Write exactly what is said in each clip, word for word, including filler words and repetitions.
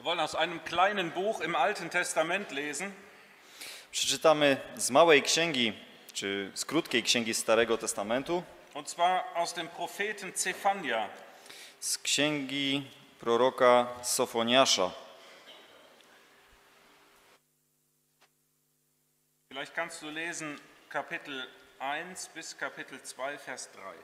wollen aus einem kleinen Buch im Alten Testament lesen. Przeczytamy z małej księgi, czy z krótkiej księgi Starego Testamentu. Und zwar aus dem Propheten Zephania. Z księgi proroka Sofoniasza. Vielleicht kannst du lesen Kapitel eins bis Kapitel zwei, Vers drei.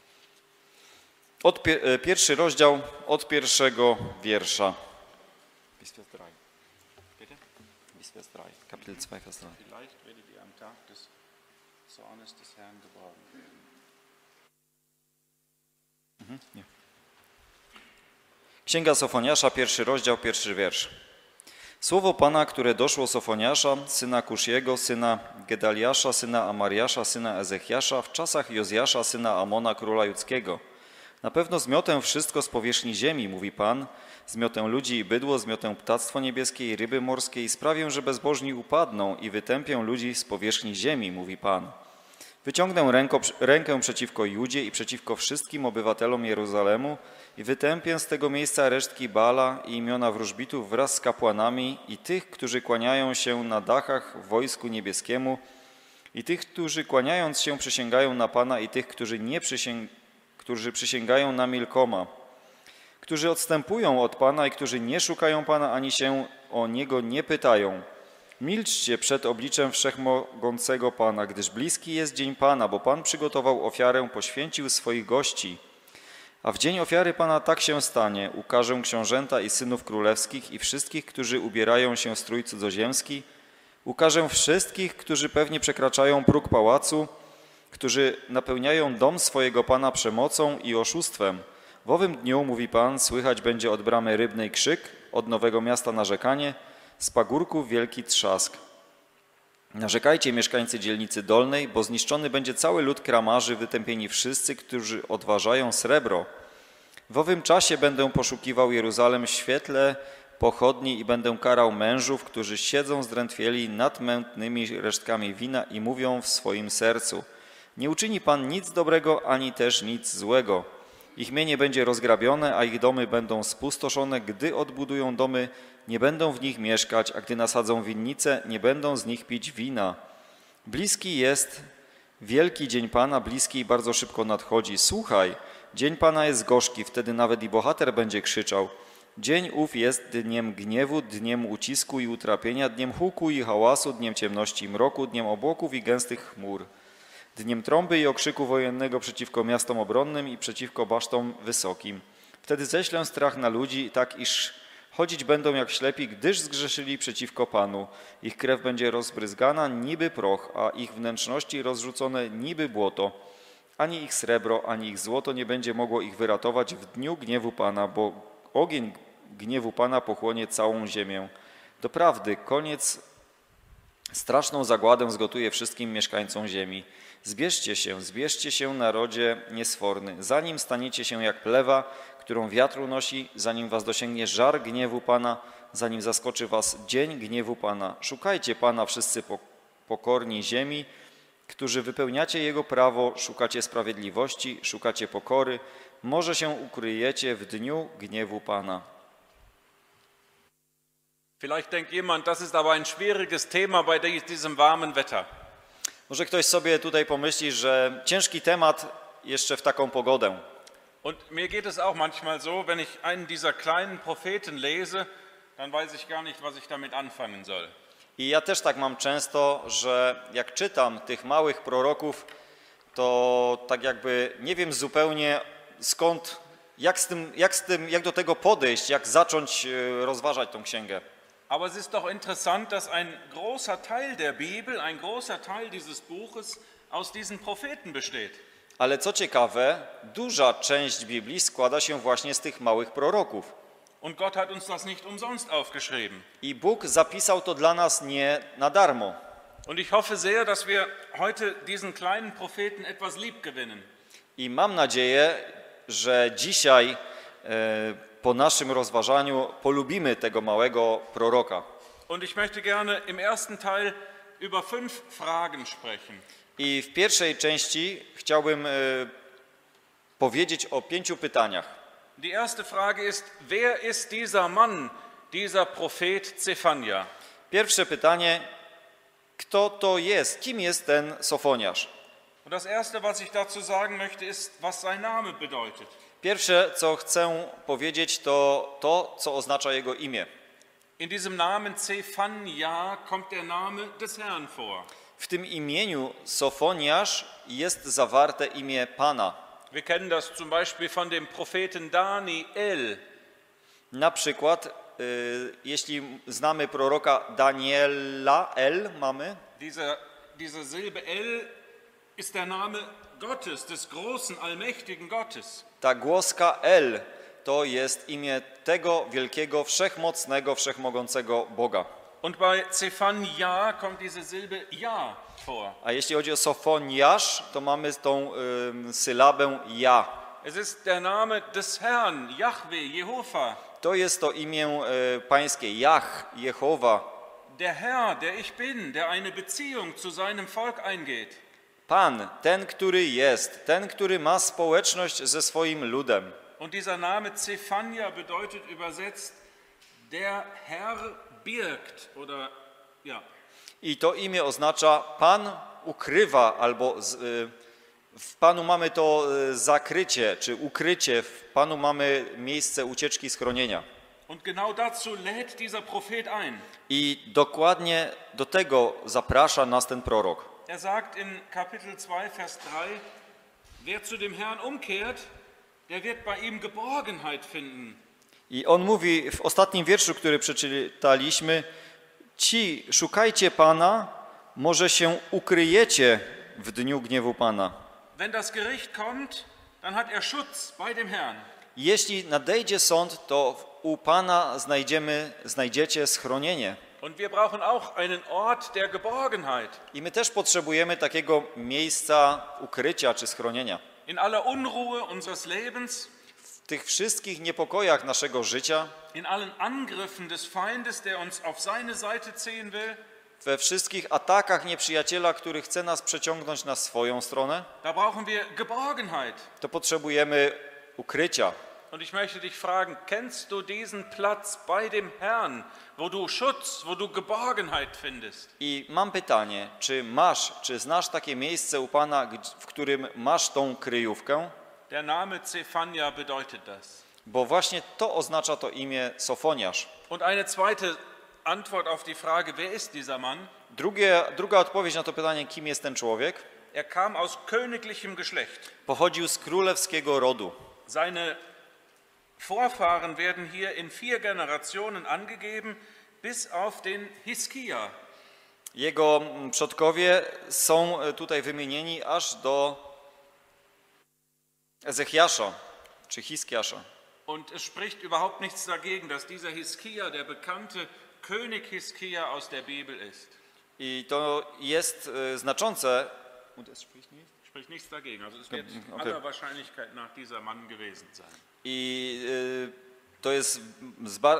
Od pier pierwszy rozdział od pierwszego wiersza. Bis Vers drei. Bitte? Bis Vers drei. Kapitel zwei, Vers drei. Vielleicht werdet ihr am Tag des Zornes des Herrn geborgen werden. Mhm, nie. Księga Sofoniasza, pierwszy rozdział, pierwszy wiersz. Słowo Pana, które doszło Sofoniasza, syna Kusziego, syna Gedaliasza, syna Amariasza, syna Ezechiasza, w czasach Jozjasza, syna Amona, króla judzkiego. Na pewno zmiotę wszystko z powierzchni ziemi, mówi Pan, zmiotę ludzi i bydło, zmiotę ptactwo niebieskie i ryby morskie i sprawię, że bezbożni upadną i wytępię ludzi z powierzchni ziemi, mówi Pan. Wyciągnę ręko, rękę przeciwko Judzie i przeciwko wszystkim obywatelom Jeruzalemu i wytępię z tego miejsca resztki Baala i imiona wróżbitów wraz z kapłanami i tych, którzy kłaniają się na dachach w wojsku niebieskiemu i tych, którzy kłaniając się przysięgają na Pana i tych, którzy nie przysięg którzy przysięgają na Milkoma, którzy odstępują od Pana i którzy nie szukają Pana ani się o Niego nie pytają. Milczcie przed obliczem Wszechmogącego Pana, gdyż bliski jest dzień Pana, bo Pan przygotował ofiarę, poświęcił swoich gości. A w dzień ofiary Pana tak się stanie. Ukażę książęta i synów królewskich i wszystkich, którzy ubierają się w strój cudzoziemski. Ukażę wszystkich, którzy pewnie przekraczają próg pałacu, którzy napełniają dom swojego Pana przemocą i oszustwem. W owym dniu, mówi Pan, słychać będzie od bramy rybnej krzyk, od nowego miasta narzekanie, z pagórków wielki trzask. Narzekajcie, mieszkańcy dzielnicy dolnej, bo zniszczony będzie cały lud kramarzy, wytępieni wszyscy, którzy odważają srebro. W owym czasie będę poszukiwał Jeruzalem w świetle pochodni i będę karał mężów, którzy siedzą zdrętwieli nad mętnymi resztkami wina i mówią w swoim sercu: nie uczyni Pan nic dobrego, ani też nic złego. Ich mienie będzie rozgrabione, a ich domy będą spustoszone. Gdy odbudują domy, nie będą w nich mieszkać, a gdy nasadzą winnice, nie będą z nich pić wina. Bliski jest wielki dzień Pana, bliski i bardzo szybko nadchodzi. Słuchaj, dzień Pana jest gorzki, wtedy nawet i bohater będzie krzyczał. Dzień ów jest dniem gniewu, dniem ucisku i utrapienia, dniem huku i hałasu, dniem ciemności i mroku, dniem obłoków i gęstych chmur. Dniem trąby i okrzyku wojennego przeciwko miastom obronnym i przeciwko basztom wysokim. Wtedy ześlę strach na ludzi, tak iż chodzić będą jak ślepi, gdyż zgrzeszyli przeciwko Panu. Ich krew będzie rozbryzgana niby proch, a ich wnętrzności rozrzucone niby błoto. Ani ich srebro, ani ich złoto nie będzie mogło ich wyratować w dniu gniewu Pana, bo ogień gniewu Pana pochłonie całą ziemię. Doprawdy, koniec straszną zagładę zgotuje wszystkim mieszkańcom ziemi. Zbierzcie się, zbierzcie się, narodzie niesforny, zanim staniecie się jak plewa, którą wiatr unosi, zanim was dosięgnie żar gniewu Pana, zanim zaskoczy was dzień gniewu Pana. Szukajcie Pana wszyscy pokorni ziemi, którzy wypełniacie Jego prawo, szukacie sprawiedliwości, szukacie pokory, może się ukryjecie w dniu gniewu Pana. Vielleicht denkt jemand, das ist aber ein schwieriges Thema bei diesem warmen Wetter. Może ktoś sobie tutaj pomyśli, że ciężki temat jeszcze w taką pogodę. Und mir geht es auch manchmal so, wenn ich einen dieser kleinen Propheten lese, dann weiß ich gar nicht, was ich damit anfangen soll. I ja też tak mam często, że jak czytam tych małych proroków, to tak jakby nie wiem zupełnie skąd, jak, z tym, jak, z tym, jak do tego podejść, jak zacząć rozważać tą księgę. Aber es ist doch interessant, dass ein großer Teil der Bibel, ein großer Teil dieses Buches aus diesen Propheten besteht. Ale co ciekawe, duża część Biblii składa się właśnie z tych małych proroków. Und Gott hat uns das nicht umsonst aufgeschrieben. I Bóg zapisał to dla nas nie na darmo. Und ich hoffe sehr, dass wir heute diesen kleinen Propheten etwas lieb gewinnen. I mam nadzieję, że dzisiaj e, po naszym rozważaniu polubimy tego małego proroka. Und ich möchte gerne im ersten Teil über fünf Fragen sprechen. I w pierwszej części chciałbym e, powiedzieć o pięciu pytaniach. Die erste Frage ist, wer ist dieser Mann, dieser Prophet Zephania? Pierwsze pytanie, kto to jest? Kim jest ten Sofoniasz? Und das Erste, was ich dazu sagen möchte, ist, was sein Name bedeutet. Pierwsze, co chcę powiedzieć, to to, co oznacza jego imię. In diesem Namen Zephania kommt der Name des Herrn vor. W tym imieniu Sofoniasz jest zawarte imię Pana. Wir kennen das zum Beispiel von dem Propheten Daniel. Na przykład, y, jeśli znamy proroka Daniela, El mamy, Diese, diese Silbe El ist der Name Gottes, des großen, allmächtigen Gottes. ta głoska El to jest imię tego wielkiego, wszechmocnego, wszechmogącego Boga. Und bei Zephania kommt diese Silbe Ja vor. A jeśli chodzi o Sofoniasz, to mamy tą y, sylabę Ja. Es ist der Name des Herrn, Jahwe, Jehova. To jest to imię y, pańskie, Jach, Jehowa. Der Herr, der ich bin, der eine Beziehung zu seinem Volk eingeht. Pan, ten, który jest, ten, który ma społeczność ze swoim ludem. Und dieser Name Zephania bedeutet übersetzt, der Herr birgt, oder ja. I to imię oznacza Pan ukrywa, albo z, y, w Panu mamy to y, zakrycie, czy ukrycie, w Panu mamy miejsce ucieczki, schronienia. Und genau dazu lädt dieser Prophet ein. I dokładnie do tego zaprasza nas ten prorok. Er sagt in Kapitel zwei, Vers drei, wer zu dem Herrn umkehrt, der wird bei ihm Geborgenheit finden. I on mówi w ostatnim wierszu, który przeczytaliśmy, ci szukajcie Pana, może się ukryjecie w dniu gniewu Pana. Wenn das Gericht kommt, dann hat er Schutz bei dem Herrn. Jeśli nadejdzie sąd, to u Pana znajdziemy, znajdziecie schronienie. Und wir brauchen auch einen Ort der Geborgenheit. I my też potrzebujemy takiego miejsca ukrycia czy schronienia. In aller Unruhe unseres Lebens, W tych wszystkich niepokojach naszego życia, in allen Angriffen des Feindes, der uns auf seine Seite ziehen will, we wszystkich atakach nieprzyjaciela, który chce nas przeciągnąć na swoją stronę, da brauchen wir Geborgenheit. to potrzebujemy ukrycia. Und ich möchte dich fragen, kennst du diesen Platz bei dem Herrn, wo du Schutz, wo du Geborgenheit findest? I mam pytanie, czy masz, czy znasz takie miejsce u Pana, w którym masz tą kryjówkę? Der Name Zephania bedeutet das. Bo właśnie to oznacza to imię Sofoniasz. Und eine zweite Antwort auf die Frage, wer ist dieser Mann? Drugie, druga odpowiedź na to pytanie, kim jest ten człowiek? Er kam aus königlichem Geschlecht. Pochodził z królewskiego rodu. Seine Vorfahren werden hier in vier Generationen angegeben, bis auf den Hiskia. Jego przodkowie są tutaj wymienieni aż do Ezechiasza, czy Hiskiasza. Und es spricht überhaupt nichts dagegen, dass dieser Hiskia, der bekannte König Hiskia aus der Bibel ist. I to jest e, znaczące. Spricht nichts dagegen. Also es wird Okay. aller Wahrscheinlichkeit nach dieser Mann gewesen sein. I e, to jest, zba,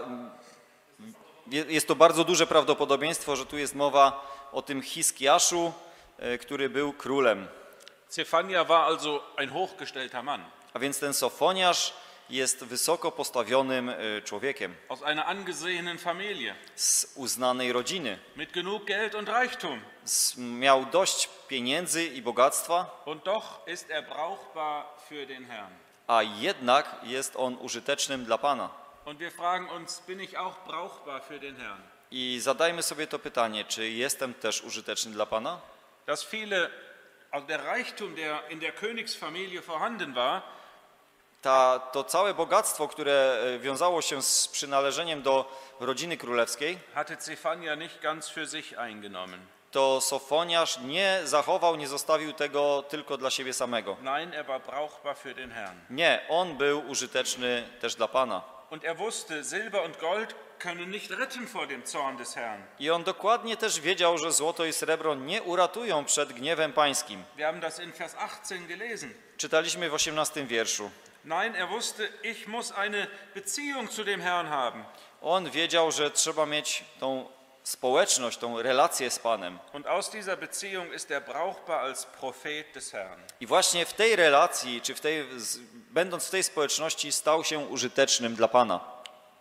jest to bardzo duże prawdopodobieństwo, że tu jest mowa o tym Hiskiaszu, e, który był królem. Zephania war also ein hochgestellter Mann. A więc ten Sofoniasz jest wysoko postawionym e, człowiekiem Aus einer angesehenen Familie. z uznanej rodziny. Mit genug Geld und Reichtum. Z, miał dość pieniędzy i bogactwa, Und doch ist er brauchbar für den Herrn. a jednak jest on użytecznym dla Pana. Und wir fragen uns, bin ich auch brauchbar für den Herrn? I zadajmy sobie to pytanie, czy jestem też użyteczny dla Pana? Dass viele, also der Reichtum, der in der Königsfamilie vorhanden war, Ta, to całe bogactwo, które e, wiązało się z przynależeniem do rodziny królewskiej, hatte Zephania nicht ganz für sich eingenommen. to Sofoniasz nie zachował, nie zostawił tego tylko dla siebie samego. Nein, er war brauchbar für den Herrn. Nie, on był użyteczny też dla Pana. Und er wusste, Silber und Gold können nicht retten vor dem Zorn des Herrn. I on dokładnie też wiedział, że złoto i srebro nie uratują przed gniewem pańskim. Wir haben das in Vers achtzehn gelesen. Czytaliśmy w osiemnastym wierszu. Nein, er wusste, ich muss eine Beziehung zu dem Herrn haben. On wiedział, że trzeba mieć tą społeczność, tą relację z Panem. Und aus dieser Beziehung ist er brauchbar als Prophet des Herrn. I właśnie w tej relacji, czy w tej, z- będąc w tej społeczności, stał się użytecznym dla Pana.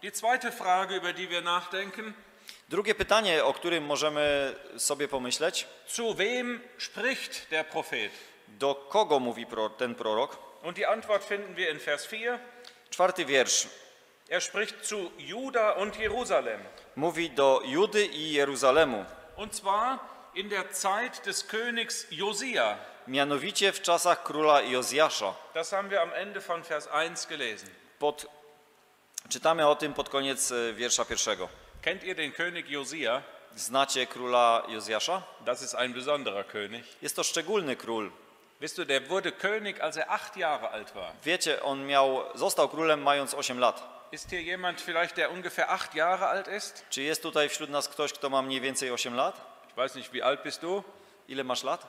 Die zweite Frage, über die wir nachdenken: Drugie pytanie, o którym możemy sobie pomyśleć, Zu wem spricht der Prophet? do kogo mówi pro, ten prorok? Und die Antwort finden wir in Vers vier. Czwarty wiersz Er spricht zu Juda und Jerusalem. mówi do Judy i Jeruzalemu, Und zwar in der Zeit des Königs Josia. mianowicie w czasach króla Jozjasza. Das haben wir am Ende von Vers eins gelesen. Pod, czytamy o tym pod koniec e, wiersza pierwszego. Kennt ihr den König Josia? Znacie króla Jozjasza? Das ist ein besonderer König. Jest to szczególny król. Wisst du, der wurde König, als er acht Jahre alt war. Wiecie, on miał, został królem mając osiem lat. Ist hier jemand vielleicht, der ungefähr acht Jahre alt ist? Czy jest tutaj wśród nas ktoś, kto ma mniej więcej osiem lat? Ich weiß nicht, wie alt bist du? Ile masz lat?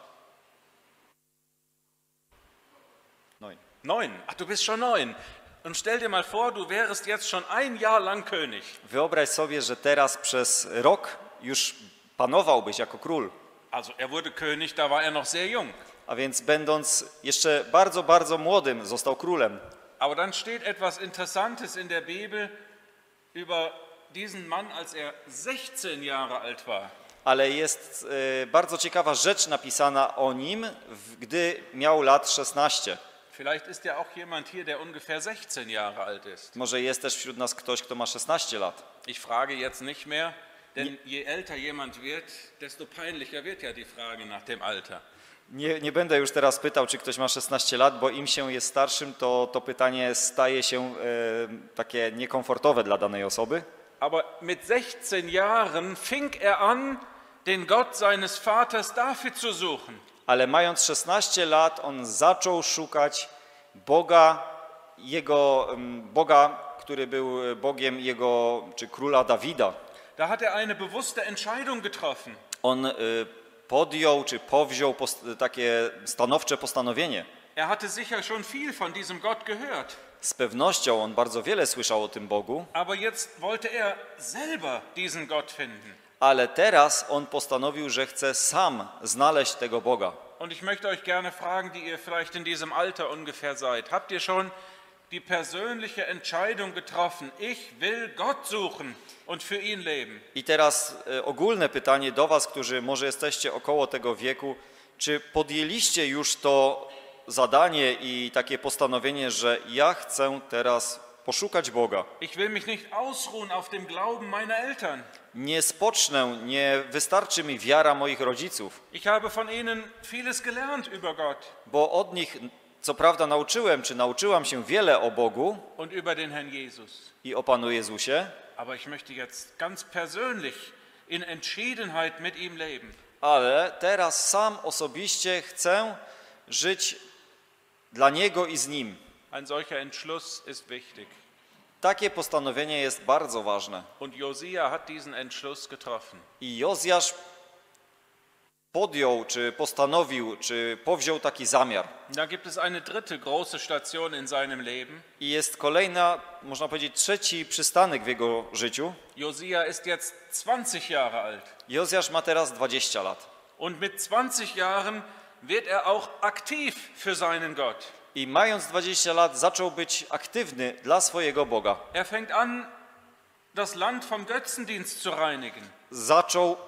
Neun. Neun. Ach, du bist schon neun. Und stell dir mal vor, du wärst jetzt schon ein Jahr lang König. Wyobraź sobie, że teraz przez rok już panowałbyś jako król. Also er wurde König, da war er noch sehr jung. A więc będąc jeszcze bardzo, bardzo młodym został królem. Aber dann steht etwas Interessantes in der Bibel über diesen Mann, als er sechzehn Jahre alt war. Ale jest e, bardzo ciekawa rzecz napisana o nim, w, gdy miał lat szesnaście. Vielleicht ist ja auch jemand hier, der ungefähr sechzehn Jahre alt ist. Może jest też wśród nas ktoś, kto ma szesnaście lat. Ich frage jetzt nicht mehr, denn je älter jemand wird, desto peinlicher wird ja die Frage nach dem Alter. Nie, nie będę już teraz pytał, czy ktoś ma szesnaście lat, bo im się jest starszym, to to pytanie staje się e, takie niekomfortowe dla danej osoby. Aber mit sechzehn Jahren fing er an, den Gott seines Vaters David zu suchen. Ale mając szesnaście lat, on zaczął szukać Boga, jego Boga, który był Bogiem jego, czy króla Dawida. Da hat er eine bewusste Entscheidung getroffen. On podjął, czy powziął takie stanowcze postanowienie. Er hatte sicher schon viel von diesem Gott gehört. Z pewnością on bardzo wiele słyszał o tym Bogu, Aber jetzt wollte er selber diesen Gott finden. ale teraz on postanowił, że chce sam znaleźć tego Boga. Und ich möchte euch gerne fragen, die ihr vielleicht in diesem Alter ungefähr seid. Habt ihr schon die persönliche Entscheidung getroffen? Ich will Gott suchen und für ihn leben. I teraz e, ogólne pytanie do was, którzy może jesteście około tego wieku. Czy podjęliście już to zadanie i takie postanowienie, że ja chcę teraz poszukać Boga? Ich will mich nicht ausruhen auf dem Glauben meiner Eltern. Nie spocznę, nie wystarczy mi wiara moich rodziców, Ich habe von ihnen vieles gelernt über Gott bo od nich co prawda nauczyłem, czy nauczyłam się wiele o Bogu und über den Herrn Jesus. i o Panu Jezusie, Aber ich möchte jetzt ganz persönlich in Entschiedenheit mit ihm leben. ale teraz sam osobiście chcę żyć dla Niego i z Nim. Ein solcher Entschluss ist wichtig. Takie postanowienie jest bardzo ważne. Und Josia hat diesen Entschluss getroffen. I Jozjasz podjął, czy postanowił, czy powziął taki zamiar. Da gibt es eine dritte große Station in seinem Leben. I jest kolejna, można powiedzieć, trzeci przystanek w jego życiu. Josia ist jetzt zwanzig Jahre alt. Jozjasz ma teraz dwadzieścia lat. Und mit zwanzig Jahren wird er auch aktiv für seinen Gott. I mając dwadzieścia lat zaczął być aktywny dla swojego Boga. Er fängt an, das Land vom Götzendienst zu reinigen. Zaczął,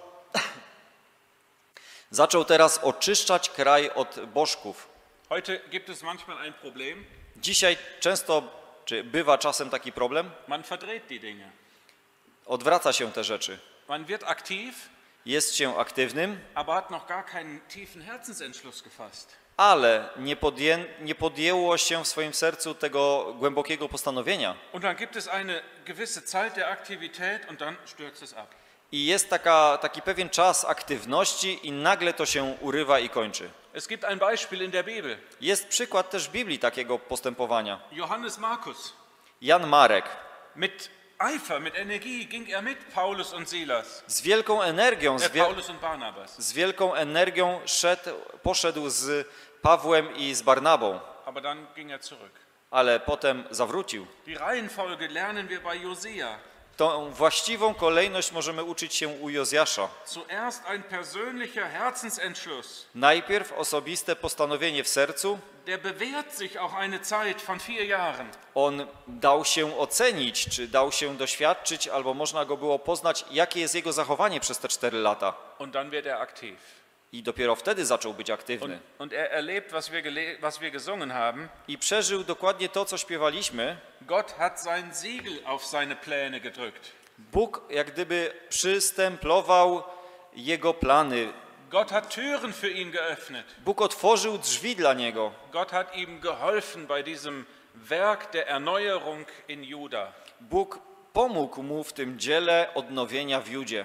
zaczął teraz oczyszczać kraj od bożków. Heute gibt es manchmal ein Problem. Dzisiaj często, czy bywa czasem taki problem, Man verdreht die Dinge. odwraca się te rzeczy. Man wird aktiv, Jest się aktywnym, aber hat noch gar keinen tiefen Herzensentschluss gefasst. ale nie, podję, nie podjęło się w swoim sercu tego głębokiego postanowienia. Und dann gibt es eine gewisse Zeit der Aktivität und dann stürzt es ab. I jest taka, taki pewien czas aktywności i nagle to się urywa i kończy. Es gibt ein Beispiel in der Bibel. Jest przykład też w Biblii takiego postępowania. Johannes Markus. Jan Marek Mit Eifer, mit Energie ging er mit Paulus und Silas. z wielką energią, z, Äh, wie, Paulus und Barnabas. z wielką energią szedł, poszedł z Pawłem i z Barnabą, Aber dann ging er zurück. ale potem zawrócił. Die Reihenfolge lernen wir bei Josia. Tą właściwą kolejność możemy uczyć się u Jozjasza. Zuerst ein persönlicher Herzensentschluss. Najpierw osobiste postanowienie w sercu. Der bewährt sich auch eine Zeit von vier Jahren. On dał się ocenić, czy dał się doświadczyć, albo można go było poznać, jakie jest jego zachowanie przez te cztery lata. Und dann wird er aktiv. I dopiero wtedy zaczął być aktywny. Und, und er erlebt, was wir, gele- was wir gesungen haben. I przeżył dokładnie to, co śpiewaliśmy. Gott hat sein Siegel auf seine Pläne gedrückt. Bóg jak gdyby przystemplował jego plany. Gott hat Türen für ihn geöffnet. Bóg otworzył drzwi dla niego. Gott hat ihm geholfen bei diesem Werk der Erneuerung in Juda. Bóg pomógł mu w tym dziele odnowienia w Judzie.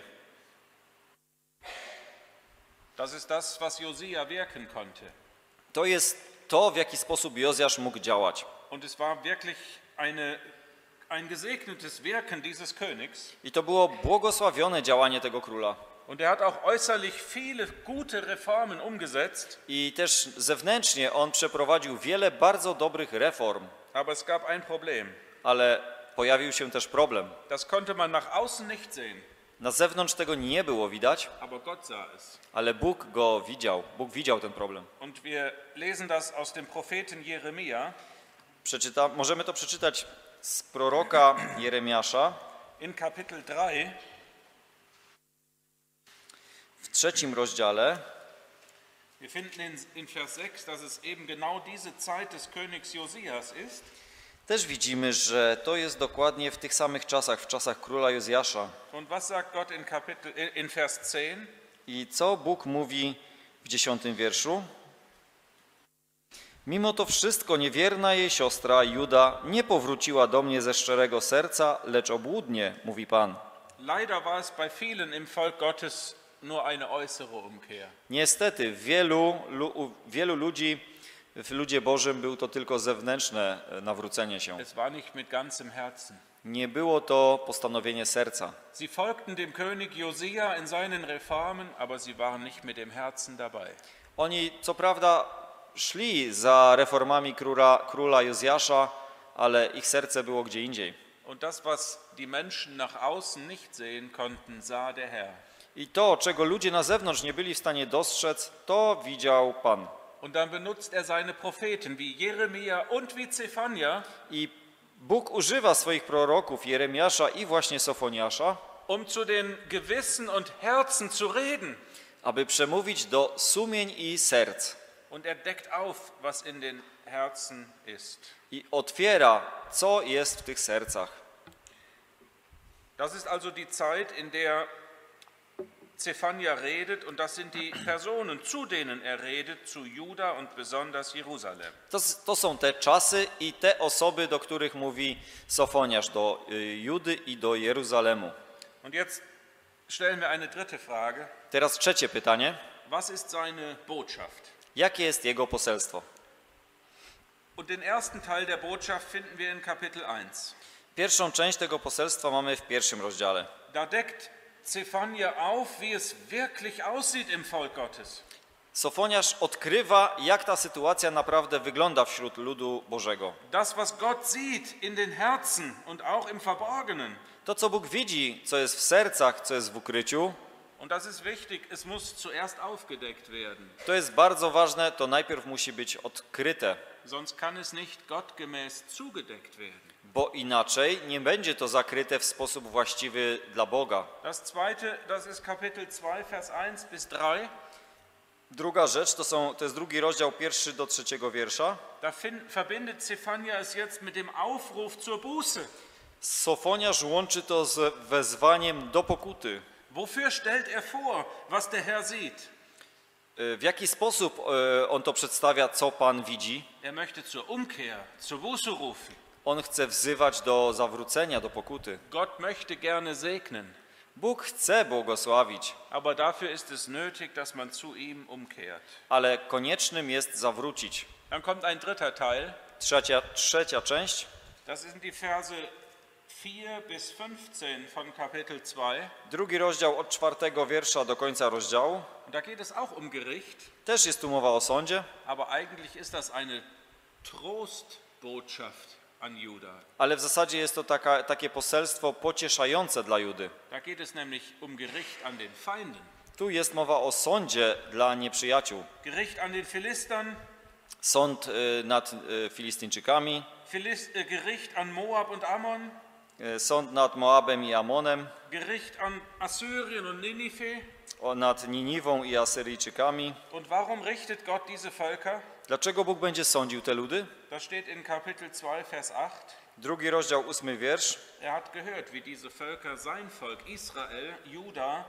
Das ist das, was Josia wirken konnte. To jest to, w jaki sposób Jozjasz mógł działać. Und es war wirklich eine, ein gesegnetes Wirken dieses Königs. I to było błogosławione działanie tego króla. Und er hat auch äußerlich viele gute Reformen umgesetzt. I też zewnętrznie on przeprowadził wiele bardzo dobrych reform. Aber es gab ein Problem. Ale pojawił się też problem. Das konnte man nach außen nicht sehen. Na zewnątrz tego nie było widać, Aber Gott sah es. ale Bóg go widział. Bóg widział ten problem. Und wir lesen das aus dem Propheten Jeremia. Przeczyta, możemy to przeczytać z proroka Jeremiasza In Kapitel drei. w trzecim rozdziale. Wir finden in, in Vers sechs, dass es eben genau diese Zeit des Königs Josias ist. Też widzimy, że to jest dokładnie w tych samych czasach, w czasach króla Jozjasza. Und was sagt Gott in, Kapitel, in Vers zehn? I co Bóg mówi w dziesiątym wierszu? Mimo to wszystko niewierna jej siostra Juda nie powróciła do mnie ze szczerego serca, lecz obłudnie, mówi Pan. Leider war es bei vielen im Volk Gottes nur eine äußere Umkehr. Niestety wielu, lu, wielu ludzi w ludzie Bożym był to tylko zewnętrzne nawrócenie się. Es war nicht mit ganzem Herzen. Nie było to postanowienie serca. Sie folgten dem König Josia in seinen Reformen, aber sie waren nicht mit dem Herzen dabei. Oni co prawda szli za reformami króla, króla Jozjasza, ale ich serce było gdzie indziej. Und das, was die Menschen nach außen nicht sehen konnten, sah der Herr. I to, czego ludzie na zewnątrz nie byli w stanie dostrzec, to widział Pan. Und dann benutzt er seine Propheten wie Jeremia und wie Zephania, I Bóg używa swoich proroków, Jeremiasza i właśnie Sofoniasza, um zu den Gewissen und Herzen zu reden. aby przemówić do sumień i serc. Und er deckt auf, was in den Herzen ist. I otwiera, co jest w tych sercach. Das ist also die Zeit, in der Zephania redet, und das sind die Personen, zu denen er redet, zu Juda und besonders Jerusalem. To, to są te czasy i te osoby, do których mówi Sofoniasz, do y, Judy i do Jeruzalemu. Und jetzt stellen wir eine dritte Frage. Teraz trzecie pytanie. Was ist seine Botschaft? Jakie jest jego poselstwo? Und den ersten Teil der Botschaft finden wir in Kapitel eins. Pierwszą część tego poselstwa mamy w pierwszym rozdziale. Da deckt Zephania auf, wie es wirklich aussieht im Volk Gottes. Sofoniasz odkrywa, jak ta sytuacja naprawdę wygląda wśród ludu Bożego. Das, was Gott sieht in den Herzen und auch im Verborgenen. To, co Bóg widzi, co jest w sercach, co jest w ukryciu, Und das ist wichtig, es muss zuerst aufgedeckt werden. to jest bardzo ważne, to najpierw musi być odkryte, Sonst kann es nicht gottgemäß zugedeckt werden. bo inaczej nie będzie to zakryte w sposób właściwy dla Boga. Das zweite, das ist Kapitel zwei, Vers eins bis drei. Druga rzecz, to, są, to jest drugi rozdział, pierwszy do trzeciego wiersza. Da find, verbindet Zephania es jetzt mit dem Aufruf zur Buße. Sofoniasz łączy to z wezwaniem do pokuty. Wofür stellt er vor, was der Herr sieht? W jaki sposób e, on to przedstawia, co Pan widzi? Er möchte zur Umkehr, zur Buße rufen. On chce wzywać do zawrócenia, do pokuty. Gott möchte gerne segnen, Bóg chce błogosławić, aber dafür ist es nötig, dass man zu ihm umkehrt. ale koniecznym jest zawrócić. Dann kommt ein dritter Teil. Trzecia, trzecia część, Das sind die Verse vier bis fünfzehn von Kapitel zwei. drugi rozdział od czwartego wiersza do końca rozdziału. Und da geht es auch um Gericht, Też jest tu mowa o sądzie, aber eigentlich ist das eine Trostbotschaft an Juda. Ale w zasadzie jest to taka, takie poselstwo pocieszające dla Judy. Da geht es nämlich um Gericht an den Feinden. Tu jest mowa o sądzie dla nieprzyjaciół. Gericht an den Philistern, Sąd y, nad y, Filistyńczykami, Philist, äh, Gericht an Moab und Ammon, y, sąd nad Moabem i Amonem, Gericht an Assyrien und Ninive. o, nad Niniwą i Asyryjczykami. Und warum richtet Gott diese Völker? Dlaczego Bóg będzie sądził te ludy? Das steht in Kapitel zwei, Vers acht. Drugi rozdział, ósmy wiersz. Er hat gehört, wie diese Völker sein Volk Israel, Juda,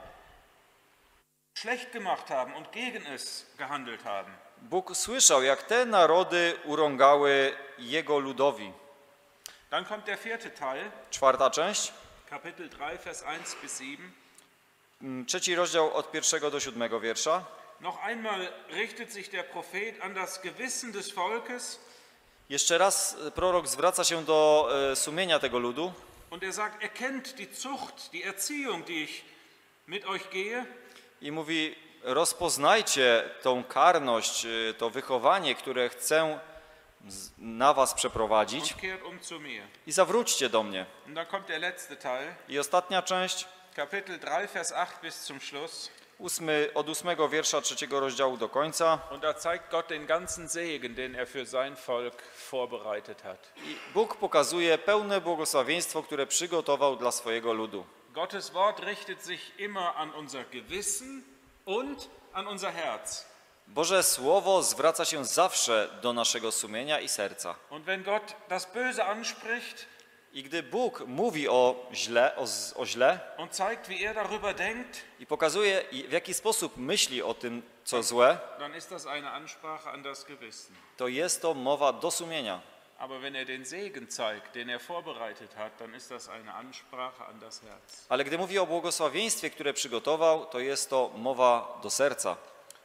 schlecht gemacht haben und gegen es gehandelt haben. Bóg słyszał, jak te narody urągały Jego ludowi. Dann kommt der vierte Teil, Czwarta część, Kapitel drei, Vers eins bis sieben. mm, trzeci rozdział od pierwszego do siódmego wiersza. Noch einmal richtet sich der Prophet an das Gewissen des Volkes Jeszcze raz prorok zwraca się do e, sumienia tego ludu und er sagt, erkennt die Zucht, die Erziehung, die ich mit euch gehe, i mówi: rozpoznajcie tą karność, e, to wychowanie, które chcę z- na was przeprowadzić und kehrt um zu mir. i zawróćcie do mnie. Und dann kommt der letzte Teil, I ostatnia część, Kapitel drei, Vers acht bis zum Schluss. ósmy, od ósmego wiersza trzeciego rozdziału do końca. Und da zeigt Gott den ganzen Segen, den er für sein Volk vorbereitet hat. I Bóg pokazuje pełne błogosławieństwo, które przygotował dla swojego ludu. Gottes Wort richtet sich immer an unser Gewissen und an unser Herz. Boże Słowo zwraca się zawsze do naszego sumienia i serca. Und wenn Gott das Böse anspricht I gdy Bóg mówi o źle, o, z- o źle und zeigt, wie er darüber denkt, i pokazuje, i w jaki sposób myśli o tym, co złe, dann ist das eine Ansprache an das Gewissen. to jest to mowa do sumienia. Aber wenn er den Segen zeigt, den er vorbereitet hat, dann ist das eine Ansprache an das Herz. Ale gdy mówi o błogosławieństwie, które przygotował, to jest to mowa do serca.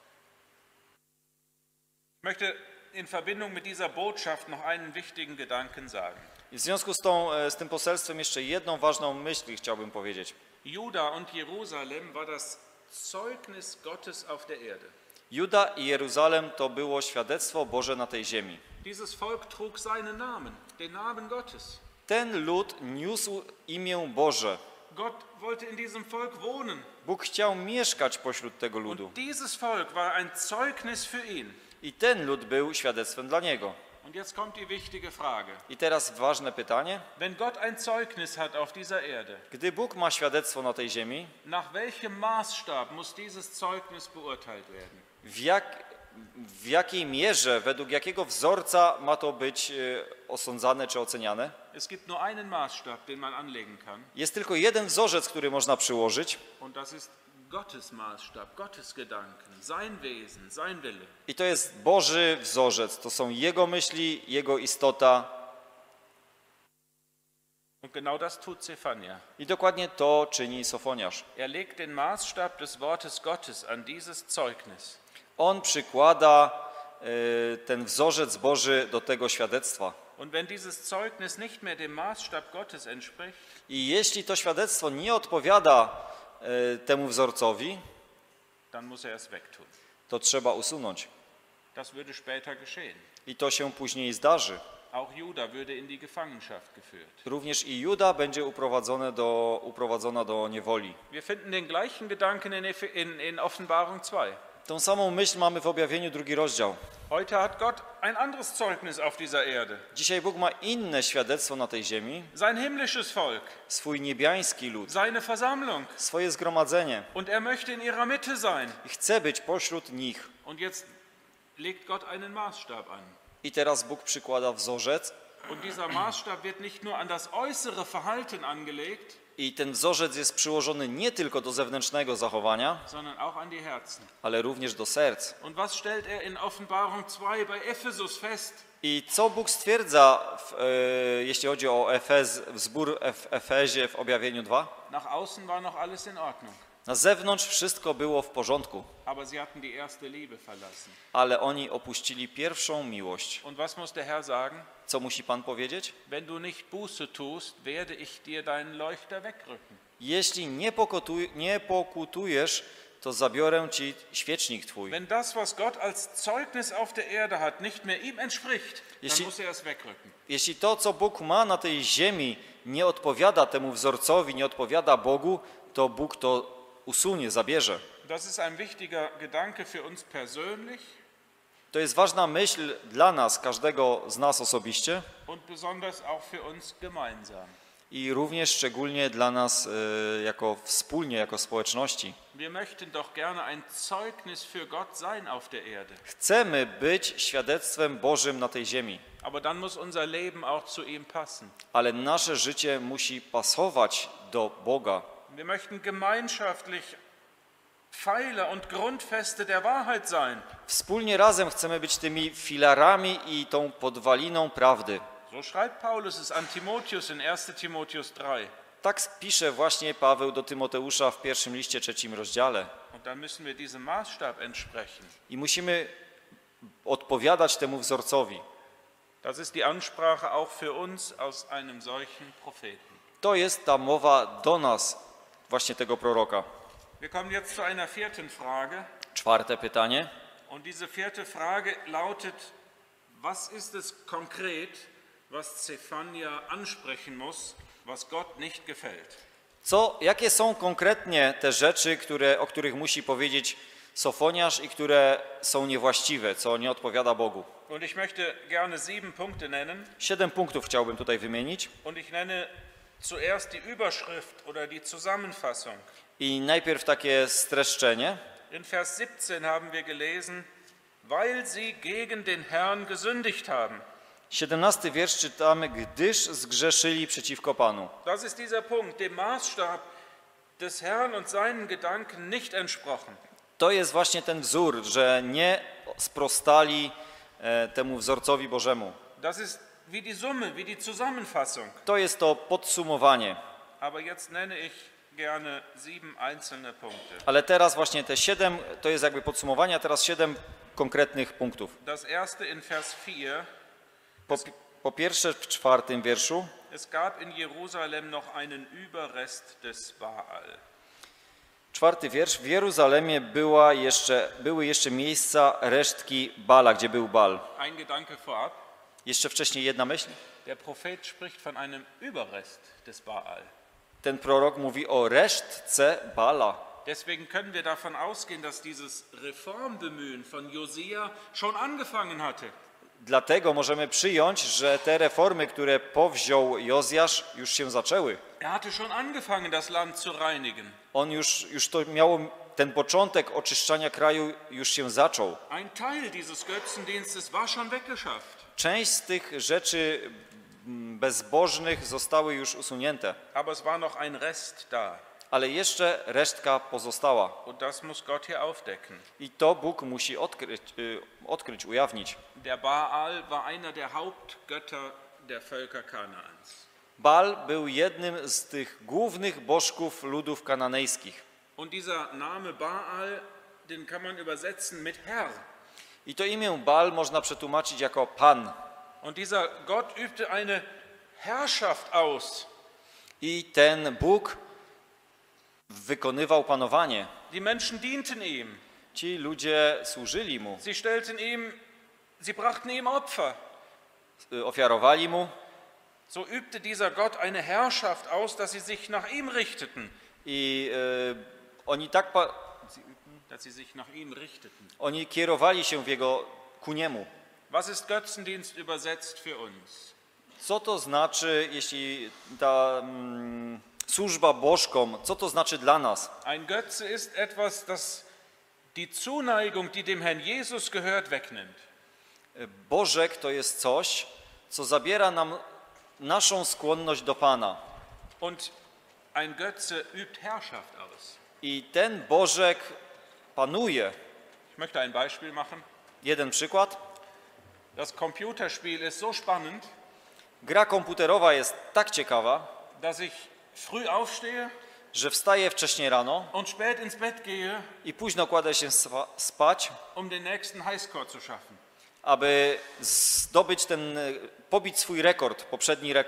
Ich möchte in Verbindung mit dieser Botschaft noch einen wichtigen Gedanken sagen. I w związku z, tą, e, z tym poselstwem jeszcze jedną ważną myśl chciałbym powiedzieć. Juda und Jerusalem war das Zeugnis Gottes auf der Erde. Juda i Jeruzalem to było świadectwo Boże na tej ziemi. Dieses Volk trug seinen Namen, den Namen Gottes. Ten lud niósł imię Boże. Gott wollte in diesem Volk wohnen. Bóg chciał mieszkać pośród tego ludu. Und dieses Volk war ein Zeugnis für ihn. I ten lud był świadectwem dla niego. Und jetzt kommt die wichtige Frage. I teraz ważne pytanie. Wenn Gott ein Zeugnis hat auf dieser Erde, Gdy Bóg ma świadectwo na tej ziemi, nach welchem Maßstab muss dieses Zeugnis beurteilt werden? w, jak, w jakiej mierze, według jakiego wzorca ma to być e, osądzane czy oceniane? Es gibt nur einen Maßstab, den man anlegen kann, Jest tylko jeden wzorzec, który można przyłożyć, und das ist Gottes Maßstab, Gottes Gedanken, sein Wesen, sein Wille. i to jest Boży wzorzec. To są Jego myśli, Jego istota. Und genau das tut Zephania. I dokładnie to czyni Sofoniarz. Er legt den Maßstab des Wortes Gottes an dieses Zeugnis. On przykłada e, ten wzorzec Boży do tego świadectwa. Und wenn dieses Zeugnis nicht mehr dem Maßstab Gottes entspricht, I jeśli to świadectwo nie odpowiada e, temu wzorcowi, dann muss er es wegtun. to trzeba usunąć. Das würde später geschehen. I to się później zdarzy. Auch Juda würde in die Gefangenschaft geführt. Również i Juda będzie uprowadzone do, uprowadzona do niewoli. Wir finden den gleichen Gedanken in, Eph- in, in Offenbarung zwei. Tą samą myśl mamy w objawieniu drugi rozdział. Heute hat Gott ein anderes Zeugnis auf dieser Erde. Dzisiaj Bóg ma inne świadectwo na tej ziemi, Sein himmlisches Volk, swój niebiański lud, seine Versammlung. swoje zgromadzenie Und er möchte in ihrer Mitte sein. i chce być pośród nich. Und jetzt legt Gott einen Maßstab an. I teraz Bóg przykłada wzorzec Und dieser Maßstab wird nicht nur an das äußere Verhalten angelegt, i ten wzorzec jest przyłożony nie tylko do zewnętrznego zachowania, sondern auch an die Herzen. ale również do serc. Und was stellt er in Offenbarung zwei bei Ephesus fest? I co Bóg stwierdza, w, e, jeśli chodzi o Efez, zbór w Efezie w objawieniu dwa? Nach außen war noch alles in Ordnung, Na zewnątrz wszystko było w porządku, aber sie hatten die erste Liebe verlassen. ale oni opuścili pierwszą miłość. Und was muss der Herr sagen? Co musi Pan powiedzieć? Wenn du nicht Buße tust, werde ich dir deinen Leuchter wegrücken. Jeśli nie, pokutuj, nie pokutujesz, to zabiorę ci świecznik twój. Wenn das, was Gott als Zeugnis auf der Erde hat, nicht mehr ihm entspricht, dann Jeśli- muss er es wegrücken. Jeśli to, co Bóg ma na tej ziemi, nie odpowiada temu wzorcowi, nie odpowiada Bogu, to Bóg to usunie, zabierze. Das ist ein wichtiger Gedanke für uns persönlich To jest ważna myśl dla nas, każdego z nas osobiście und besonders auch für uns gemeinsam. i również szczególnie dla nas e, jako wspólnie, jako społeczności. Wir möchten doch gerne ein Zeugnis für Gott sein auf der Erde. Chcemy być świadectwem Bożym na tej ziemi, Aber dann muss unser Leben auch zu ihm passen. ale nasze życie musi pasować do Boga. Wir möchten gemeinschaftlich Pfeiler und Grundfeste der Wahrheit sein. Wspólnie razem chcemy być tymi filarami i tą podwaliną prawdy. So schreibt Paulus es an Timotheus in erster Timotheus drei. Tak pisze właśnie Paweł do Tymoteusza w pierwszym liście, trzecim rozdziale. Und da müssen wir diesem Maßstab entsprechen. I musimy odpowiadać temu wzorcowi. Das ist die Ansprache auch für uns aus einem solchen Propheten. To jest ta mowa do nas, właśnie tego proroka. Wir kommen jetzt zu einer vierten Frage. Czwarte pytanie. Und diese vierte Frage lautet, was ist es konkret, was Zephania ansprechen muss, was Gott nicht gefällt? Co, jakie są konkretnie te rzeczy, które, o których musi powiedzieć Sofoniarz i które są niewłaściwe, co nie odpowiada Bogu? Und ich möchte gerne sieben Punkte nennen. Siedem punktów chciałbym tutaj wymienić. Und ich nenne zuerst die Überschrift oder die Zusammenfassung. I najpierw takie streszczenie. In Vers siebzehn haben wir gelesen, weil sie gegen den Herrn gesündigt haben. Siedemnasty wiersz czytamy, gdyż zgrzeszyli przeciwko Panu. Das ist dieser Punkt, dem Maßstab des Herrn und seinen Gedanken nicht entsprochen. To jest właśnie ten wzór, że nie sprostali e, temu wzorcowi Bożemu. Das ist wie die Summe, wie die Zusammenfassung. To jest to podsumowanie. Aber jetzt nenne ich gerne sieben einzelne Punkte. Ale teraz właśnie te siedem, to jest jakby podsumowanie, a teraz siedem konkretnych punktów. Das erste in Vers vier. Po, po pierwsze w czwartym wierszu. Es gab in Jerusalem noch einen Überrest des Baal. Czwarty wiersz. W Jeruzalemie była jeszcze, były jeszcze miejsca resztki Bala, gdzie był Bal. Ein Gedanke vorab. Jeszcze wcześniej jedna myśl. Der Prophet spricht von einem Überrest des Baal. Ten prorok mówi o resztce Bala. Deswegen können wir davon ausgehen, dass dieses Reformbemühen von Josia schon angefangen hatte. Dlatego możemy przyjąć, że te reformy, które powziął Jozjasz, już się zaczęły. Er hatte schon angefangen, das Land zu reinigen. On już, już to miało, ten początek oczyszczania kraju już się zaczął. Ein Teil dieses Götzendienstes war schon weggeschafft. Część z tych rzeczy bezbożnych zostały już usunięte, Aber es war noch ein Rest da. ale jeszcze resztka pozostała. Und das muss Gott hier aufdecken. I to Bóg musi odkryć, y, odkryć, ujawnić. Der Baal war einer der Hauptgötter der Völker Kanaans. Baal był jednym z tych głównych bożków ludów kananejskich. Und dieser Name Baal, den kann man übersetzen mit Herr. I to imię Baal można przetłumaczyć jako Pan. Und dieser Gott übte eine Herrschaft aus. I ten Bóg wykonywał panowanie. Die Menschen dienten ihm. Ci ludzie służyli mu, Sie stellten ihm, sie brachten ihm Opfer. y, ofiarowali mu. So übte dieser Gott eine Herrschaft aus, dass sie sich nach ihm richteten. I y, oni tak pa, Dass sie sich nach ihm richteten. oni kierowali się w jego ku niemu. Was ist Götzendienst übersetzt für uns? Co to znaczy, jeśli ta mm, służba bożkom, co to znaczy dla nas? Ein Götze ist etwas, das die Zuneigung, die dem Herrn Jesus gehört, wegnimmt. Bożek to jest coś, co zabiera nam naszą skłonność do Pana. Und ein Götze übt Herrschaft aus. I ten Bożek panuje. Ich möchte ein Beispiel machen. Jeden przykład. Das Computerspiel ist so spannend, Gra komputerowa jest tak ciekawa, dass ich früh aufstehe że wstaję wcześnie rano und spät ins Bett gehe, i późno kładę się spa- spać, um den nächsten Highscore zu schaffen. aby zdobyć ten, pobić swój rekord, poprzedni rekord.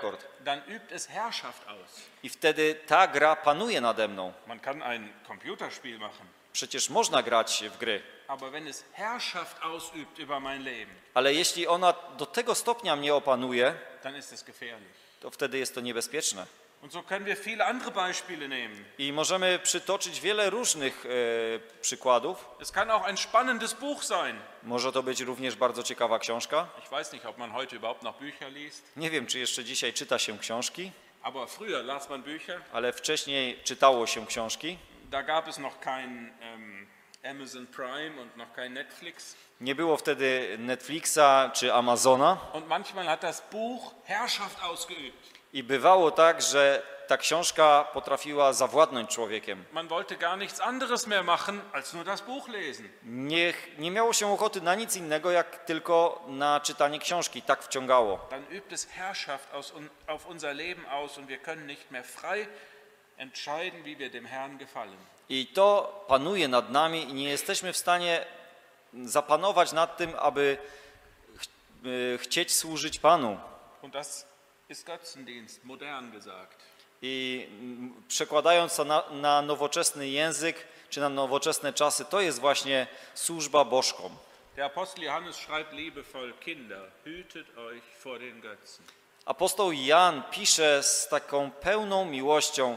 dann übt es Herrschaft aus. I wtedy ta gra panuje nade mną. Man kann ein Computerspiel machen, Przecież można grać w gry, aber wenn es Herrschaft ausübt über mein Leben, ale jeśli ona do tego stopnia mnie opanuje, dann ist es gefährlich. to wtedy jest to niebezpieczne. Und so können wir viele andere Beispiele nehmen. I możemy przytoczyć wiele różnych e, przykładów. Es kann auch ein spannendes Buch sein. Może to być również bardzo ciekawa książka. Ich weiß nicht, ob man heute überhaupt noch Bücher liest, Nie wiem, czy jeszcze dzisiaj czyta się książki, aber früher las man Bücher. ale wcześniej czytało się książki. Da gab es noch kein ähm, Amazon Prime und noch kein Netflix. Nie było wtedy Netflixa czy Amazona Und manchmal hat das Buch Herrschaft ausgeübt. i bywało tak, że ta książka potrafiła zawładnąć człowiekiem. Man wollte gar nichts anderes mehr machen, als nur das Buch lesen. Nie, nie miało się ochoty na nic innego, jak tylko na czytanie książki. Tak wciągało. Dann übt es Herrschaft aus, un, auf unser Leben aus und wir können nicht mehr frei entscheiden, wie wir dem Herrn gefallen. I to panuje nad nami i nie jesteśmy w stanie zapanować nad tym, aby ch y, chcieć służyć Panu. Und das ist Götzendienst, modern gesagt. I mm, przekładając to na, na nowoczesny język, czy na nowoczesne czasy, to jest właśnie służba bożką. Der Apostel Johannes schreibt liebevoll: Kinder, hütet euch vor den Götzen. Apostoł Jan pisze z taką pełną miłością: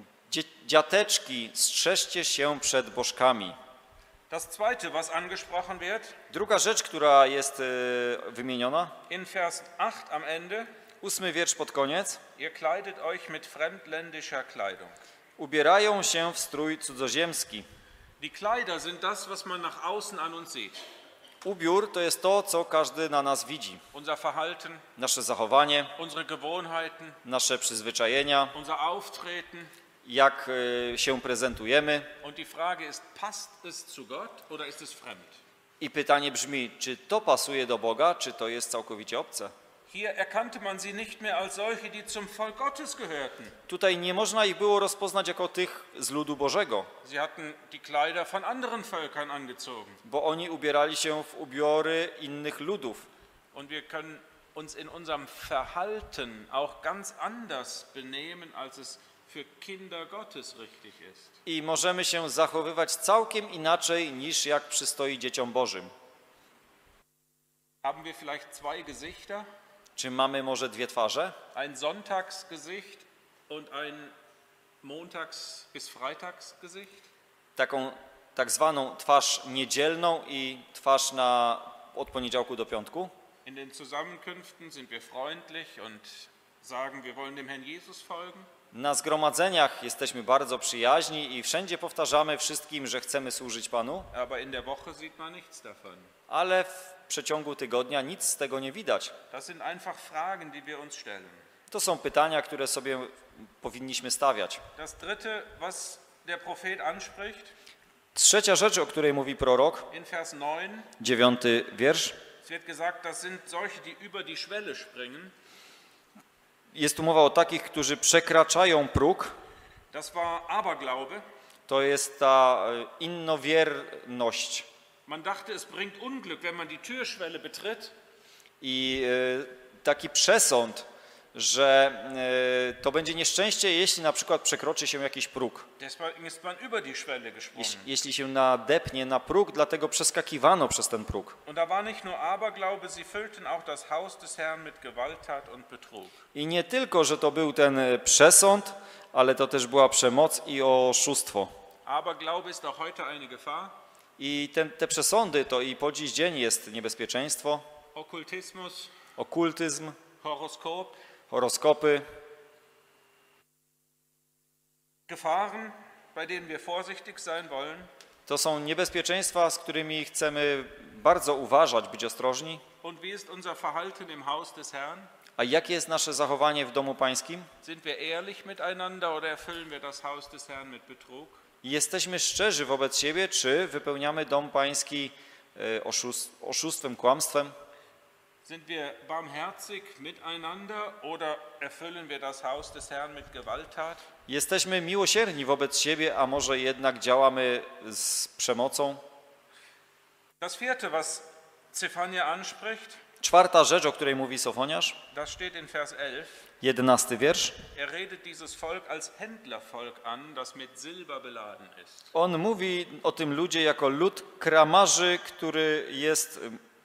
dziateczki, strzeżcie się przed bożkami. Das zweite, was angesprochen wird, Druga rzecz, która jest y, wymieniona, in Vers acht am Ende: ósmy wiersz pod koniec. Ihr kleidet euch mit fremdländischer Kleidung. Ubierają się w strój cudzoziemski. Die Kleider sind das, was man nach außen an uns sieht. Ubiór to jest to, co każdy na nas widzi. Unser Verhalten, Nasze zachowanie, unsere Gewohnheiten, nasze przyzwyczajenia, unser Auftreten. jak y, się prezentujemy. Und die Frage ist, passt es zu Gott oder ist es fremd? I pytanie brzmi, czy to pasuje do Boga, czy to jest całkowicie obce? Hier erkannte man sie nicht mehr als solche, die zum Volk Gottes gehörten. Tutaj nie można ich było rozpoznać jako tych z ludu Bożego, Sie hatten die Kleider von anderen Völkern angezogen. bo oni ubierali się w ubiory innych ludów. Und wir können uns in unserem Verhalten auch ganz anders benehmen, als es für Kinder Gottes richtig ist. I możemy się zachowywać całkiem inaczej, niż jak przystoi dzieciom Bożym. Haben wir vielleicht zwei Gesichter? Czy mamy może dwie twarze? Ein Sonntagsgesicht und ein Montags- bis Freitagsgesicht? Taką tak zwaną twarz niedzielną i twarz na, od poniedziałku do piątku. In den Zusammenkünften sind wir freundlich und sagen, wir wollen dem Herrn Jesus folgen. Na zgromadzeniach jesteśmy bardzo przyjaźni i wszędzie powtarzamy wszystkim, że chcemy służyć Panu, Aber in der Woche sieht man nichts davon. ale w przeciągu tygodnia nic z tego nie widać. Das sind einfach Fragen, die wir uns stellen. To są pytania, które sobie powinniśmy stawiać. Das dritte, was der Prophet anspricht, Trzecia rzecz, o której mówi prorok, in Vers neun, dziewiąty wiersz, es wird gesagt, das sind solche, die über die Schwelle springen. jest tu mowa o takich, którzy przekraczają próg. Das war Aberglaube. To jest ta e, innowierność. Man dachte, es bringt Unglück, wenn man die Türschwelle betritt. I e, taki przesąd, że e, to będzie nieszczęście, jeśli na przykład przekroczy się jakiś próg. Deswegen ist man über die Schwelle gesprungen. Jeśli, jeśli się nadepnie na próg, dlatego przeskakiwano przez ten próg. Und da war nicht nur Aberglaube, sie füllten auch das Haus des Herrn mit Gewalttat und Betrug. I nie tylko, że to był ten przesąd, ale to też była przemoc i oszustwo. Aberglaube ist auch heute eine Gefahr. I te, te przesądy to i po dziś dzień jest niebezpieczeństwo, Okkultismus, okultyzm, Horoskop, horoskopy. Gefahren, bei denen wir vorsichtig sein wollen. To są niebezpieczeństwa, z którymi chcemy bardzo uważać, być ostrożni. Und wie ist unser Verhalten im Haus des Herrn? A jakie jest nasze zachowanie w domu pańskim? Sind wir ehrlich miteinander oder erfüllen wir das Haus des Herrn mit Betrug? Jesteśmy szczerzy wobec siebie, czy wypełniamy dom pański e, oszust, oszustwem, kłamstwem? Sind wir barmherzig miteinander oder erfüllen wir das Haus des Herrn mit Gewalttat? Jesteśmy miłosierni wobec siebie, a może jednak działamy z przemocą? Das vierte, was Zephania anspricht, Czwarta rzecz, o której mówi Sofoniarz, das steht in Vers elf. jedenasty wiersz. Er redet dieses Volk als Händlervolk an, das mit Silber beladen ist. On mówi o tym ludzie jako lud kramarzy, który jest,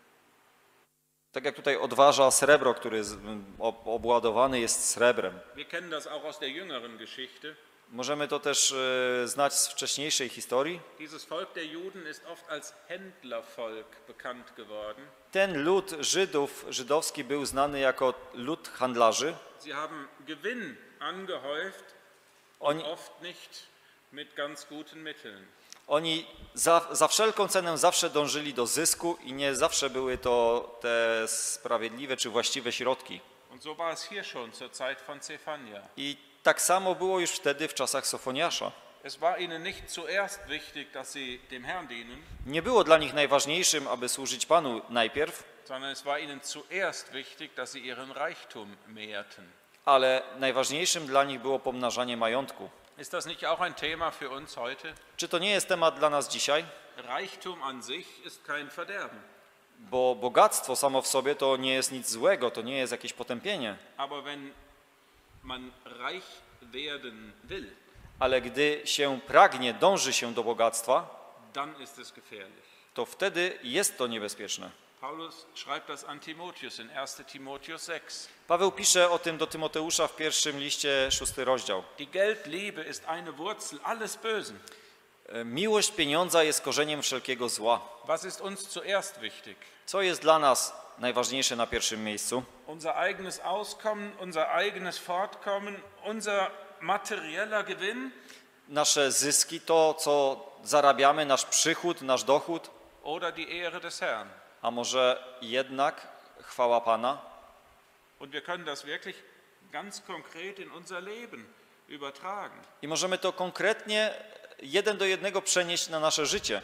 tak jak tutaj odważa srebro, który jest obładowany jest srebrem. Wir kennen das auch aus der jüngeren Geschichte. Możemy to też e, znać z wcześniejszej historii. Dieses Volk der Juden ist oft als Händlervolk bekannt geworden. Ten lud Żydów, żydowski był znany jako lud handlarzy. Sie haben Gewinn angehäuft, Oni, oft nicht mit ganz guten Mitteln. oni za, za wszelką cenę zawsze dążyli do zysku i nie zawsze były to te sprawiedliwe czy właściwe środki. Und so war es hier schon zur Zeit von Zephania. I tak samo było już wtedy w czasach Sofoniasza. Es war ihnen nicht zuerst wichtig, dass sie dem Herrn dienen, Nie było dla nich najważniejszym, aby służyć Panu najpierw, sondern es war ihnen zuerst wichtig, dass sie ihren Reichtum mehrten. ale najważniejszym dla nich było pomnażanie majątku. Ist das nicht auch ein Thema für uns heute? Czy to nie jest temat dla nas dzisiaj? Reichtum an sich ist kein Verderben. Bo bogactwo samo w sobie to nie jest nic złego, to nie jest jakieś potępienie. Aber wenn man reich werden will, Ale gdy się pragnie, dąży się do bogactwa, dann ist es gefährlich. to wtedy jest to niebezpieczne. Paulus schreibt das an Timotheus in erster Timotheus sechs. Paweł pisze o tym do Tymoteusza w pierwszym liście, szósty rozdział. Die Geldliebe ist eine Wurzel alles Bösen. Miłość pieniądza jest korzeniem wszelkiego zła. Was ist uns zuerst wichtig? Co jest dla nas najważniejsze na pierwszym miejscu? Unser eigenes Auskommen, unser eigenes Fortkommen, unser materieller Gewinn Nasze zyski, to co zarabiamy, nasz przychód, nasz dochód, oder die Ehre des Herrn? a może jednak chwała Pana? Und wir können das wirklich ganz konkret in unser Leben übertragen. I możemy to konkretnie jeden do jednego przenieść na nasze życie.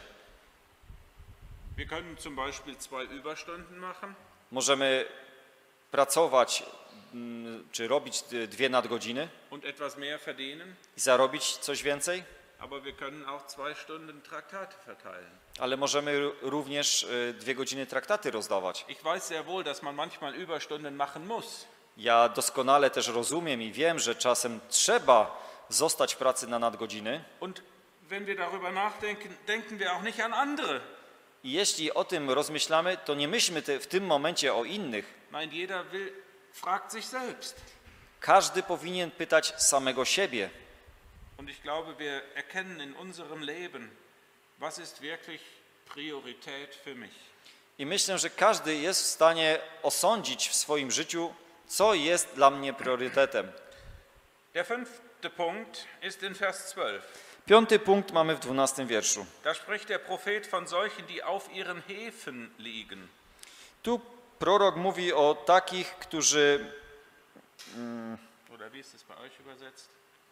Wir können zum Beispiel zwei Überstunden machen Możemy pracować mm, czy robić dwie nadgodziny und etwas mehr verdienen, i zarobić coś więcej, aber wir können auch zwei Stunden Traktate verteilen. ale możemy r- również y, dwie godziny traktaty rozdawać. Ich weiß sehr wohl, dass man manchmal Überstunden machen muss. Ja doskonale też rozumiem i wiem, że czasem trzeba zostać w pracy na nadgodziny. Und wenn wir darüber nachdenken, denken wir auch nicht an andere. I jeśli o tym rozmyślamy, to nie myślmy te, w tym momencie o innych. Nein, jeder will, fragt sich selbst. Każdy powinien pytać samego siebie. Und ich glaube, wir erkennen in unserem Leben, was ist wirklich Priorität für mich. I myślę, że każdy jest w stanie osądzić w swoim życiu, co jest dla mnie priorytetem. Der fünfte Punkt ist in Vers zwölf. Piąty punkt mamy w dwunastym wierszu. Da spricht der Prophet von solchen, die auf ihren Häfen liegen. Tu prorok mówi o takich, którzy... Mm, Oder wie ist es bei euch übersetzt?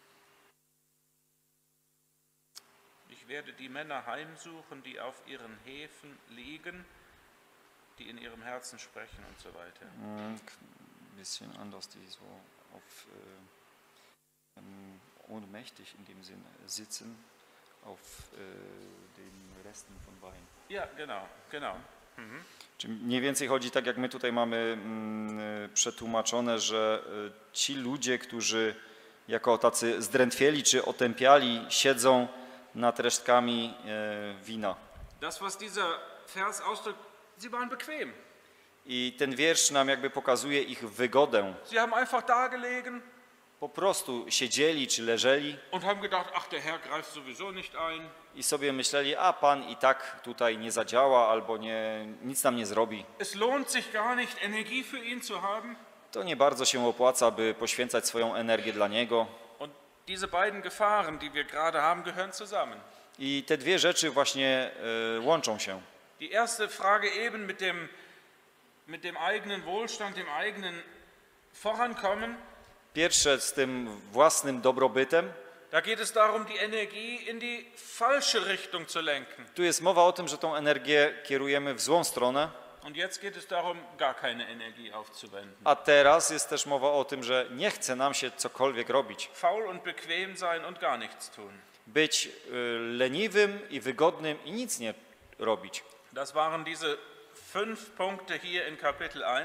Ich werde die Männer heimsuchen, die auf ihren Häfen liegen, die in ihrem Herzen sprechen und so weiter. ein bisschen anders, die so auf äh, ähm, ohnmächtig in dem Sinn sitzen, auf äh, den Resten von Wein. Ja, genau, genau. Mhm. Czyli mniej więcej chodzi tak, jak my tutaj mamy mm, przetłumaczone, że y, ci ludzie, którzy jako tacy zdrętwieli czy otępiali, siedzą nad resztkami y, wina. Das, was dieser Vers ausdrückt, sie waren bequem. I ten wiersz nam jakby pokazuje ich wygodę. Sie haben einfach da gelegen Po prostu siedzieli czy leżeli und haben gedacht, ach, der Herr greift sowieso nicht ein. i sobie myśleli, a Pan i tak tutaj nie zadziała albo nie, nic nam nie zrobi. Es lohnt sich gar nicht, Energie für ihn zu haben. To nie bardzo się opłaca, by poświęcać swoją energię dla Niego. Und diese beiden Gefahren, die wir gerade haben, gehören zusammen. I te dwie rzeczy właśnie y, łączą się. Die erste Frage eben mit dem, mit dem eigenen Wohlstand, dem eigenen Vorankommen. Pierwsze z tym własnym dobrobytem. Da geht es darum, die Energie in die falsche Richtung zu lenken. Tu jest mowa o tym, że tą energię kierujemy w złą stronę. Und jetzt geht es darum, gar keine Energie aufzuwenden. A teraz jest też mowa o tym, że nie chce nam się cokolwiek robić. Faul und bequem sein und gar nichts tun. Być y, leniwym i wygodnym i nic nie robić. Das waren diese fünf Punkte hier in Kapitel eins.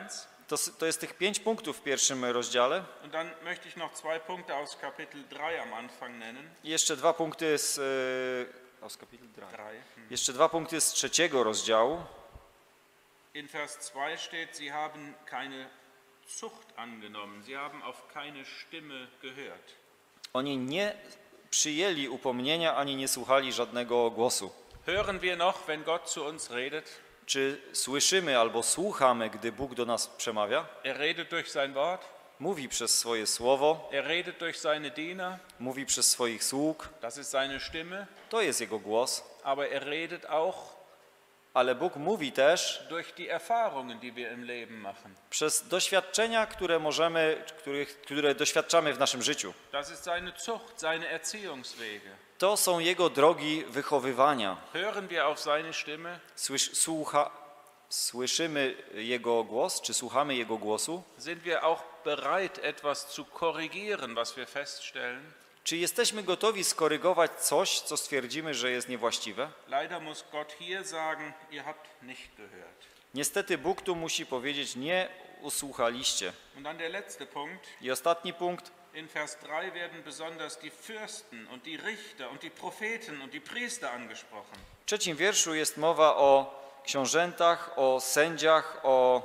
To, s- to jest tych pięć punktów w pierwszym rozdziale. Und dann möchte ich noch zwei Punkte aus Kapitel drei am Anfang nennen. I jeszcze dwa punkty z... e, aus Kapitel drei. Drei. Hm. Jeszcze dwa punkty z trzeciego rozdziału. In Vers zwei steht, sie haben keine Zucht angenommen, sie haben auf keine Stimme gehört. Oni nie przyjęli upomnienia, ani nie słuchali żadnego głosu. Hören wir noch, wenn Gott zu uns redet? Czy słyszymy albo słuchamy, gdy Bóg do nas przemawia? Er redet durch sein Wort, Mówi przez swoje słowo, er redet durch seine Diener, mówi przez swoich sług. das ist seine Stimme, To jest Jego głos. aber er redet auch Ale Bóg mówi też durch die Erfahrungen, die wir im Leben machen. przez doświadczenia, które możemy, których, które doświadczamy w naszym życiu. Das ist seine Zucht, seine Erziehungswege. To są Jego drogi wychowywania. Hören wir auf seine Stimme? Słysz, słucha, słyszymy Jego głos, czy słuchamy Jego głosu? Sind wir auch bereit, etwas zu korrigieren, was wir feststellen? Czy jesteśmy gotowi skorygować coś, co stwierdzimy, że jest niewłaściwe? Leider muss Gott hier sagen, ihr habt nicht gehört. Niestety Bóg tu musi powiedzieć, nie usłuchaliście. Und dann der letzte Punkt. I ostatni punkt. In Vers drei werden besonders die Fürsten und die Richter und die Propheten und die Priester angesprochen. W trzecim wierszu jest mowa o książętach, o sędziach, o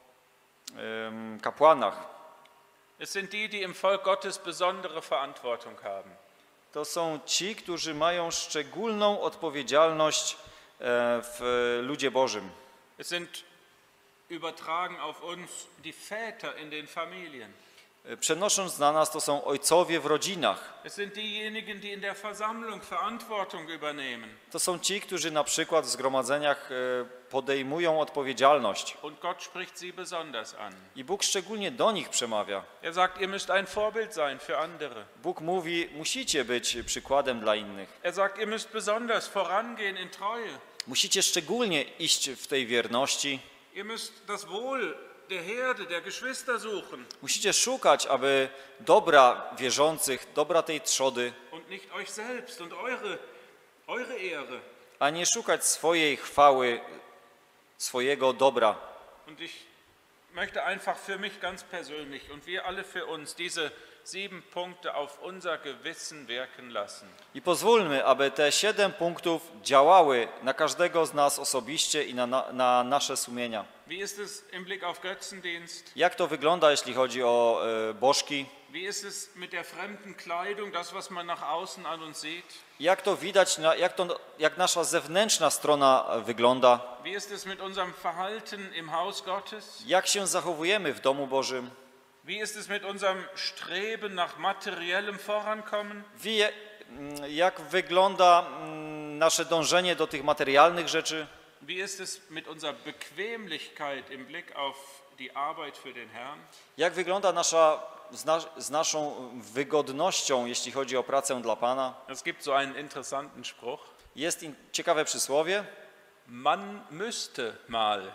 ym, kapłanach. Es sind die, die im Volk Gottes besondere Verantwortung haben. To są ci, którzy mają szczególną odpowiedzialność e, w ludzie Bożym. Es sind übertragen auf uns die Väter in den Familien. E, Przenosząc na nas, to są ojcowie w rodzinach. Es sind diejenigen, die in der Versammlung Verantwortung übernehmen. To są ci, którzy na przykład w zgromadzeniach e, podejmują odpowiedzialność. Und Gott spricht sie besonders an. I Bóg szczególnie do nich przemawia. Er sagt, ihr müsst ein Vorbild sein für andere. Bóg mówi, musicie być przykładem dla innych. Er sagt, ihr müsst besonders vorangehen in Treue. Musicie szczególnie iść w tej wierności. Ihr müsst das Wohl der Herde, der Geschwister suchen Musicie szukać, aby dobra wierzących, dobra tej trzody, und nicht euch selbst und eure, eure Ehre. a nie szukać swojej chwały, swojego dobra. Und ich möchte einfach für mich ganz persönlich und wir alle für uns diese sieben Punkte auf unser Gewissen wirken lassen. I pozwólmy, aby te siedem punktów działały na każdego z nas osobiście i na, na, na nasze sumienia. Wie ist es im Blick auf Götzendienst? Jak to wygląda, jeśli chodzi o e, bożki? Wie ist es mit der fremden Kleidung, das, was man nach außen an uns sieht? Jak to widać, na, jak, to, jak nasza zewnętrzna strona wygląda? Wie ist es mit unserem Verhalten im Haus Gottes? Jak się zachowujemy w domu Bożym? Wie ist es mit unserem Streben nach materiellem Vorankommen? Wie, jak wygląda mm, nasze dążenie do tych materialnych rzeczy? Wie ist es mit unserer Bequemlichkeit im Blick auf die Arbeit für den Herrn? Jak wygląda nasza, z, na, z naszą wygodnością, jeśli chodzi o pracę dla Pana? Es gibt so einen interessanten Spruch. Jest in, ciekawe przysłowie. Man müsste mal.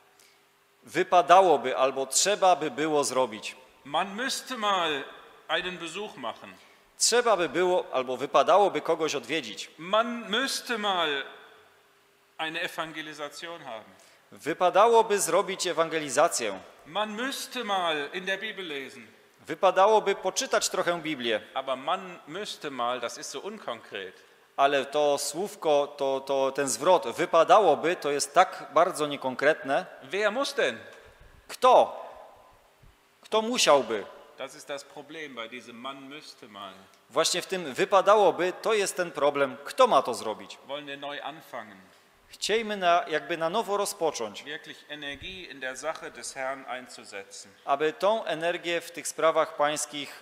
Wypadałoby albo trzeba by było zrobić. Man müsste mal einen Besuch machen. Trzeba by było albo wypadałoby kogoś odwiedzić. Man müsste mal eine Evangelisation haben. Wypadałoby zrobić ewangelizację. Man müsste mal in der Bibel lesen. Wypadałoby poczytać trochę Biblię. Aber man müsste mal, das ist so unkonkret. Ale to słówko, to, to, ten zwrot wypadałoby, to jest tak bardzo niekonkretne. Wer muss denn? Kto? Kto musiałby? Das ist das Problem bei diesem man müsste mal. Właśnie w tym wypadałoby, to jest ten problem. Kto ma to zrobić? Wollen wir neu anfangen, Chciejmy na, jakby na nowo rozpocząć, wirklich Energie in der Sache des Herrn einzusetzen. aby tą energię w tych sprawach pańskich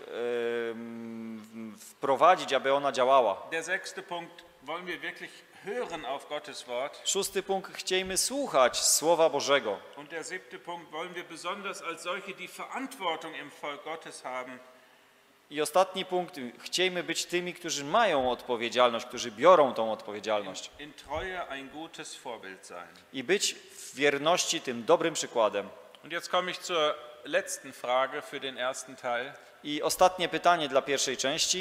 yy, wprowadzić, aby ona działała. Der sechste Punkt, wollen wir wirklich hören auf Gottes Wort. Szósty punkt, chciejmy słuchać Słowa Bożego. Und der siebte Punkt, wollen wir besonders als solche, die Verantwortung im Volk Gottes haben, I ostatni punkt, chciejmy być tymi, którzy mają odpowiedzialność, którzy biorą tą odpowiedzialność. in, in Treue ein gutes Vorbild sein. I być w wierności tym dobrym przykładem. Und jetzt komme ich zur letzten Frage für den ersten Teil. I ostatnie pytanie dla pierwszej części.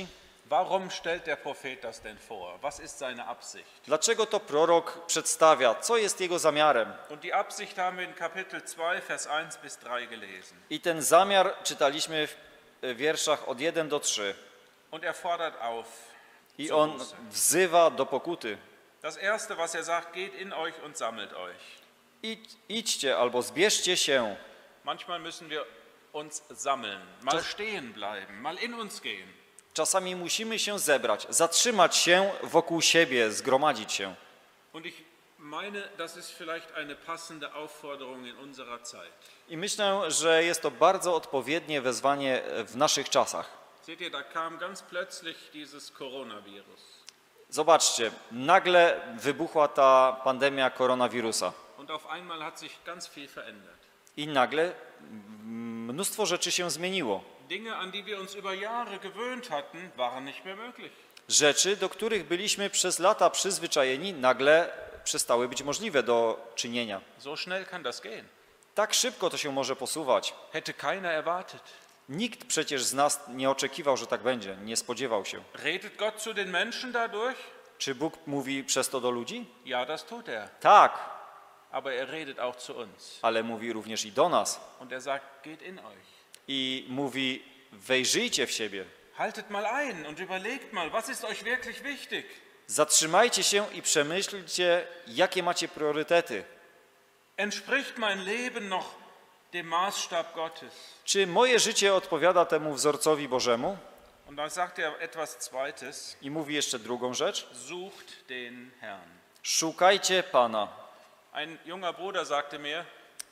Warum stellt der Prophet das denn vor? Was ist seine Absicht? Dlaczego to prorok przedstawia? Co jest jego zamiarem? Und die Absicht haben wir in Kapitel zwei, Vers eins bis drei gelesen. I ten zamiar czytaliśmy w e, wierszach od jeden do trzech. Und er fordert auf. I zur on Buße. wzywa do pokuty. Das Erste, was er sagt, geht in euch und sammelt euch. Idź, idźcie albo zbierzcie się. Manchmal müssen wir uns sammeln, mal Das- stehen bleiben, mal in uns gehen. Czasami musimy się zebrać, zatrzymać się wokół siebie, zgromadzić się. Und ich meine, das ist vielleicht eine passende Aufforderung in unserer Zeit. I myślę, że jest to bardzo odpowiednie wezwanie w naszych czasach. Seht ihr, da kam ganz plötzlich dieses Coronavirus. Zobaczcie, nagle wybuchła ta pandemia koronawirusa Und auf einmal hat sich ganz viel verändert. i nagle mnóstwo rzeczy się zmieniło. Dinge, an die wir uns über Jahre gewöhnt hatten, waren nicht mehr möglich. Rzeczy, do których byliśmy przez lata przyzwyczajeni, nagle przestały być możliwe do czynienia. So schnell kann das gehen. Tak szybko to się może posuwać. Hätte keiner erwartet. Nikt przecież z nas nie oczekiwał, że tak będzie, nie spodziewał się. Redet Gott zu den Menschen dadurch? Czy Bóg mówi przez to do ludzi? Ja, das tut er. Tak, Aber er redet auch zu uns. ale mówi również i do nas. Und er sagt, geht in euch. I mówi, wejrzyjcie w siebie. Haltet mal ein und überlegt mal, was ist euch wirklich wichtig? Zatrzymajcie się i przemyślcie, jakie macie priorytety. Entspricht mein Leben noch dem Maßstab Gottes? Czy moje życie odpowiada temu wzorcowi Bożemu? Und dann sagt er etwas Zweites. I mówi jeszcze drugą rzecz. Sucht den Herrn. Szukajcie Pana. Ein junger Bruder sagte mir,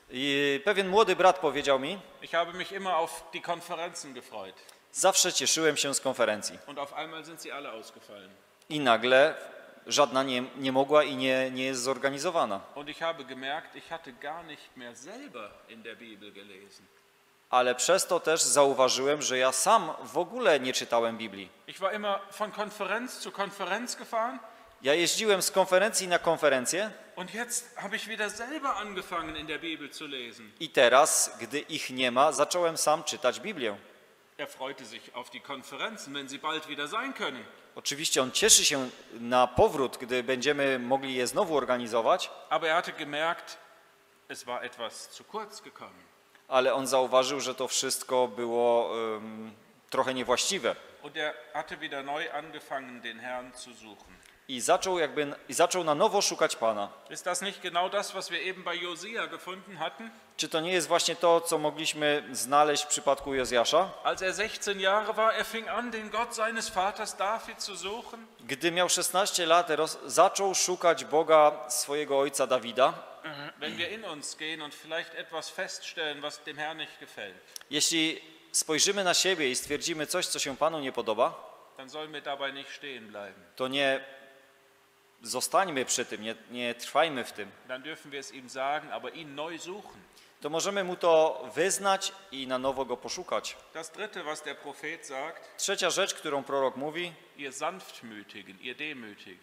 I pewien młody brat powiedział mi, ich habe mich immer auf die Konferenzen gefreut. zawsze cieszyłem się z konferencji. Und auf einmal sind sie alle ausgefallen. I nagle żadna nie, nie mogła i nie, nie jest zorganizowana. Und ich habe gemerkt, ich hatte gar nicht mehr selber in der Bibel gelesen. Ale przez to też zauważyłem, że ja sam w ogóle nie czytałem Biblii. Ich war immer von Konferenz zu Konferenz gefahren Ja jeździłem z konferencji na konferencję und jetzt habe ich wieder selber angefangen in der Bibel zu lesen. i teraz, gdy ich nie ma, zacząłem sam czytać Biblię. Er freute sich auf die Konferenzen, wenn sie bald wieder sein können. Oczywiście on cieszy się na powrót, gdy będziemy mogli je znowu organizować, Aber er hatte gemerkt, es war etwas zu kurz gekommen. ale on zauważył, że to wszystko było um, trochę niewłaściwe. Und er hatte wieder neu angefangen, den Herrn zu suchen. I zaczął, jakby, I zaczął na nowo szukać Pana. Ist das nicht genau das, was wir eben bei Josia gefunden hatten? Czy to nie jest właśnie to, co mogliśmy znaleźć w przypadku Jozjasza? Als er sechzehn Jahre war, er fing an, den Gott seines Vaters David zu suchen. Gdy miał szesnaście lat, roz, zaczął szukać Boga swojego ojca Dawida. Wenn wir in uns gehen und vielleicht etwas feststellen, was dem Herrn nicht gefällt, Jeśli spojrzymy na siebie i stwierdzimy coś, co się Panu nie podoba, dann sollen wir dabei nicht stehen bleiben. to nie zostańmy przy tym, nie, nie trwajmy w tym. Dann dürfen wir es ihm sagen, aber ihn neu suchen. To możemy mu to wyznać i na nowo go poszukać. Das dritte, was der Prophet sagt, Trzecia rzecz, którą prorok mówi, ihr Sanftmütigen, ihr Demütigen.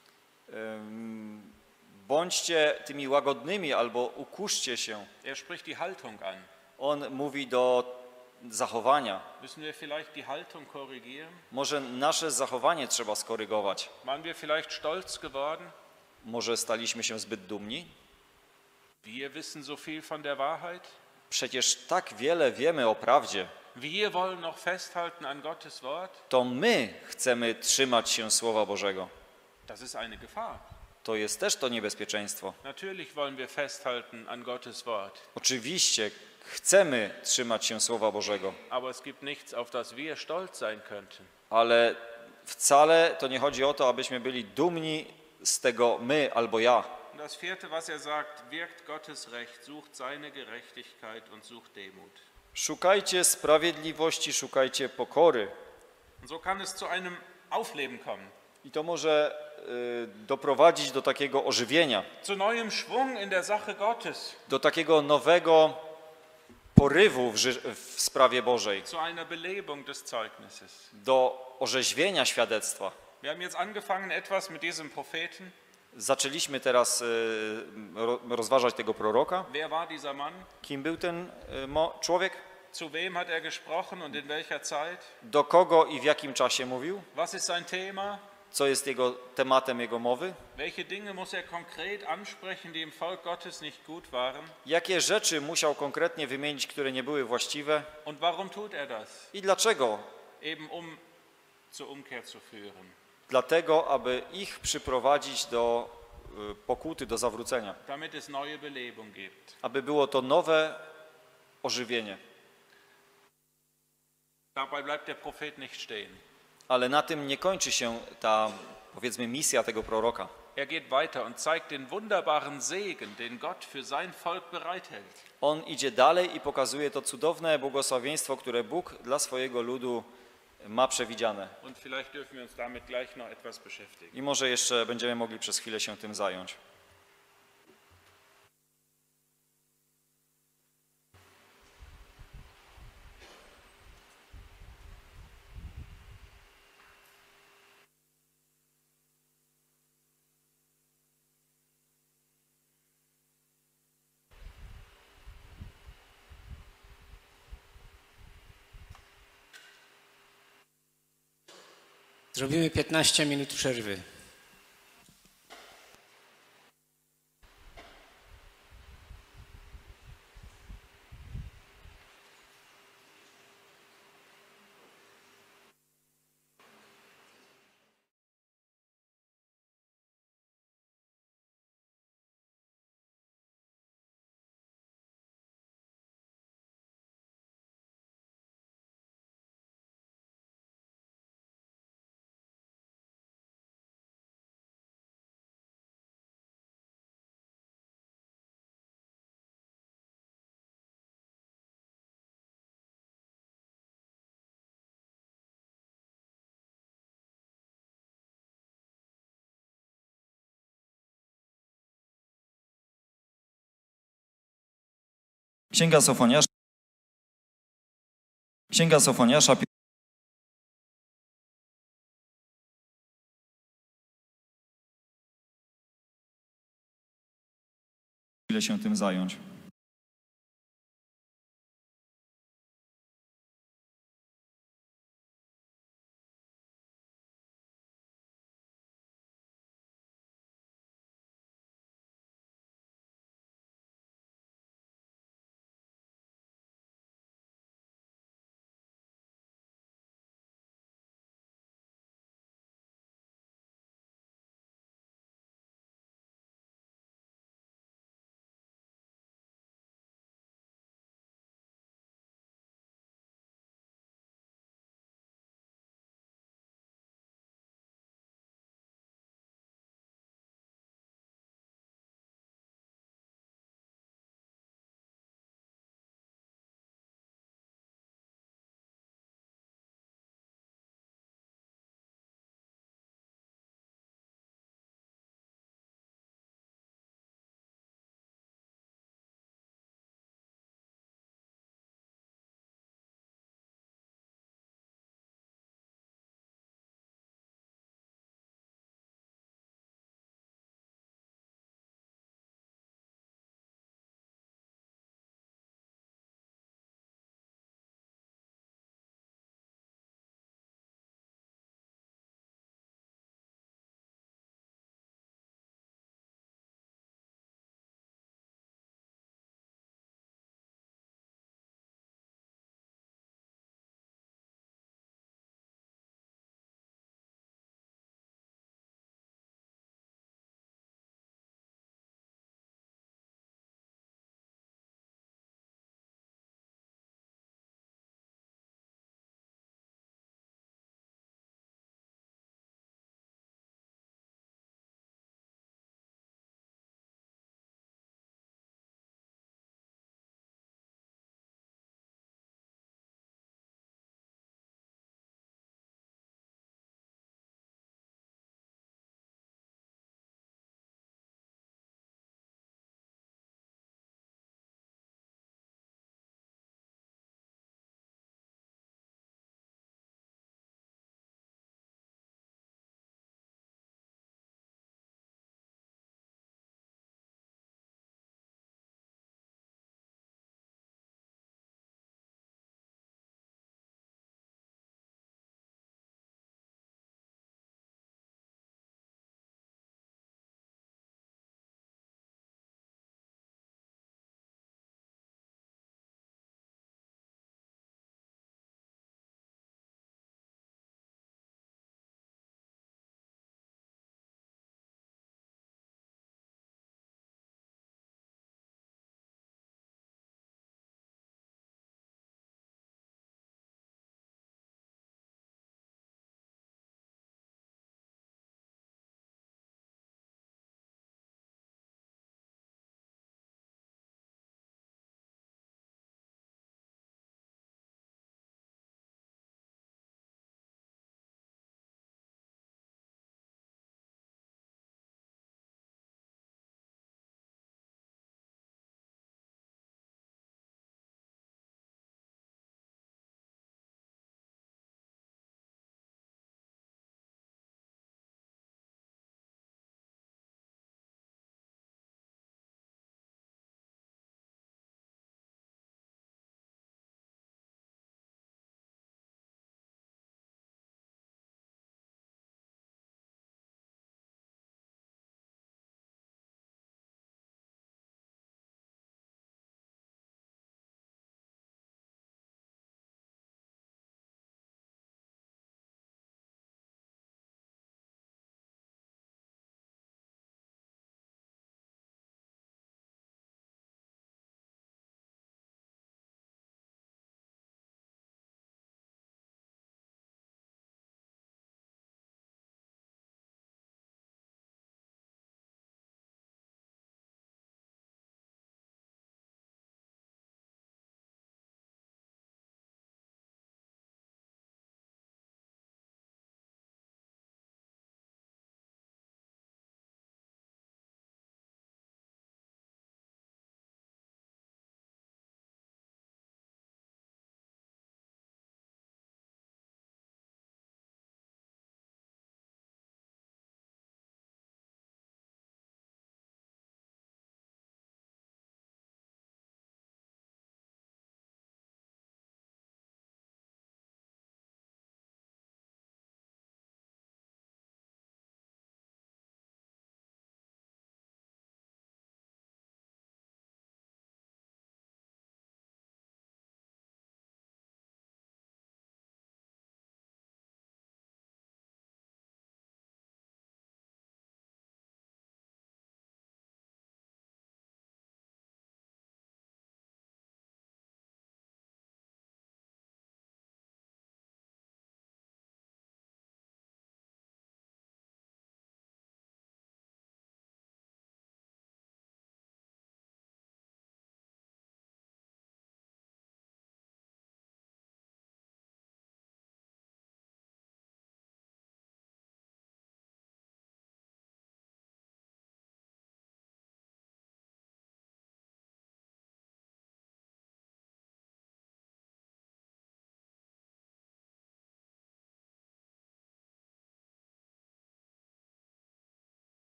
ym, bądźcie tymi łagodnymi albo ukuszcie się. Er spricht die Haltung an. On mówi do zachowania. Müssen wir vielleicht die Haltung korrigieren? Może nasze zachowanie trzeba skorygować. Waren wir vielleicht stolz geworden? Może staliśmy się zbyt dumni? Wir wissen so viel von der Wahrheit. Przecież tak wiele wiemy o prawdzie. Wir wollen noch festhalten an Gottes Wort. To my chcemy trzymać się Słowa Bożego. Das ist eine Gefahr. To jest też to niebezpieczeństwo. Natürlich wollen wir festhalten an Gottes Wort. Oczywiście chcemy trzymać się Słowa Bożego, Aber es gibt nichts, auf das wir stolz sein könnten. ale wcale to nie chodzi o to, abyśmy byli dumni z tego my albo ja. Und das vierte, was er sagt, wirkt Gottes Recht, sucht seine Gerechtigkeit und sucht Demut. Szukajcie sprawiedliwości, szukajcie pokory. Und so kann es zu einem Aufleben kommen. I to może y, doprowadzić do takiego ożywienia, Zu neuem Schwung in der Sache Gottes. do takiego nowego porywu w, ży- w sprawie Bożej, Zu einer Belebung des Zeugnisses. do orzeźwienia świadectwa. Wir haben jetzt angefangen etwas mit diesem Propheten. Zaczęliśmy teraz y, ro- rozważać tego proroka. Wer war dieser Mann? Kim był ten y, mo- człowiek? Zu wem hat er gesprochen und in welcher Zeit? Do kogo i w jakim czasie mówił? Was ist sein Thema? Co jest jego tematem jego mowy? Welche Dinge muss er konkret ansprechen, die im Volk Gottes nicht gut waren? Jakie rzeczy musiał konkretnie wymienić, które nie były właściwe? Und warum tut er das? I dlaczego? Eben um zur Umkehr zu führen. Dlatego, aby ich przyprowadzić do y, pokuty, do zawrócenia. Damit es neue Belebung gibt. Aby było to nowe ożywienie. Dabei bleibt der Prophet nicht stehen. Ale na tym nie kończy się ta, powiedzmy, misja tego proroka. Er geht weiter und zeigt den wunderbaren Segen, den Gott für sein Volk bereithält. On idzie dalej i pokazuje to cudowne błogosławieństwo, które Bóg dla swojego ludu ma przewidziane. Und vielleicht dürfen wir uns damit gleich noch etwas beschäftigen. I może jeszcze będziemy mogli przez chwilę się tym zająć. Zrobimy piętnaście minut przerwy. Księga Sofoniasza, Księga Sofoniasza, chwilę się tym zająć.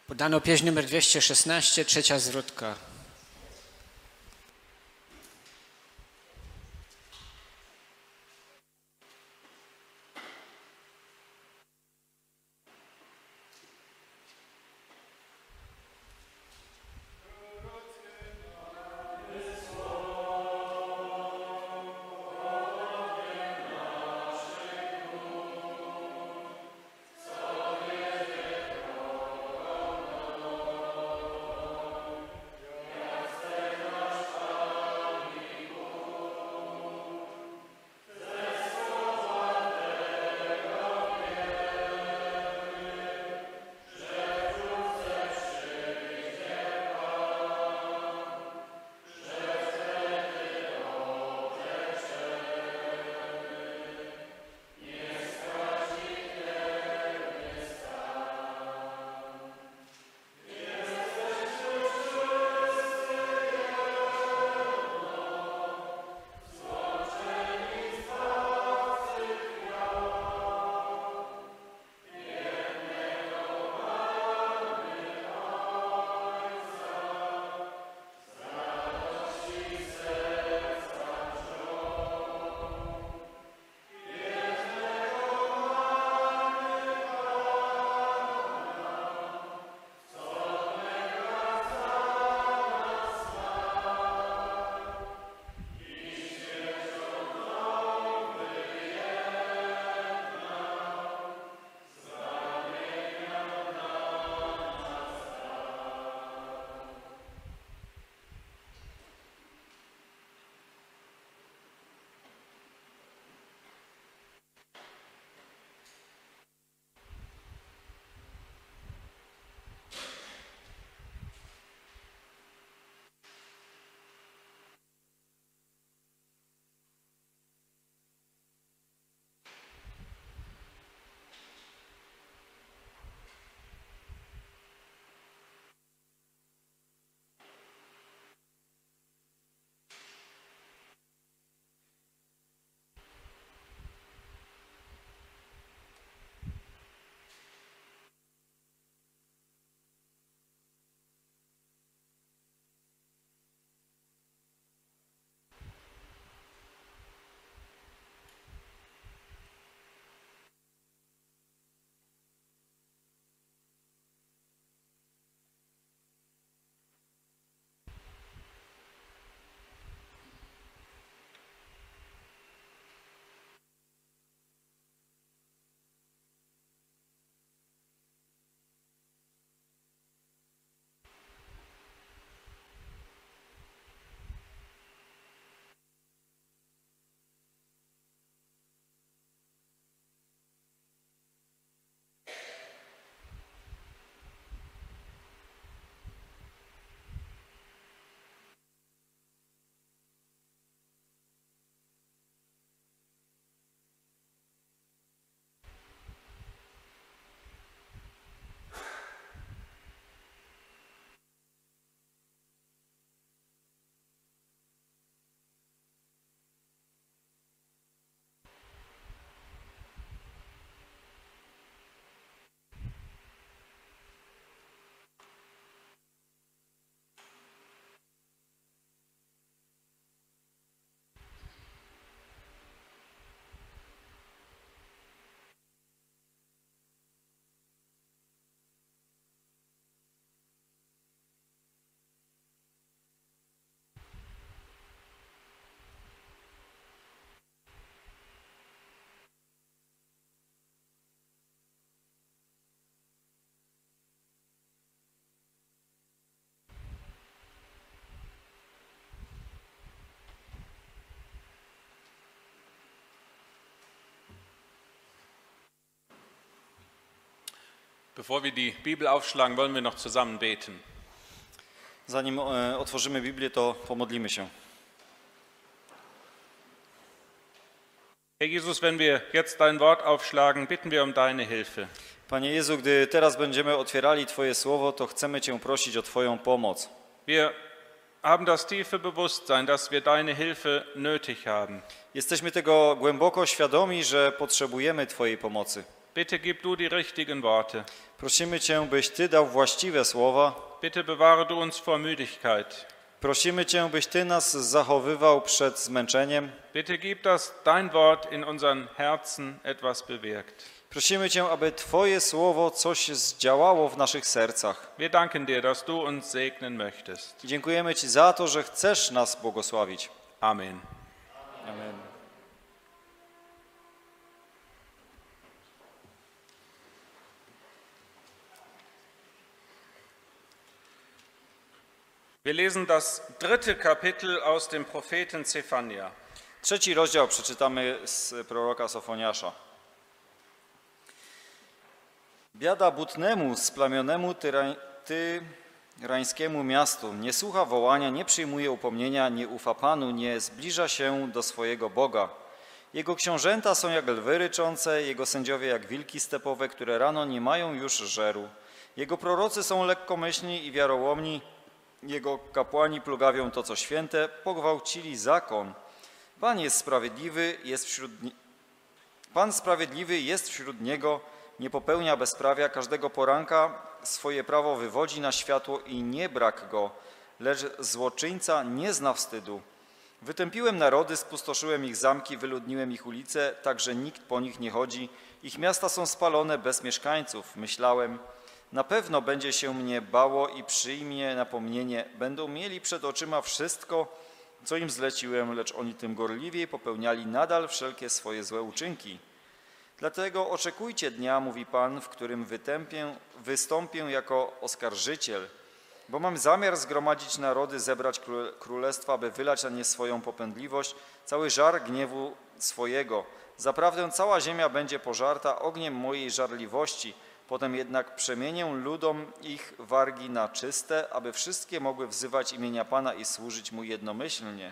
Podano pieśń numer dwieście szesnaście, trzecia zwrotka. Bevor wir die Bibel aufschlagen, wollen wir noch zusammen beten. Zanim e, otworzymy Biblię, to pomodlimy się. Herr Jesus, wenn wir jetzt dein Wort aufschlagen, bitten wir um deine Hilfe. Panie Jezu, gdy teraz będziemy otwierali Twoje słowo, to chcemy Cię prosić o Twoją pomoc. Wir haben das tiefe Bewusstsein, dass wir deine Hilfe nötig haben. Jesteśmy tego głęboko świadomi, że potrzebujemy Twojej pomocy. Bitte gib du die richtigen Worte. Prosimy Cię, byś Ty dał właściwe słowa. Bitte bewahre du uns vor Müdigkeit. Prosimy Cię, byś Ty nas zachowywał przed zmęczeniem. Bitte gib, dass dein Wort in unseren Herzen etwas bewirkt. Prosimy Cię, aby Twoje słowo coś zdziałało w naszych sercach. Wir danken dir, dass du uns segnen möchtest. Dziękujemy Ci za to, że chcesz nas błogosławić. Amen. Amen. Wir lesen das dritte Kapitel aus dem Propheten Zephania. Trzeci rozdział przeczytamy z proroka Sofoniasza. Biada butnemu, splamionemu tyra, tyrańskiemu miastu. Nie słucha wołania, nie przyjmuje upomnienia, nie ufa Panu, nie zbliża się do swojego Boga. Jego książęta są jak lwy ryczące, jego sędziowie jak wilki stepowe, które rano nie mają już żeru. Jego prorocy są lekkomyślni i wiarołomni, jego kapłani plugawią to, co święte, pogwałcili zakon. Pan jest sprawiedliwy, jest wśród... Pan sprawiedliwy jest wśród niego, nie popełnia bezprawia, każdego poranka swoje prawo wywodzi na światło i nie brak go, lecz złoczyńca nie zna wstydu. Wytępiłem narody, spustoszyłem ich zamki, wyludniłem ich ulice, tak że nikt po nich nie chodzi. Ich miasta są spalone bez mieszkańców. Myślałem, na pewno będzie się mnie bało i przyjmie napomnienie. Będą mieli przed oczyma wszystko, co im zleciłem, lecz oni tym gorliwiej popełniali nadal wszelkie swoje złe uczynki. Dlatego oczekujcie dnia, mówi Pan, w którym wytępię, wystąpię jako oskarżyciel, bo mam zamiar zgromadzić narody, zebrać królestwa, aby wylać na nie swoją popędliwość, cały żar gniewu swojego. Zaprawdę cała ziemia będzie pożarta ogniem mojej żarliwości, potem jednak przemienię ludom ich wargi na czyste, aby wszystkie mogły wzywać imienia Pana i służyć Mu jednomyślnie.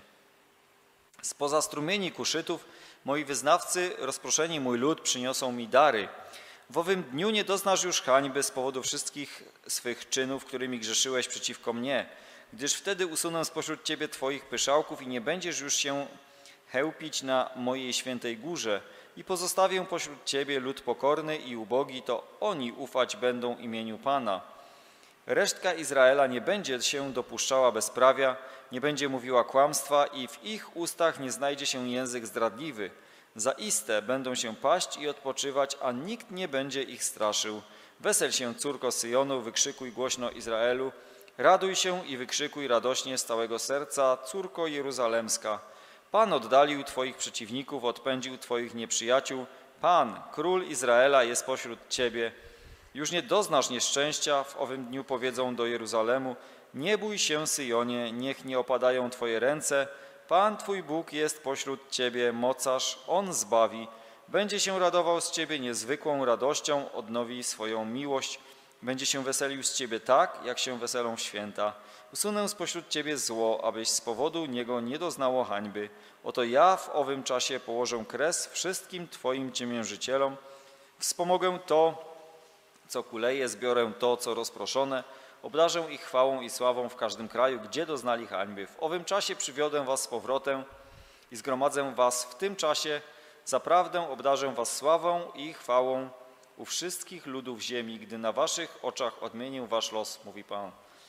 Spoza strumieni kuszytów moi wyznawcy, rozproszeni mój lud, przyniosą mi dary. W owym dniu nie doznasz już hańby z powodu wszystkich swych czynów, którymi grzeszyłeś przeciwko mnie, gdyż wtedy usunę spośród ciebie twoich pyszałków i nie będziesz już się chełpić na mojej świętej górze i pozostawię pośród ciebie lud pokorny i ubogi, to oni ufać będą imieniu Pana. Resztka Izraela nie będzie się dopuszczała bezprawia, nie będzie mówiła kłamstwa i w ich ustach nie znajdzie się język zdradliwy. Zaiste będą się paść i odpoczywać, a nikt nie będzie ich straszył. Wesel się, córko Syjonu, wykrzykuj głośno Izraelu. Raduj się i wykrzykuj radośnie z całego serca, córko Jeruzalemska. Pan oddalił twoich przeciwników, odpędził twoich nieprzyjaciół. Pan, król Izraela, jest pośród ciebie. Już nie doznasz nieszczęścia, w owym dniu powiedzą do Jeruzalemu, nie bój się, Syjonie, niech nie opadają twoje ręce. Pan twój Bóg jest pośród ciebie, mocarz, On zbawi. Będzie się radował z ciebie niezwykłą radością, odnowi swoją miłość. Będzie się weselił z ciebie tak, jak się weselą w święta. Usunę spośród ciebie zło, abyś z powodu niego nie doznało hańby. Oto ja w owym czasie położę kres wszystkim twoim ciemiężycielom. Wspomogę to, co kuleje, zbiorę to, co rozproszone, obdarzę ich chwałą i sławą w każdym kraju, gdzie doznali hańby. W owym czasie przywiodę was z powrotem i zgromadzę was w tym czasie. Zaprawdę obdarzę was sławą i chwałą u wszystkich ludów ziemi, gdy na waszych oczach odmienię wasz los, mówi Pan.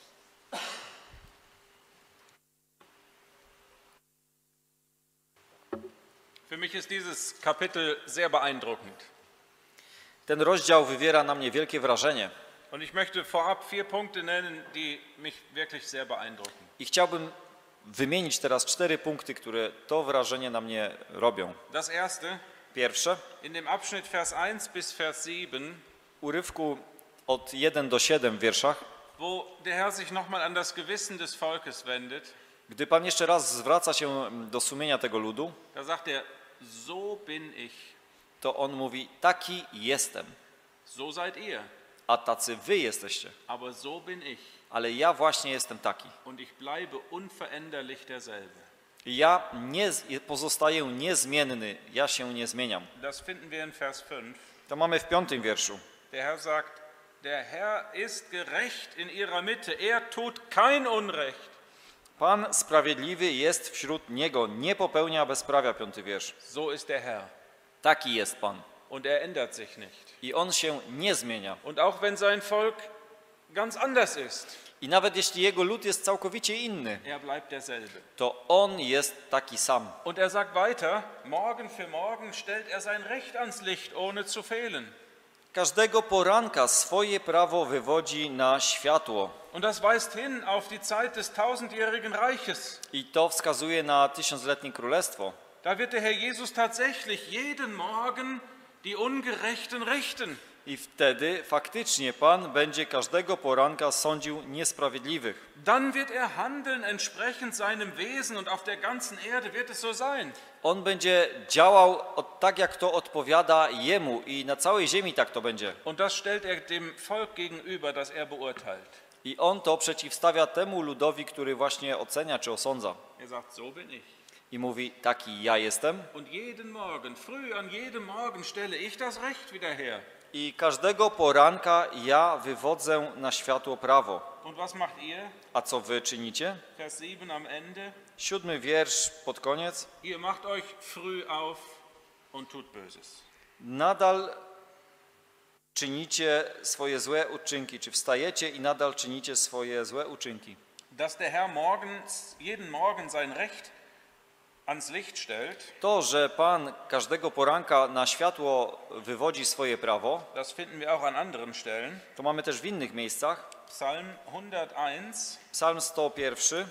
Für mich ist dieses Kapitel sehr beeindruckend. Ten rozdział wywiera na mnie wielkie wrażenie. Und ich möchte vorab vier Punkte nennen, die mich wirklich sehr beeindrucken. I chciałbym wymienić teraz cztery punkty, które to wrażenie na mnie robią. Das erste, Pierwsze, in dem Abschnitt Vers eins bis Vers sieben, urywku od jeden do siedem w wierszach, wo der Herr sich nochmal an das Gewissen des Volkes wendet, gdy Pan jeszcze raz zwraca się do sumienia tego ludu, da sagt er, so bin ich, to On mówi, taki jestem, so seid ihr, a tacy wy jesteście, aber so bin ich. ale ja właśnie jestem taki. Und ich bleibe unveränderlich derselbe. Ja nie, pozostaję niezmienny, ja się nie zmieniam. Das finden wir in Vers fünf. To mamy w piątym wierszu. Der Herr sagt, der Herr ist gerecht in ihrer Mitte, er tut kein Unrecht. Pan sprawiedliwy jest wśród Niego, nie popełnia bezprawia, piąty wiersz. So ist der Herr. Taki jest Pan. Und er ändert sich nicht. I On się nie zmienia. Und auch wenn sein Volk ganz anders ist, I nawet jeśli Jego lud jest całkowicie inny, er bleibt derselbe. to On jest taki sam. Und er sagt weiter, morgen für morgen stellt er sein Recht ans Licht, ohne zu fehlen. Każdego poranka swoje prawo wywodzi na światło. Und das weist hin auf die Zeit des tausendjährigen Reiches. I to wskazuje na tysiącletnie królestwo. Da wird der Herr Jesus tatsächlich jeden Morgen die Ungerechten richten. I wtedy faktycznie Pan będzie każdego poranka sądził niesprawiedliwych. Dann wird er handeln entsprechend seinem Wesen und auf der ganzen Erde wird es so sein. On będzie działał od, tak, jak to odpowiada Jemu i na całej ziemi tak to będzie. Und das stellt er dem Volk gegenüber, das er beurteilt. I On to przeciwstawia temu ludowi, który właśnie ocenia czy osądza. Er sagt, so bin ich. I mówi, taki ja jestem. Und jeden Morgen, früh an jedem Morgen stelle ich das Recht wieder her. I każdego poranka ja wywodzę na światło prawo. Und was macht ihr? A co wy czynicie? Vers sieben am Ende. Siódmy wiersz pod koniec. Ihr macht euch früh auf und tut Böses. Nadal czynicie swoje złe uczynki, czy wstajecie i nadal czynicie swoje złe uczynki. Dass der Herr morgens, jeden Morgen sein Recht ans Licht stellt, To, że Pan każdego poranka na światło wywodzi swoje prawo, das finden wir auch an anderen Stellen. to mamy też w innych miejscach. Psalm hundertein, Psalm sto jeden,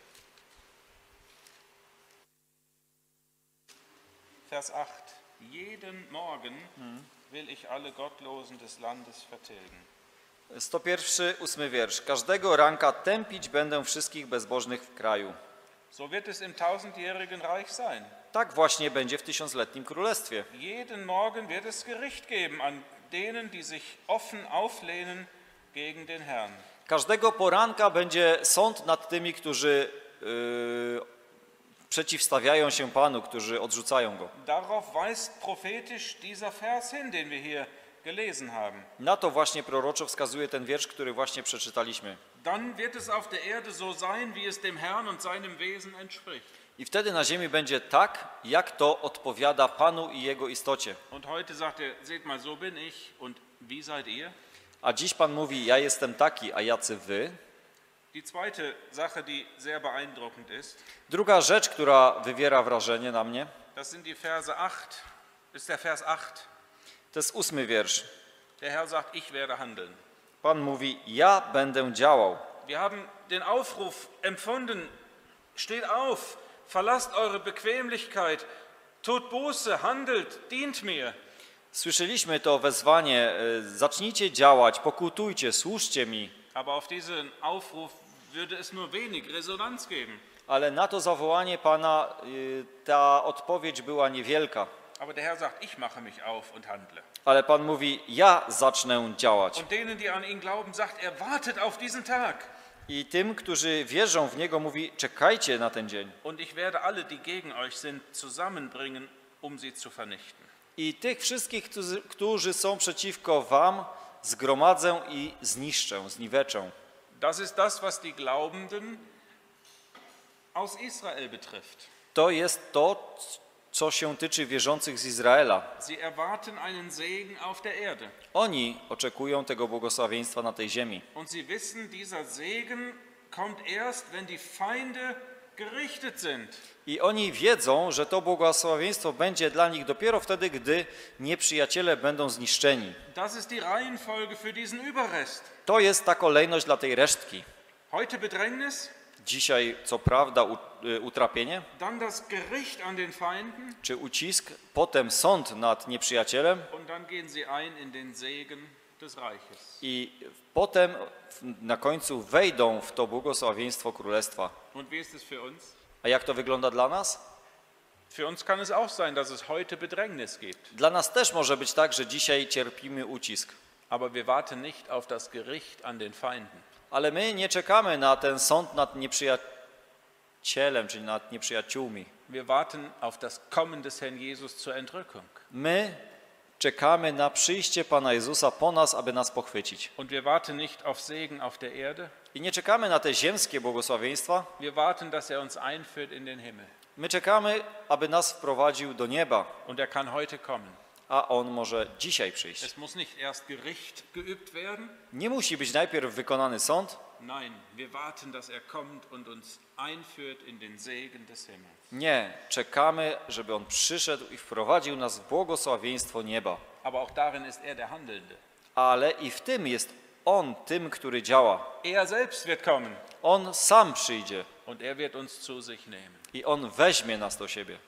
Vers acht. Jeden Morgen will ich alle Gottlosen des Landes vertilgen. sto jeden, ósmy wiersz. Każdego ranka tępić będę wszystkich bezbożnych w kraju. So wird es im tausendjährigen Reich sein. Tak właśnie będzie w tysiącletnim królestwie. Jeden Morgen wird es Gericht geben an denen, die sich offen auflehnen gegen den Herrn. Każdego poranka będzie sąd nad tymi, którzy yy, przeciwstawiają się Panu, którzy odrzucają Go. Darauf weist prophetisch dieser Vers hin, den wir hier gelesen haben. Na to właśnie proroczo wskazuje ten wiersz, który właśnie przeczytaliśmy. Dann wird es auf der Erde so sein, wie es dem Herrn und seinem Wesen entspricht. I wtedy na ziemi będzie tak, jak to odpowiada Panu i Jego istocie. Und heute sagt er, seht mal, so bin ich und wie seid ihr? A dziś Pan mówi, ja jestem taki, a jacy wy? Die zweite Sache, die sehr beeindruckend ist, Druga rzecz, która wywiera wrażenie na mnie, das sind die Verse acht, ist der Vers acht. to jest ósmy wiersz. Der Herr sagt, ich werde handeln. Pan mówi, ja będę działał. Wir haben den Aufruf empfunden, steht auf, verlasst eure Bequemlichkeit, tut Buße, handelt, dient mir. Słyszeliśmy to wezwanie, e, zacznijcie działać, pokutujcie, służcie mi. Aber auf diesen Aufruf würde es nur wenig Resonanz geben. Ale na to zawołanie Pana y, ta odpowiedź była niewielka. Aber der Herr sagt, ich mache mich auf und handle. Ale Pan mówi, ja zacznę działać. Und denen, die an ihn glauben, sagt er, wartet auf diesen Tag. I tym, którzy wierzą w Niego, mówi, czekajcie na ten dzień. Und ich werde alle, die gegen euch sind, zusammenbringen, um sie zu vernichten. I tych wszystkich, którzy, którzy są przeciwko wam, zgromadzę i zniszczę, zniweczę. Das ist das, was die Glaubenden aus Israel betrifft. To jest to, co się tyczy wierzących z Izraela. Sie erwarten einen Segen auf der Erde. Oni oczekują tego błogosławieństwa na tej ziemi. Und sie wissen, dieser Segen kommt erst, wenn die Feinde gerichtet sind. I oni wiedzą, że to błogosławieństwo będzie dla nich dopiero wtedy, gdy nieprzyjaciele będą zniszczeni. Das ist die Reihenfolge für diesen Überrest. To jest ta kolejność dla tej resztki. Heute Bedrängnis, Dzisiaj, co prawda, u- y, utrapienie dann das Gericht an den Feinden czy ucisk, potem sąd nad nieprzyjacielem und dann gehen sie ein in den Segen des Reiches. i potem w- na końcu wejdą w to błogosławieństwo Królestwa. Und wie ist es für uns? A jak to wygląda dla nas? Für uns kann es auch sein, dass es heute Bedrängnis gibt. Dla nas też może być tak, że dzisiaj cierpimy ucisk. Aber wir warten nicht auf das Gericht an den Feinden. Ale my nie czekamy na ten sąd nad nieprzyjacielem, czyli nad nieprzyjaciółmi. Wir warten auf das Kommen des Herrn Jesus zur Entrückung. My czekamy na przyjście Pana Jezusa po nas, aby nas pochwycić. Und wir warten nicht auf Segen auf der Erde. I nie czekamy na te ziemskie błogosławieństwa. Wir warten, dass er uns einführt in den Himmel. My czekamy, aby nas wprowadził do nieba. Und er kann heute kommen. a On może dzisiaj przyjść. Es muss nicht erst Gericht geübt werden. Nie musi być najpierw wykonany sąd. Nein, wir warten, dass er kommt und uns einführt in den Segen des Himmels. Nie, czekamy, żeby On przyszedł i wprowadził nas w błogosławieństwo nieba. Aber auch darin ist er der Handelnde. Ale i w tym jest On tym, który działa. Er selbst wird kommen On sam przyjdzie und er wird uns zu sich nehmen. i On weźmie nas do siebie.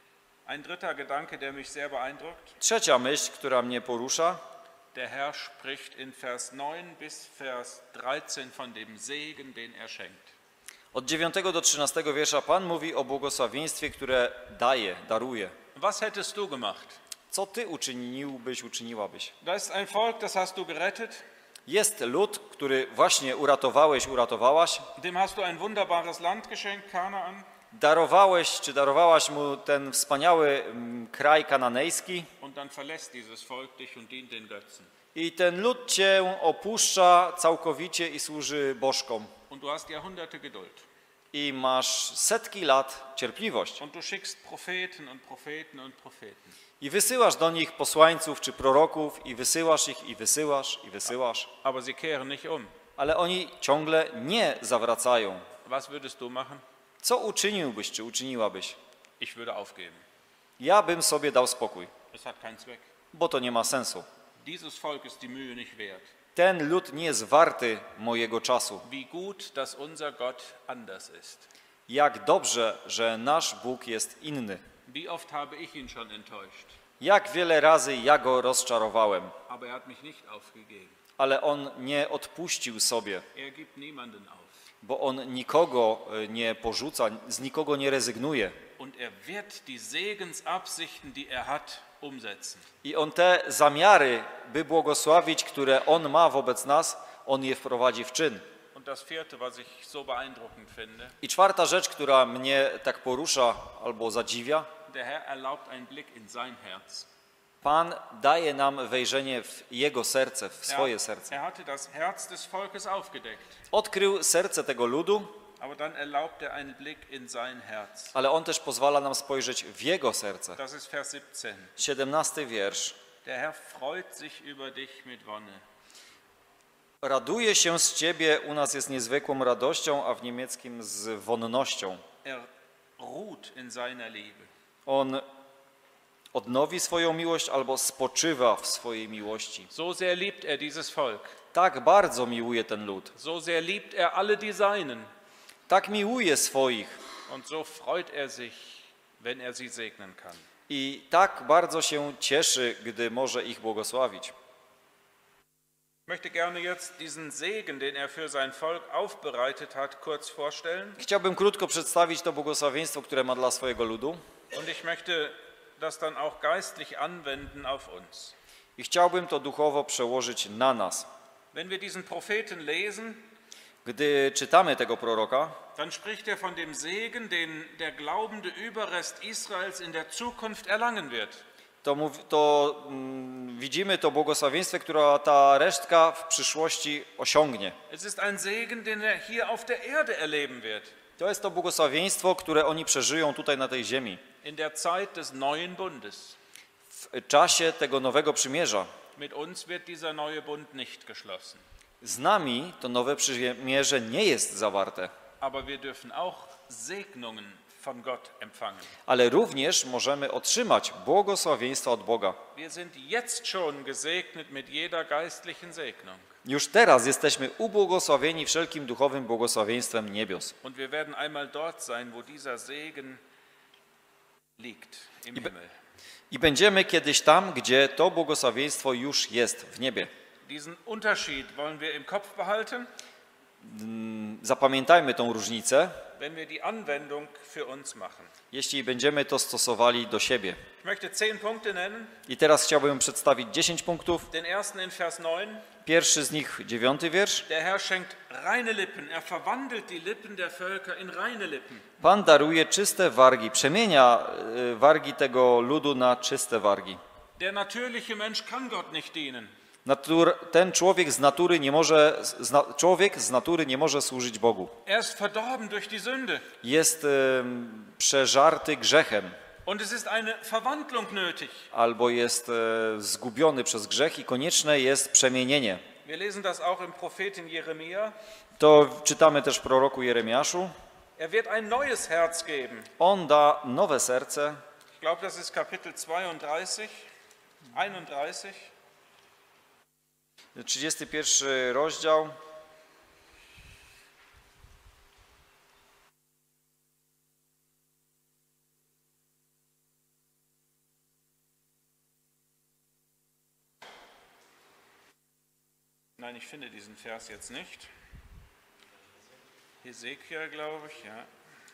Ein dritter Gedanke, der mich sehr beeindruckt. Trzecia myśl, która mnie porusza. Der Herr spricht in Vers neun bis Vers dreizehn von dem Segen, den er schenkt. Od dziewiątego do trzynastego wiersza Pan mówi o błogosławieństwie, które daje, daruje. Was hättest du gemacht? Co Ty uczyniłbyś, uczyniłabyś? Da ist ein Volk, das hast du gerettet. Jest lud, który właśnie uratowałeś, uratowałaś. Dem hast du ein wunderbares Land geschenkt, Kanaan. Darowałeś, czy darowałaś mu ten wspaniały mm, kraj kananejski. Und dann verlässt dieses Volk dich und dient den Götzen. I ten lud Cię opuszcza całkowicie i służy bożkom. Und du hast Jahrhunderte Geduld. I masz setki lat cierpliwość. Und du schickst Propheten und Propheten und Propheten. I wysyłasz do nich posłańców czy proroków i wysyłasz ich i wysyłasz i wysyłasz. Aber sie kehren nicht um. Ale oni ciągle nie zawracają. Was würdest du machen? Co uczyniłbyś, czy uczyniłabyś? Ich würde aufgeben. Ja bym sobie dał spokój, Es hat keinen Zweck. bo to nie ma sensu. Dieses Volk ist die Mühe nicht wert. Ten lud nie jest warty mojego czasu. Wie gut, dass unser Gott anders ist. Jak dobrze, że nasz Bóg jest inny. Wie oft habe ich ihn schon enttäuscht, Jak wiele razy ja go rozczarowałem, aber er hat mich nicht aufgegeben. ale on nie odpuścił sobie, Er gibt niemanden auf. bo on nikogo nie porzuca, z nikogo nie rezygnuje. Und er wird die Segensabsichten, die er hat, umsetzen. I on te zamiary, by błogosławić, które on ma wobec nas, on je wprowadzi w czyn. Und das vierte, was ich so beeindruckend finde, I czwarta rzecz, która mnie tak porusza albo zadziwia, der Herr erlaubt einen Blick in sein Herz. Pan daje nam wejrzenie w jego serce, w swoje Er, serce. er hatte das Herz des Volkes aufgedeckt, Odkrył serce tego ludu, aber dann erlaubt er einen Blick in sein Herz. ale on też pozwala nam spojrzeć w jego serce. Das ist Vers siebzehn. siedemnasty wiersz. Der Herr freut sich über dich mit Wonne. Raduje się z ciebie, u nas jest niezwykłą radością, a w niemieckim z wonnością. Er ruht in seiner Liebe. On odnowi swoją miłość albo spoczywa w swojej miłości. So sehr liebt er dieses Volk. Tak bardzo miłuje ten lud. So sehr liebt er alle die Seinen. Tak miłuje swoich Und so freut er sich, wenn er sie segnen kann. i tak bardzo się cieszy, gdy może ich błogosławić. Ich möchte gerne jetzt diesen Segen, den er für sein Volk aufbereitet hat, kurz vorstellen. Chciałbym krótko przedstawić to błogosławieństwo, które ma dla swojego ludu. Und ich möchte das dann auch geistlich anwenden auf uns. I chciałbym to duchowo przełożyć na nas. Wenn wir diesen Propheten lesen, Gdy czytamy tego proroka, dann spricht er von dem Segen, den der glaubende Überrest Israels in der Zukunft erlangen wird. to, mów, to mm, widzimy to błogosławieństwo, które ta resztka w przyszłości osiągnie. Es ist ein Segen, den er hier auf der Erde erleben wird. To jest to błogosławieństwo, które oni przeżyją tutaj na tej ziemi. In der Zeit des neuen Bundes. W czasie tego nowego przymierza. Mit uns wird dieser neue Bund nicht geschlossen. Z nami to nowe przymierze nie jest zawarte, Aber wir dürfen auch Segnungen von Gott empfangen. ale również możemy otrzymać błogosławieństwa od Boga. Wir sind jetzt schon gesegnet mit jeder geistlichen Segnung. Już teraz jesteśmy ubłogosławieni wszelkim duchowym błogosławieństwem niebios. Und wir werden einmal dort sein, wo dieser Segen liegt, im Himmel. I będziemy kiedyś tam, gdzie to błogosławieństwo już jest w niebie. Diesen Unterschied wollen wir im Kopf behalten, Zapamiętajmy tą różnicę, wenn wir die Anwendung für uns machen. jeśli będziemy to stosowali do siebie. Ich möchte zehn Punkte nennen. I teraz chciałbym przedstawić dziesięć punktów. Den ersten in Vers neun. Pierwszy z nich, dziewiąty wiersz. Der Herr schenkt reine Lippen. Er verwandelt die Lippen der Völker in reine Lippen. Pan daruje czyste wargi, przemienia y, wargi tego ludu na czyste wargi. Der natürliche Mensch kann Gott nicht dienen. Natur, ten człowiek z natury nie może, z, człowiek z natury nie może służyć Bogu. Er ist verdorben durch die Sünde. Jest y, przeżarty grzechem. Und es ist eine Verwandlung nötig. albo jest e, zgubiony przez grzech i konieczne jest przemienienie. Wir lesen das auch im Propheten Jeremia. To czytamy też w proroku Jeremiaszu. Er wird ein neues Herz geben. On da nowe serce. Ich glaube, das ist Kapitel zweiunddreißig, einunddreißig. trzydziesty pierwszy rozdział. Nein, ich finde diesen Vers jetzt nicht. Hesekiel, glaube ich, ja.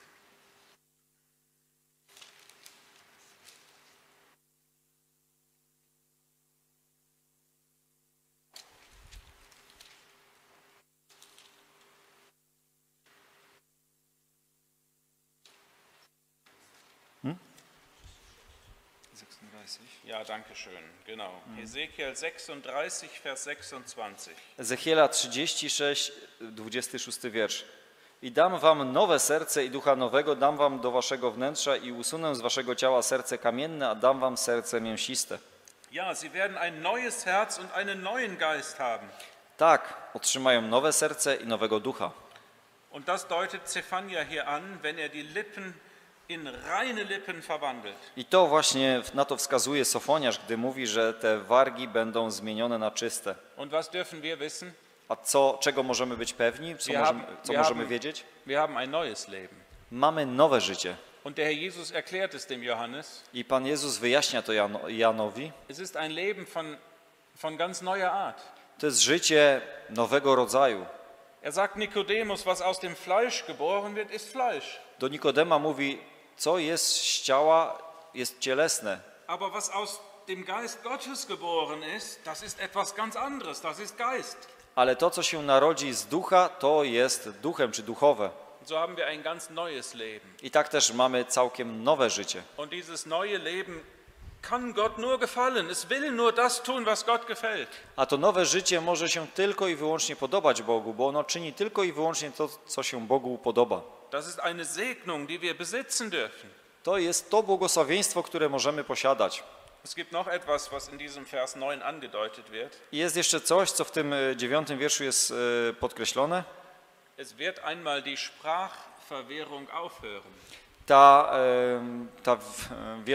Ja, danke schön. Genau. Hesekiel sechsunddreißig, Vers sechsundzwanzig. Ezechiela trzydzieści sześć, dwudziesty szósty wiersz. I dam wam nowe serce i ducha nowego dam wam do waszego wnętrza i usunę z waszego ciała serce kamienne, a dam wam serce mięsiste. Ja, sie werden ein neues Herz und einen neuen Geist haben. Tak, otrzymają nowe serce i nowego ducha. Und das deutet Zephania hier an, wenn er die Lippen in reine Lippen verwandelt. I to właśnie na to wskazuje Sofoniarz, gdy mówi, że te wargi będą zmienione na czyste. Und was dürfen wir wissen? A co, czego możemy być pewni? Co Wir możemy, haben- co wir możemy haben- wiedzieć? Wir haben ein neues Leben. Mamy nowe życie. Und der Herr Jesus erklärt es dem Johannes. I Pan Jezus wyjaśnia to Jan, Janowi. Es ist ein Leben von, von ganz neuer Art. To jest życie nowego rodzaju. Er sagt Nikodemus, was aus dem Fleisch geboren wird, ist Fleisch. Do Nikodema mówi, co jest z ciała, jest cielesne, Aber was aus dem Geist Gottes geboren ist, das ist etwas ganz anderes, das ist Geist. ale to, co się narodzi z ducha, to jest duchem czy duchowe. So haben wir ein ganz neues Leben. I tak też mamy całkiem nowe życie. Und dieses neue Leben kann Gott nur gefallen. Es will nur das tun, was Gott gefällt. A to nowe życie może się tylko i wyłącznie podobać Bogu, bo ono czyni tylko i wyłącznie to, co się Bogu podoba. Das ist eine Segnung, die wir besitzen dürfen. To jest to błogosławieństwo, które możemy posiadać. Es gibt noch etwas, was in diesem Vers neun angedeutet wird. I jest jeszcze coś, co w tym e, dziewiątym wierszu jest e, podkreślone. Es wird einmal die Sprachverwirrung aufhören. Ta, e, ta w-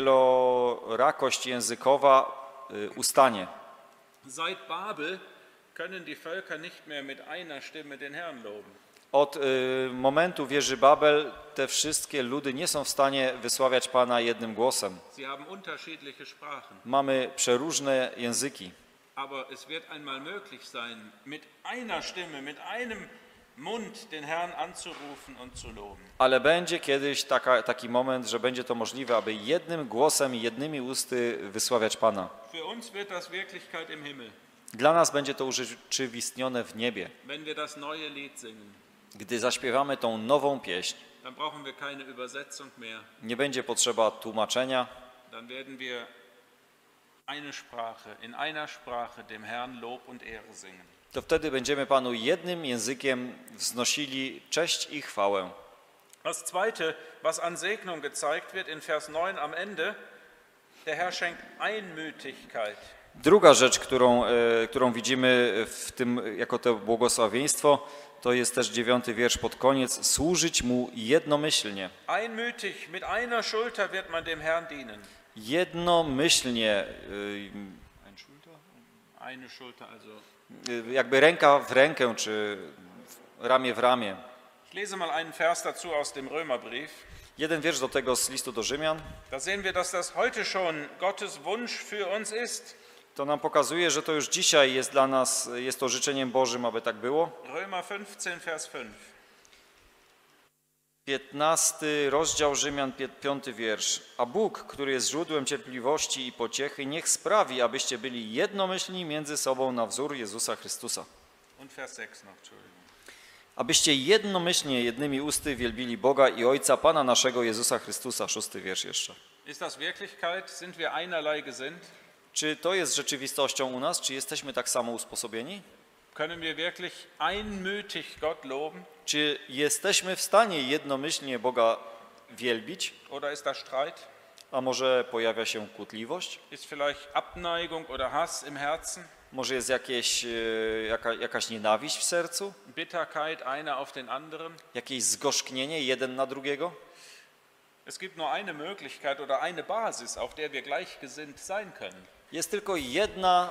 wielorakość językowa e, ustanie. Seit Babel können die Völker nicht mehr mit einer Stimme den Herrn loben. Od y, momentu wieży Babel te wszystkie ludy nie są w stanie wysławiać Pana jednym głosem. Sie haben unterschiedliche Sprachen. Mamy przeróżne języki, Aber es wird einmal möglich sein, mit einer Stimme, mit einem Mund den Herrn anzurufen und zu loben. ale będzie kiedyś taka, taki moment, że będzie to możliwe, aby jednym głosem i jednymi usty wysławiać Pana. Für uns wird das Wirklichkeit im Himmel, Dla nas będzie to urzeczywistnione w niebie. wenn wir das neue Lied singen. Gdy zaśpiewamy tą nową pieśń, Dann brauchen wir keine Übersetzung mehr. nie będzie potrzeba tłumaczenia, Dann werden wir eine Sprache, in einer Sprache dem Herrn Lob und Ehre singen. to wtedy będziemy Panu jednym językiem wznosili cześć i chwałę. Das Zweite, was an Segnung gezeigt wird in Vers neun am Ende, der Herr schenkt Einmütigkeit. Druga rzecz, którą, e, którą widzimy w tym jako to błogosławieństwo, to jest też dziewiąty wiersz pod koniec. Służyć Mu jednomyślnie. Einmütig, mit einer Schulter wird man dem Herrn dienen. Jednomyślnie, y, Eine Schulter, also. y, jakby ręka w rękę, czy ramię w ramię. Ich lese mal einen Vers dazu aus dem Römerbrief. Jeden wiersz do tego z listu do Rzymian. Da sehen wir, dass das heute schon Gottes Wunsch für uns ist. To nam pokazuje, że to już dzisiaj jest dla nas, jest to życzeniem Bożym, aby tak było. Römer fünfzehn, Vers fünf. piętnasty rozdział Rzymian, pi- piąty wiersz. A Bóg, który jest źródłem cierpliwości i pociechy, niech sprawi, abyście byli jednomyślni między sobą na wzór Jezusa Chrystusa. Und Vers sechs noch, Entschuldigung. Abyście jednomyślnie jednymi usty wielbili Boga i Ojca Pana naszego Jezusa Chrystusa. Szósty wiersz jeszcze. Ist das Wirklichkeit? Sind wir einerlei gesinnt? Czy to jest rzeczywistością u nas? Czy jesteśmy tak samo usposobieni? Können wir wirklich einmütig Gott loben? Czy jesteśmy w stanie jednomyślnie Boga wielbić? Oder ist da Streit? A może pojawia się kłótliwość? Ist vielleicht Abneigung oder Hass im Herzen? Może jest jakieś, e, jaka, jakaś nienawiść w sercu? Bitterkeit einer auf den anderen? Jakieś zgorzknienie jeden na drugiego? Es gibt nur eine Möglichkeit oder eine Basis, auf der wir gleichgesinnt sein können. Jest tylko jedna,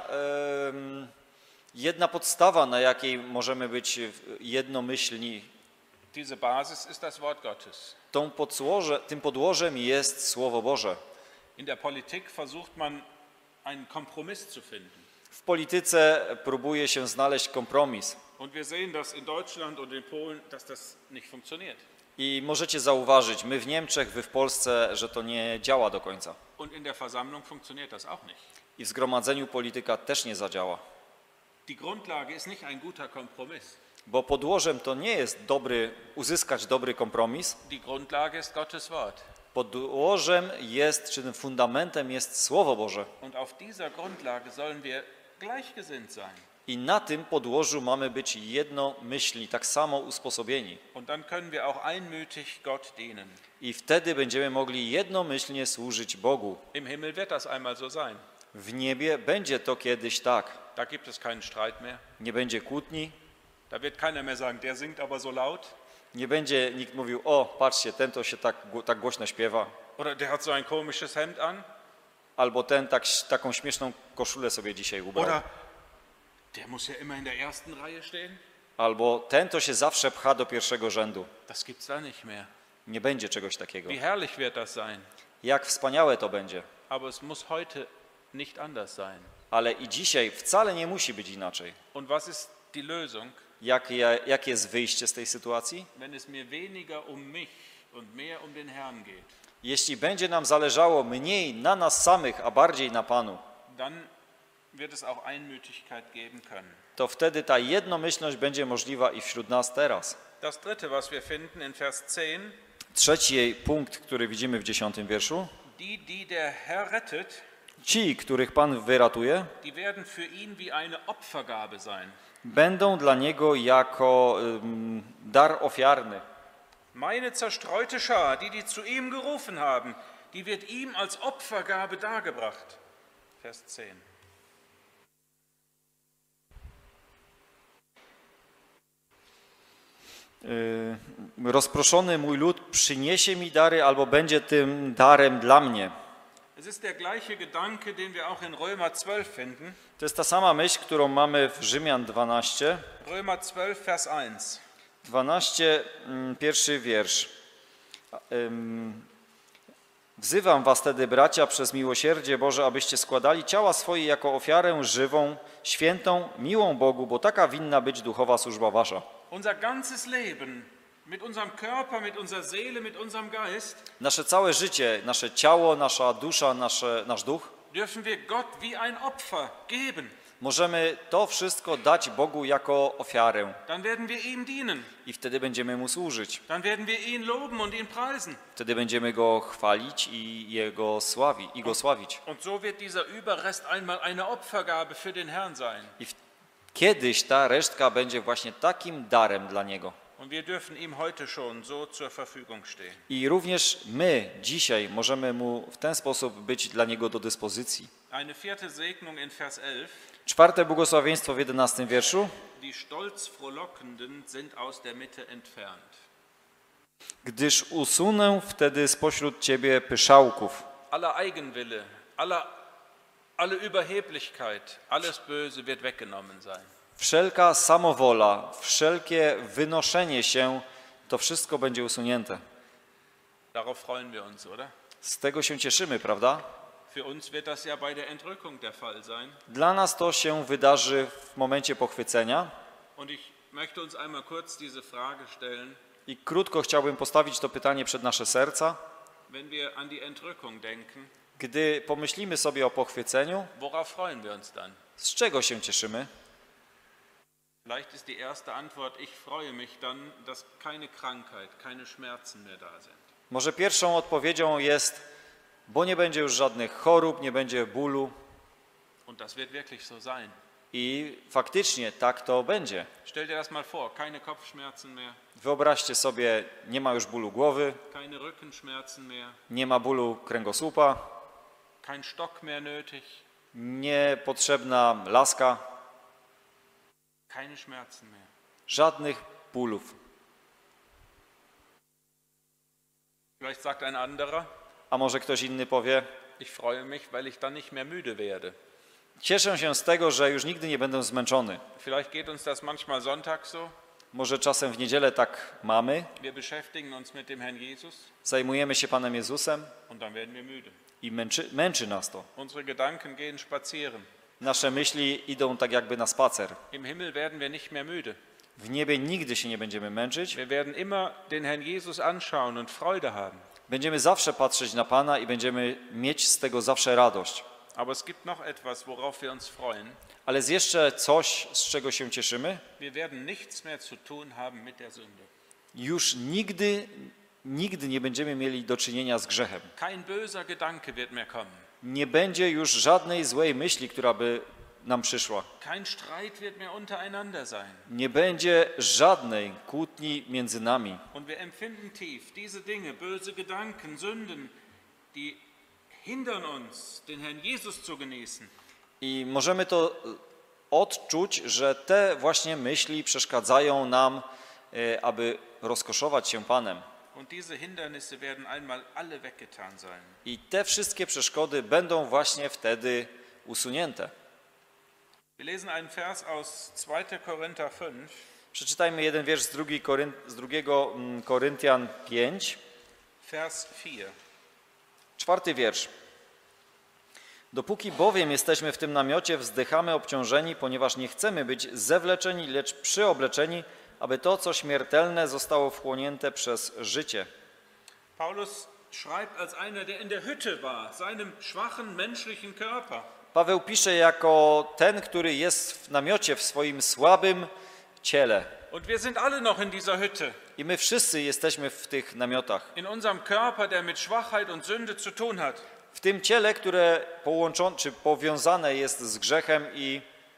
em, jedna podstawa, na jakiej możemy być jednomyślni. Diese Basis ist das Wort Gottes. Tą podłoże, tym podłożem jest Słowo Boże. In der Politik versucht man, einen Kompromiss zu finden. W polityce próbuje się znaleźć kompromis. Und wir sehen das in Deutschland und in Polen, dass das nicht funktioniert. I możecie zauważyć, my w Niemczech, wy w Polsce, że to nie działa do końca. Und in der Versammlung funktioniert das auch nicht. I w zgromadzeniu polityka też nie zadziała. Die Grundlage ist nicht ein guter Kompromiss. Bo podłożem to nie jest dobry, uzyskać dobry kompromis. Die Grundlage ist Gottes Wort. Podłożem jest, czy tym fundamentem jest Słowo Boże. Und auf dieser Grundlage sollen wir gleichgesinnt sein. I na tym podłożu mamy być jednomyślni, tak samo usposobieni. Und dann können wir auch einmütig Gott dienen. I wtedy będziemy mogli jednomyślnie służyć Bogu. Im Himmel wird das einmal so sein. W niebie będzie to kiedyś tak. Da gibt es keinen Streit mehr. Nie będzie kłótni, Da wird keiner mehr sagen, der singt aber so laut. nie będzie nikt mówił, o patrzcie, ten to się tak, tak głośno śpiewa. Oder der hat so ein komisches Hemd an. Albo ten tak, taką śmieszną koszulę sobie dzisiaj ubrał. Oder der muss ja immer in der ersten Reihe stehen. Albo ten to się zawsze pcha do pierwszego rzędu. Das gibt's da nicht mehr. Nie będzie czegoś takiego. Wie herrlich wird das sein. Jak wspaniałe to będzie. Aber es muss heute nicht anders sein. Ale i dzisiaj wcale nie musi być inaczej. Und was ist die Lösung? Jak, jakie jest wyjście z tej sytuacji? Wenn es mir weniger um mich und mehr um den Herrn geht, Jeśli będzie nam zależało mniej na nas samych, a bardziej na Panu, dann wird es auch Einmütigkeit geben können. to wtedy ta jednomyślność będzie możliwa i wśród nas teraz. Das dritte, was wir finden in Vers zehn, Trzeci punkt, który widzimy w dziesiątym wierszu. die, die der Herr rettet, Ci, których Pan wyratuje, die werden für ihn wie eine Opfergabe sein. będą dla Niego jako ym, dar ofiarny. Meine zerstreute Schar, die, die zu ihm gerufen haben, die wird ihm als Opfergabe dargebracht. Vers zehn. Yy, rozproszony mój lud przyniesie mi dary albo będzie tym darem dla mnie. Es ist der gleiche Gedanke, den wir auch in Römer zwölf finden. To jest ta sama myśl, którą mamy w Rzymian dwanaście. Römer zwölf, Vers eins. dwanaście, pierwszy wiersz. Wzywam was tedy, bracia, przez miłosierdzie Boże, abyście składali ciała swoje jako ofiarę żywą, świętą, miłą Bogu, bo taka winna być duchowa służba wasza. Unser ganzes Leben mit unserem Körper, mit unserer Seele, mit unserem Geist Nasze całe życie, nasze ciało, nasza dusza, nasze, nasz duch, dürfen wir Gott wie ein Opfer geben. możemy to wszystko dać Bogu jako ofiarę Dann werden wir ihm dienen. i wtedy będziemy Mu służyć. Dann werden wir ihn loben und ihn preisen. Wtedy będziemy Go chwalić i Jego sławi, i Go sławić. Und so wird dieser Überrest einmal eine Opfergabe für den Herrn sein. I w, kiedyś ta resztka będzie właśnie takim darem dla Niego. Und wir dürfen ihm heute schon so zur Verfügung stehen. I również my dzisiaj możemy Mu w ten sposób być dla Niego do dyspozycji. Eine vierte Segnung in Vers elf. Czwarte błogosławieństwo w jedenastym wierszu. Die stolz frohlockenden sind aus der Mitte entfernt. Gdyż usunę wtedy spośród Ciebie pyszałków. Aller Eigenwille, aller, alle Überheblichkeit, alles Böse wird weggenommen sein. Wszelka samowola, wszelkie wynoszenie się, to wszystko będzie usunięte. Darauf freuen wir uns, oder? Z tego się cieszymy, prawda? Für uns wird das ja bei der Entrückung der Fall sein. Dla nas to się wydarzy w momencie pochwycenia. Und ich möchte uns einmal kurz diese Frage stellen. I krótko chciałbym postawić to pytanie przed nasze serca. Wenn wir an die Entrückung denken, Gdy pomyślimy sobie o pochwyceniu, worauf freuen wir uns dann? z czego się cieszymy? Vielleicht ist die erste Antwort, ich freue mich dann, dass keine Krankheit, keine Schmerzen mehr da sind. Może pierwszą odpowiedzią jest, bo nie będzie już żadnych chorób, nie będzie bólu. Und das wird wirklich so sein. I faktycznie tak to będzie. Stell dir das mal vor, keine Kopfschmerzen mehr, Wyobraźcie sobie, nie ma już bólu głowy, keine Rückenschmerzen mehr, nie ma bólu kręgosłupa, kein Stock mehr nötig, niepotrzebna laska, keine Schmerzen mehr. żadnych bólów. Vielleicht sagt ein anderer, A może ktoś inny powie, ich freue mich, weil ich dann nicht mehr müde werde. cieszę się z tego, że już nigdy nie będę zmęczony. Vielleicht geht uns das manchmal Sonntag so. Może czasem w niedzielę tak mamy, Wir beschäftigen uns mit dem Herrn Jesus zajmujemy się Panem Jezusem und dann werden wir müde. i męczy, męczy nas to. Unsere Gedanken gehen spazieren. Nasze myśli idą tak jakby na spacer. Im Himmel werden wir nicht mehr müde. W niebie nigdy się nie będziemy męczyć. Wir werden immer den Herrn Jesus anschauen und Freude haben. Będziemy zawsze patrzeć na Pana i będziemy mieć z tego zawsze radość. Aber es gibt noch etwas, worauf wir uns freuen. Ale jest jeszcze coś, z czego się cieszymy. Wir werden nichts mehr zu tun haben mit der Sünde. Już nigdy, nigdy nie będziemy mieli do czynienia z grzechem. Kein böser Gedanke wird mehr kommen. Nie będzie już żadnej złej myśli, która by nam przyszła. Kein Streit wird mehr untereinander sein. Nie będzie żadnej kłótni między nami. Und wir empfinden tief diese Dinge, böse Gedanken, Sünden, die hindern uns, den Herrn Jesus zu genießen. I możemy to odczuć, że te właśnie myśli przeszkadzają nam, e, aby rozkoszować się Panem. Und diese Hindernisse werden einmal alle weggetan sein. I te wszystkie przeszkody będą właśnie wtedy usunięte. Wir lesen einen Vers aus zweiter Korinther fünf. Przeczytajmy jeden wiersz z, drugi Korynt, z drugiego mm, Koryntian pięć, Vers vier. czwarty wiersz. Dopóki bowiem jesteśmy w tym namiocie, wzdychamy obciążeni, ponieważ nie chcemy być zewleczeni, lecz przyobleczeni, aby to, co śmiertelne, zostało wchłonięte przez życie. Paulus schreibt als einer, der in der Hütte war, seinem schwachen menschlichen Körper. Paweł pisze jako ten, który jest w namiocie, w swoim słabym ciele. Und wir sind alle noch in dieser Hütte. I my wszyscy jesteśmy w tych namiotach. In unserem Körper, der mit Schwachheit und Sünde zu tun hat. W tym ciele, które połączone czy powiązane jest z grzechem i,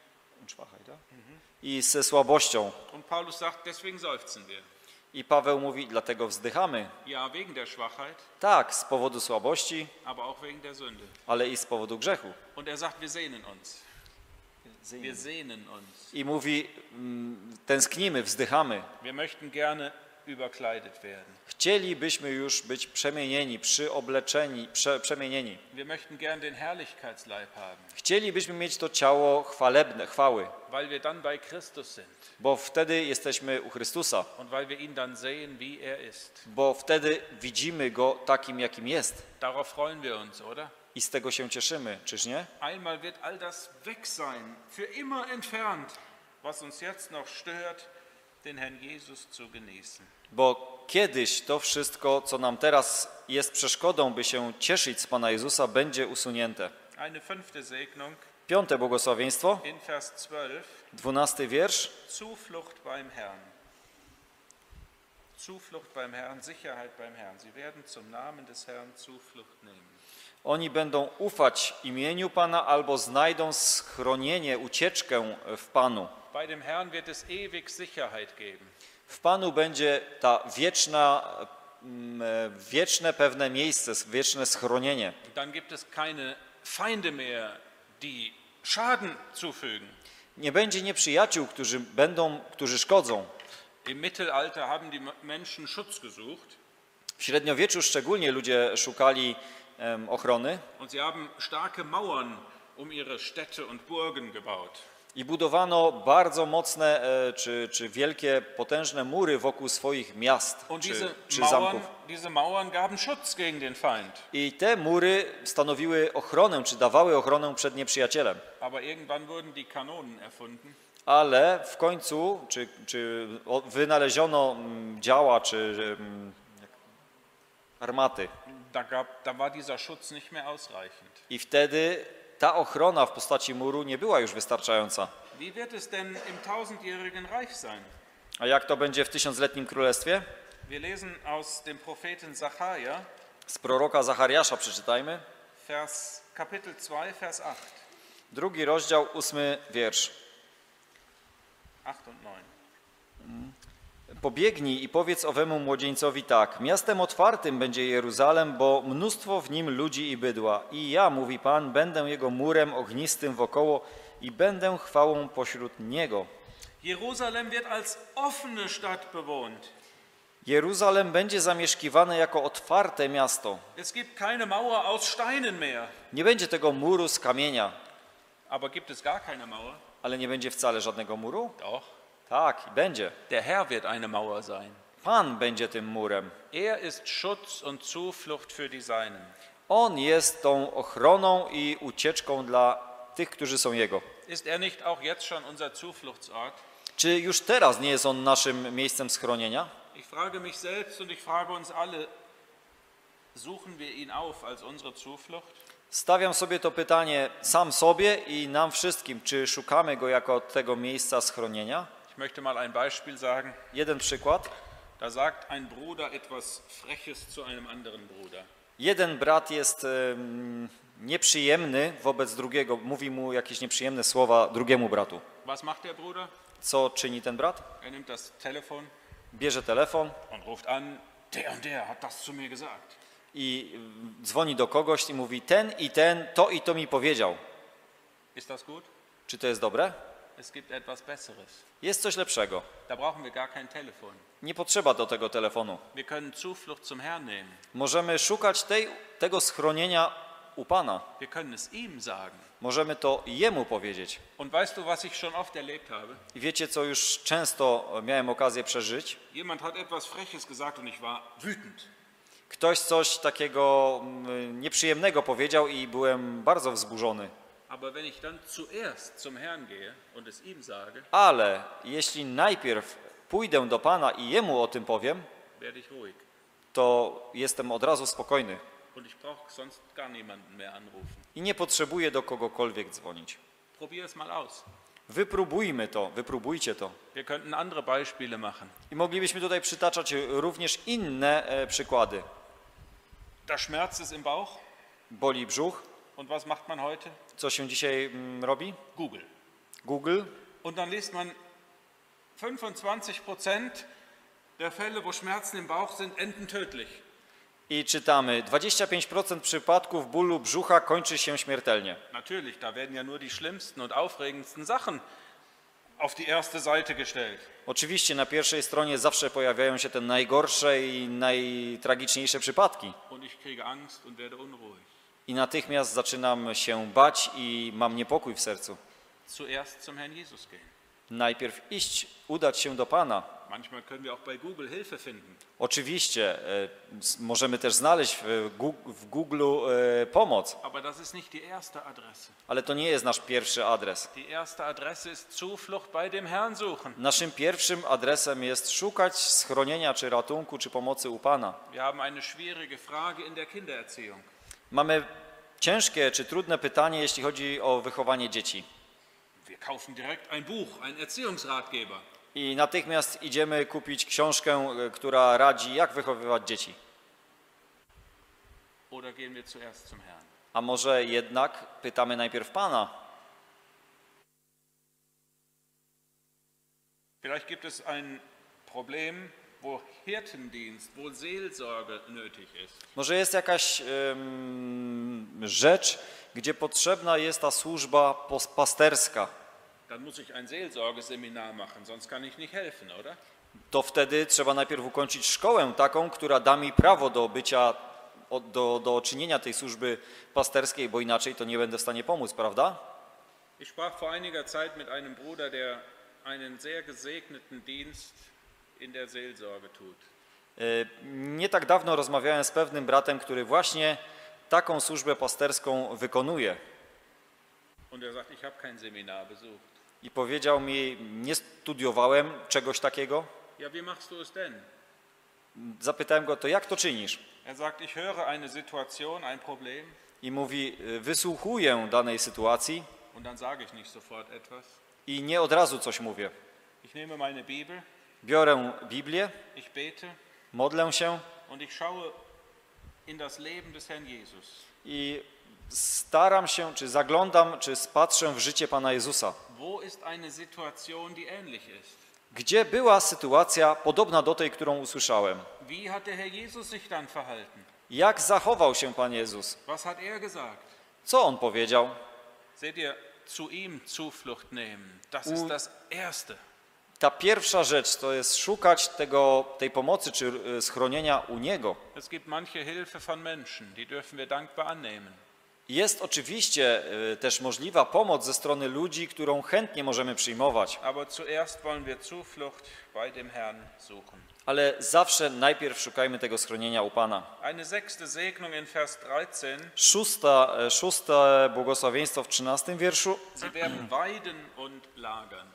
i ze słabością. Und Paulus sagt, deswegen seufzen wir. I Paweł mówi, dlatego wzdychamy. Ja, wegen der Schwachheit, Tak, z powodu słabości, aber auch wegen der Sünde. ale i z powodu grzechu. Und er sagt, wir sehnen uns. Wir sehnen uns. I mówi, mm, tęsknimy, wzdychamy. Wir möchten gerne überkleidet werden. Chcielibyśmy już być przemienieni, przyobleczeni, prze, przemienieni. Wir möchten gern den Herrlichkeitsleib haben, Chcielibyśmy mieć to ciało chwalebne, chwały, weil wir dann bei Christus sind bo wtedy jesteśmy u Chrystusa, und weil wir ihn dann sehen, wie er ist. bo wtedy widzimy Go takim, jakim jest. Darauf freuen wir uns, oder? I z tego się cieszymy, czyż nie? Einmal wird all das weg sein, für immer entfernt, was uns jetzt noch stört, den Herrn Jesus zu genießen. Bo kiedyś to wszystko, co nam teraz jest przeszkodą, by się cieszyć z Pana Jezusa, będzie usunięte. Eine fünfte Segnung Piąte błogosławieństwo, in Vers zwölf. dwunasty wiersz. Zuflucht beim Herrn. Zuflucht beim Herrn, Sicherheit beim Herrn. Sie werden zum Namen des Herrn Zuflucht nehmen. Oni będą ufać imieniu Pana albo znajdą schronienie, ucieczkę w Panu. Bei dem Herrn wird es ewig Sicherheit geben. W Panu będzie ta wieczna, mm, wieczne pewne miejsce, wieczne schronienie. Dann gibt es keine Feinde mehr, die Schaden zufügen. Nie będzie nieprzyjaciół, którzy będą, którzy szkodzą. Im Mittelalter haben die Menschen Schutz gesucht. W średniowieczu szczególnie ludzie szukali em, ochrony Und sie haben starke Mauern um ihre Städte und Burgen gebaut. i budowano bardzo mocne e, czy, czy wielkie, potężne mury wokół swoich miast Und czy, diese czy Mauern, zamków. diese Mauern gaben Schutz gegen den Feind. I te mury stanowiły ochronę, czy dawały ochronę przed nieprzyjacielem. Aber irgendwann wurden die Kanonen erfunden. Ale w końcu, czy, czy o- wynaleziono mm, działa, czy mm, jak- armaty. Da, gab, da war dieser Schutz nicht mehr ausreichend. I wtedy ta ochrona w postaci muru nie była już wystarczająca. Wie wird es denn im tausendjährigen Reich sein? A jak to będzie w tysiącletnim królestwie? Wir lesen aus dem Propheten Sacharja, Z proroka Zachariasza przeczytajmy. Vers, Kapitel zwei, Vers acht. Drugi rozdział, ósmy wiersz. acht und neun. Pobiegnij i powiedz owemu młodzieńcowi tak, miastem otwartym będzie Jeruzalem, bo mnóstwo w nim ludzi i bydła. I ja, mówi Pan, będę jego murem ognistym wokoło i będę chwałą pośród niego. Jerusalem wird als offene Stadt bewohnt. Jeruzalem będzie zamieszkiwane jako otwarte miasto. Es gibt keine Mauer aus Steinen mehr. Nie będzie tego muru z kamienia, Aber gibt es gar keine Mauer? ale nie będzie wcale żadnego muru? Doch. Tak, będzie. Der Herr wird eine Mauer sein. Pan będzie tym murem. Er ist Schutz und Zuflucht für die Seinen. On jest tą ochroną i ucieczką dla tych, którzy są Jego. Ist er nicht auch jetzt schon unser Zufluchtsort? Czy już teraz nie jest On naszym miejscem schronienia? Ich frage mich selbst und ich frage uns alle, suchen wir ihn auf als unsere Zuflucht? Stawiam sobie to pytanie sam sobie i nam wszystkim. Czy szukamy Go jako tego miejsca schronienia? Ich möchte mal ein Beispiel sagen. Jeden przykład. Da sagt ein Bruder etwas Freches zu einem anderen Bruder. Jeden brat jest um, nieprzyjemny wobec drugiego. Mówi mu jakieś nieprzyjemne słowa drugiemu bratu. Was macht der Bruder? Co czyni ten brat? Er nimmt das Telefon Bierze telefon und ruft an, der und der hat das zu mir gesagt. i dzwoni do kogoś i mówi, ten i ten, to i to mi powiedział. Ist das gut? Czy to jest dobre? Es gibt etwas Besseres. Jest coś lepszego. Da brauchen wir gar kein Telefon. Nie potrzeba do tego telefonu. Wir können Zuflucht zum Herrn nehmen. Możemy szukać tej, tego schronienia u Pana. Wir können es ihm sagen. Możemy to Jemu powiedzieć. Und weißt du, was ich schon oft erlebt habe? I wiecie, co już często miałem okazję przeżyć? Jemand hat etwas Freches gesagt und ich war wütend. Ktoś coś takiego mm, nieprzyjemnego powiedział i byłem bardzo wzburzony. Aber wenn ich dann zuerst zum Herrn gehe und es ihm sage, Ale jeśli najpierw pójdę do Pana i Jemu o tym powiem, werde ich ruhig. to jestem od razu spokojny Und ich brauche sonst gar niemanden mehr anrufen. i nie potrzebuję do kogokolwiek dzwonić. Probier es mal aus. Wypróbujmy to, wypróbujcie to. Wir könnten andere Beispiele machen. I moglibyśmy tutaj przytaczać również inne e, przykłady. Da schmerzt es im Bauch. Boli brzuch. Und was macht man heute? Co się dzisiaj mm, robi? Google. Google. Und dann liest man, fünfundzwanzig Prozent der Fälle, wo Schmerzen im Bauch sind, enden tödlich. I czytamy, dwadzieścia pięć procent przypadków bólu brzucha kończy się śmiertelnie. Natürlich, da werden ja nur die schlimmsten und aufregendsten Sachen auf die erste Seite gestellt. Oczywiście na pierwszej stronie zawsze pojawiają się te najgorsze i najtragiczniejsze przypadki. Und ich kriege Angst und werde unruhig. I natychmiast zaczynam się bać i mam niepokój w sercu. Zuerst zum Herrn Jesus gehen. Najpierw iść, udać się do Pana. Manchmal können wir auch bei Google Hilfe finden. Oczywiście e, s- możemy też znaleźć w, Gu- w Google e, pomoc, Aber das ist nicht die erste Adresse. ale to nie jest nasz pierwszy adres. Die erste Adresse ist Zuflucht bei dem Herrn suchen. Naszym pierwszym adresem jest szukać schronienia, czy ratunku, czy pomocy u Pana. Wir haben eine schwierige Frage in der Kindererziehung. Mamy ciężkie czy trudne pytanie, jeśli chodzi o wychowanie dzieci. Wir kaufen direkt ein Buch, einen Erziehungsratgeber. I natychmiast idziemy kupić książkę, e, która radzi, jak wychowywać dzieci. Oder gehen wir zuerst zum Herrn? A może jednak pytamy najpierw Pana? Vielleicht gibt es ein Problem, wo Hirtendienst, wo Seelsorge nötig ist. Może jest jakaś em, rzecz, gdzie potrzebna jest ta służba pos- pasterska. Dann muss ich ein Seelsorgeseminar machen, sonst kann ich nicht helfen, oder? To wtedy trzeba najpierw ukończyć szkołę taką, która da mi prawo do bycia, o- do, do czynienia tej służby pasterskiej, bo inaczej to nie będę w stanie pomóc, prawda? Ich sprach vor einiger Zeit mit einem Bruder, der einen sehr gesegneten Dienst in der Seelsorge tut. E, Nie tak dawno rozmawiałem z pewnym bratem, który właśnie taką służbę pasterską wykonuje. Und er sagt, ich habe kein Seminar besucht. I powiedział mi, nie studiowałem czegoś takiego. Ja, wie machst du es denn? Zapytałem go, to jak to czynisz? Er sagt, ich höre eine Situation, ein Problem I mówi, wysłuchuję danej sytuacji und dann sage ich nicht sofort etwas. i nie od razu coś mówię. Ich nehme meine Bibel, Biorę Biblię, ich bete modlę się und ich schaue in das Leben des Herrn Jesus. i staram się, czy zaglądam, czy patrzę w życie Pana Jezusa. wo ist eine Situation, die ähnlich ist? Gdzie była sytuacja podobna do tej, którą usłyszałem? Wie hat der Herr Jesus sich dann verhalten? Jak zachował się Pan Jezus? Was hat er gesagt? Co On powiedział? Seht ihr, zu ihm Zuflucht nehmen, das ist das Erste. Ta pierwsza rzecz to jest szukać tego, tej pomocy czy y, schronienia u Niego. Es gibt manche Hilfe von Menschen, die dürfen wir dankbar annehmen. Jest oczywiście y, też możliwa pomoc ze strony ludzi, którą chętnie możemy przyjmować, Aber zuerst wollen wir Zuflucht bei dem Herrn suchen. ale zawsze najpierw szukajmy tego schronienia u Pana. Eine sechste Segnung in Vers dreizehn. Szósta, e, szóste błogosławieństwo w trzynastym wierszu. Sie werden weiden und lagern.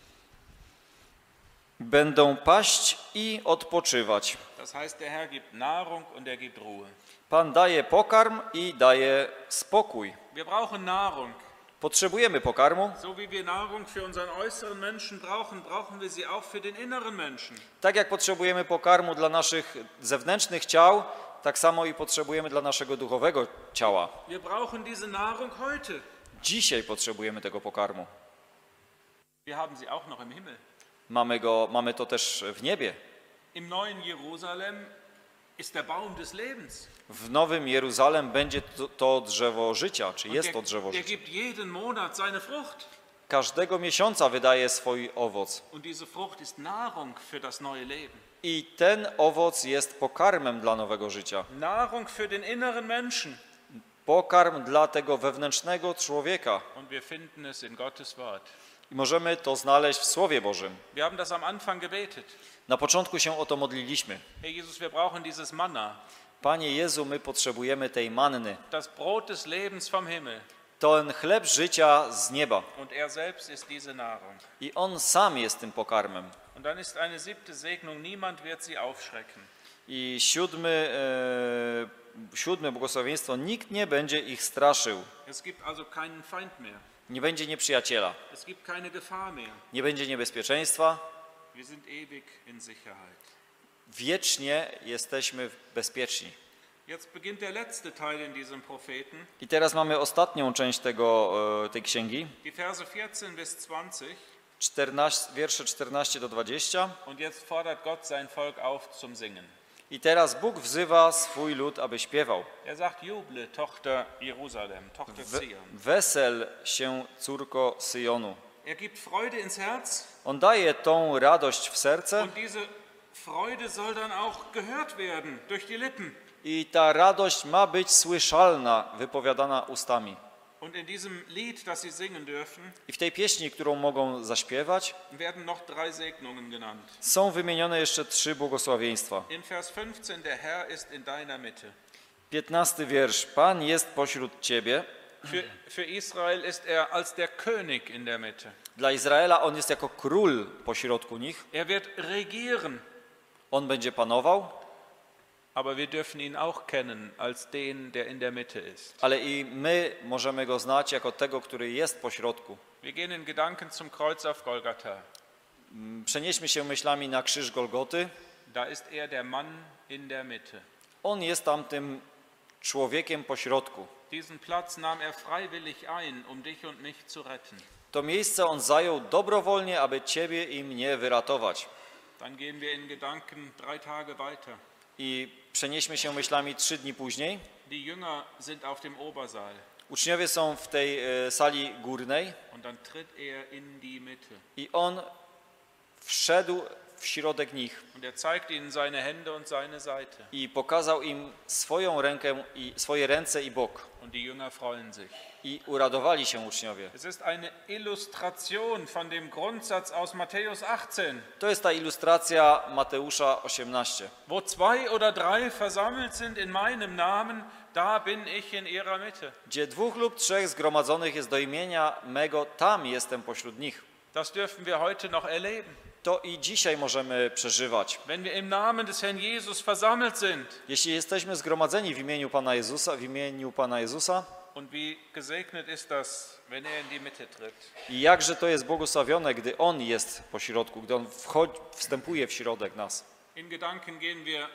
Będą paść i odpoczywać. Das heißt, der Herr gibt Nahrung und er gibt Ruhe. Pan daje pokarm i daje spokój. Wir brauchen Nahrung. Potrzebujemy pokarmu, So wie wir Nahrung für unseren äußeren Menschen brauchen, brauchen wir sie auch für den inneren Menschen. tak jak potrzebujemy pokarmu dla naszych zewnętrznych ciał, tak samo i potrzebujemy dla naszego duchowego ciała. Wir brauchen diese Nahrung heute. Dzisiaj potrzebujemy tego pokarmu. Wir haben sie auch noch im Himmel. Mamy go, mamy to też w niebie. Im neuen Jerusalem ist der Baum des Lebens. W Nowym Jeruzalem będzie to, to drzewo życia, czy Und jest der, to drzewo der życia. gibt jeden Monat seine Frucht. Każdego miesiąca wydaje swój owoc. Und diese Frucht ist Nahrung für das neue Leben. I ten owoc jest pokarmem dla nowego życia. Nahrung für den inneren Menschen. Pokarm dla tego wewnętrznego człowieka. Und wir finden es in Gottes Wort. I możemy to znaleźć w Słowie Bożym. Wir haben das am Anfang gebetet. Na początku się o to modliliśmy. Herr Jesus, wir brauchen dieses Manna, Panie Jezu, my potrzebujemy tej manny. das Brot des Lebens vom Himmel. Ten chleb życia z nieba. Und er selbst ist diese Nahrung. I On sam jest tym pokarmem. Und dann ist eine siebte Segnung, niemand wird sie aufschrecken. I siódmy, e, siódme błogosławieństwo, nikt nie będzie ich straszył. Es gibt also keinen Feind mehr. Nie będzie nieprzyjaciela. Es gibt keine Gefahr mehr. Nie będzie niebezpieczeństwa. Wir sind ewig in Sicherheit. Wiecznie jesteśmy bezpieczni. Jetzt beginnt der letzte Teil in diesem Propheten. I teraz mamy ostatnią część tego, e, tej księgi. Die Verse vierzehn bis zwanzig. czternaście, wiersze czternaście do dwudziestu. Und jetzt fordert Gott sein Volk auf zum Singen. I teraz Bóg wzywa swój lud, aby śpiewał. Er sagt, juble, Tochter Jerusalem, Tochter We, Zion. wesel się, córko Syjonu. Er gibt Freude ins Herz. On daje tą radość w serce Und diese Freude soll dann auch gehört werden durch die Lippen. i ta radość ma być słyszalna, wypowiadana ustami. Und in diesem Lied, das sie singen dürfen, I w tej pieśni, którą mogą zaśpiewać, werden noch drei Segnungen genannt. są wymienione jeszcze trzy błogosławieństwa. In Vers fünfzehn, der Herr ist in deiner Mitte. piętnasty wiersz. Pan jest pośród ciebie. Für, für Israel ist er als der König in der Mitte. Dla Izraela on jest jako król pośrodku nich. Er wird regieren, On będzie panował, aber wir dürfen ihn auch kennen als den, der in der Mitte ist. ale i my możemy go znać jako tego, który jest pośrodku. Wir gehen in Gedanken zum Kreuz auf Golgatha. Przenieśmy się myślami na krzyż Golgoty. Da ist er der Mann in der Mitte. On jest tam tym człowiekiem pośrodku. Diesen Platz nahm er freiwillig ein, um dich und mich zu retten. To miejsce on zajął dobrowolnie, aby ciebie i mnie wyratować. Dann gehen wir in Gedanken drei Tage weiter. I przenieśmy się myślami trzy dni później. Die Jünger sind auf dem Obersaal Uczniowie są w tej e, sali górnej und dann tritt er in die Mitte. i on wszedł w środek nich Und er zeigt ihnen seine Hände und seine Seite. i pokazał im swoją rękę i swoje ręce i bok. Und die Jünger freuen sich. I uradowali się uczniowie. Es ist eine Illustration von dem Grundsatz aus Matthäus achtzehn. To jest ta ilustracja Mateusza osiemnaście. Wo zwei oder drei versammelt sind in meinem Namen, da bin ich in ihrer Mitte. Gdzie dwóch lub trzech zgromadzonych jest do imienia mego, tam jestem pośród nich. Das dürfen wir heute noch erleben. To i dzisiaj możemy przeżywać. Wenn wir im Namen des Herrn Jesus versammelt sind. Jeśli jesteśmy zgromadzeni w imieniu Pana Jezusa, w imieniu Pana Jezusa, Und wie gesegnet ist das, wenn er in die Mitte tritt. i jakże to jest błogosławione, gdy On jest po środku, gdy On wchodzi, wstępuje w środek nas. In Gedanken gehen wir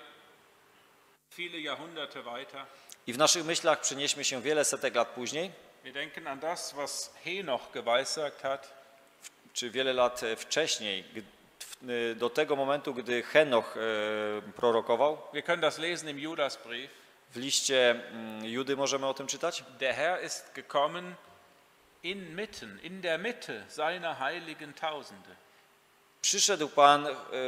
viele Jahrhunderte weiter. I w naszych myślach przenieśmy się wiele setek lat później. Wir denken an das, was Henoch geweissagt hat. czy wiele lat wcześniej, do tego momentu, gdy Henoch prorokował. Wir können das lesen im Judasbrief. W liście Judy możemy o tym czytać. Der Herr ist gekommen inmitten, in der Mitte seiner heiligen Tausende. Przyszedł Pan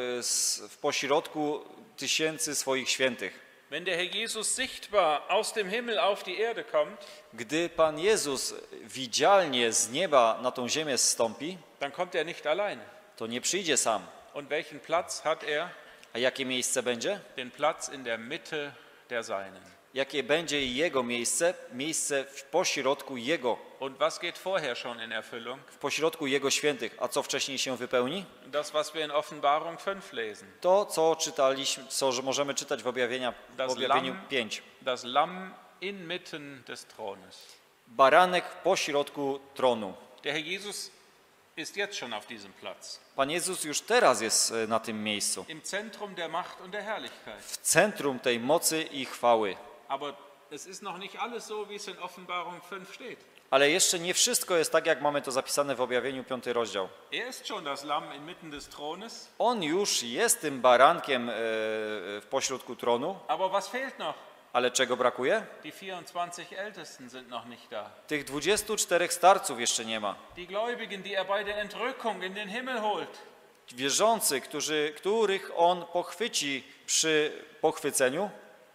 w pośrodku tysięcy swoich świętych. Wenn der Herr Jesus sichtbar aus dem Himmel auf die Erde kommt, gdy Pan Jezus widzialnie z nieba na tą ziemię zstąpi, dann kommt er nicht allein. to nie przyjdzie sam. Und welchen Platz hat er? A jakie miejsce będzie? Den Platz in der Mitte der Seinen. Jakie będzie Jego miejsce? Miejsce w pośrodku Jego. Und was geht vorher schon in Erfüllung? W pośrodku Jego świętych. A co wcześniej się wypełni? Das, was wir in Offenbarung fünf lesen. To, co czytaliśmy, co możemy czytać w, objawienia, w Das objawieniu Lamm, pięć. das Lamm inmitten des Thrones. Baranek w pośrodku tronu. Der Herr Jesus ist jetzt schon auf diesem Platz. Pan Jezus już teraz jest na tym miejscu. Im Zentrum der Macht und der Herrlichkeit. W centrum tej mocy i chwały. Aber es ist noch nicht alles so, wie es in Offenbarung fünf steht. Ale jeszcze nie wszystko jest tak, jak mamy to zapisane w objawieniu piąty rozdział. Er ist schon das Lamm inmitten des Thrones. On już jest tym barankiem e, w pośrodku tronu, Aber was fehlt noch? ale czego brakuje? Die vierundzwanzig Ältesten sind noch nicht da. Tych dwudziestu czterech starców jeszcze nie ma. Die Gläubigen, die er bei der Entrückung in den Himmel holt. Wierzący, którzy, których On pochwyci przy pochwyceniu,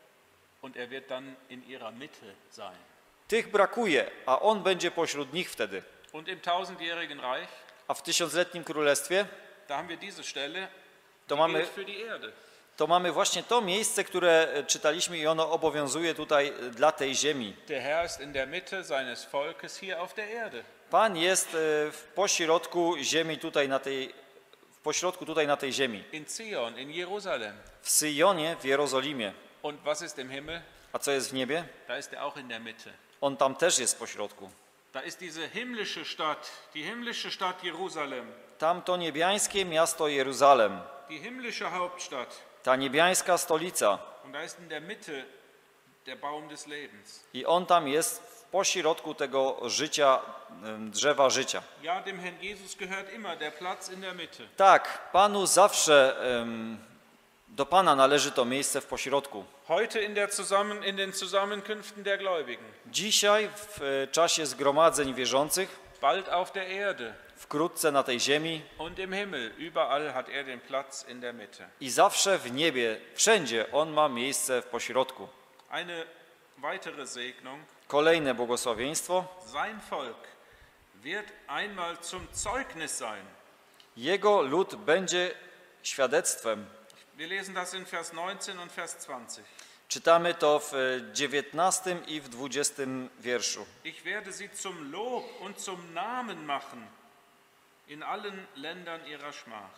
Und er wird dann in ihrer Mitte sein. tych brakuje, a On będzie pośród nich wtedy. Und im tausendjährigen Reich, A w tysiącletnim królestwie da haben wir diese Stelle, to die mamy, gilt für die Erde. to mamy właśnie to miejsce, które czytaliśmy i ono obowiązuje tutaj dla tej ziemi. Der Herr ist in der Mitte seines Volkes hier auf der Erde. Pan jest w pośrodku ziemi tutaj na tej, w pośrodku tutaj na tej ziemi. In Zion, in Jerusalem. W Syjonie, w Jerozolimie. Und was ist im Himmel? A co jest w niebie? Da ist er auch in der Mitte. On tam też jest w pośrodku. Da ist diese himmlische Stadt, die himmlische Stadt Jerusalem, Tam to niebiańskie miasto Jeruzalem, die himmlische Hauptstadt. ta niebiańska stolica. Und da ist in der Mitte der Baum des Lebens. I on tam jest w pośrodku tego życia, em, drzewa życia. Ja, dem Herrn Jesus gehört immer der Platz in der Mitte. Tak, Panu zawsze, em, do Pana należy to miejsce w pośrodku. Heute in, der Zusammen, in den Zusammenkünften der Gläubigen, Dzisiaj w e, czasie zgromadzeń wierzących, bald auf der Erde wkrótce na tej ziemi und im Himmel, überall hat er den Platz in der Mitte. i zawsze w niebie, wszędzie On ma miejsce w pośrodku. Eine weitere Segnung, Kolejne błogosławieństwo. sein Volk wird einmal zum Zeugnis sein. Jego lud będzie świadectwem. Wir lesen das in Vers neunzehn und Vers zwanzig. Czytamy to w dziewiętnastym i w dwudziestym wierszu. Ich werde sie zum Lob und zum Namen machen in allen Ländern ihrer Schmach.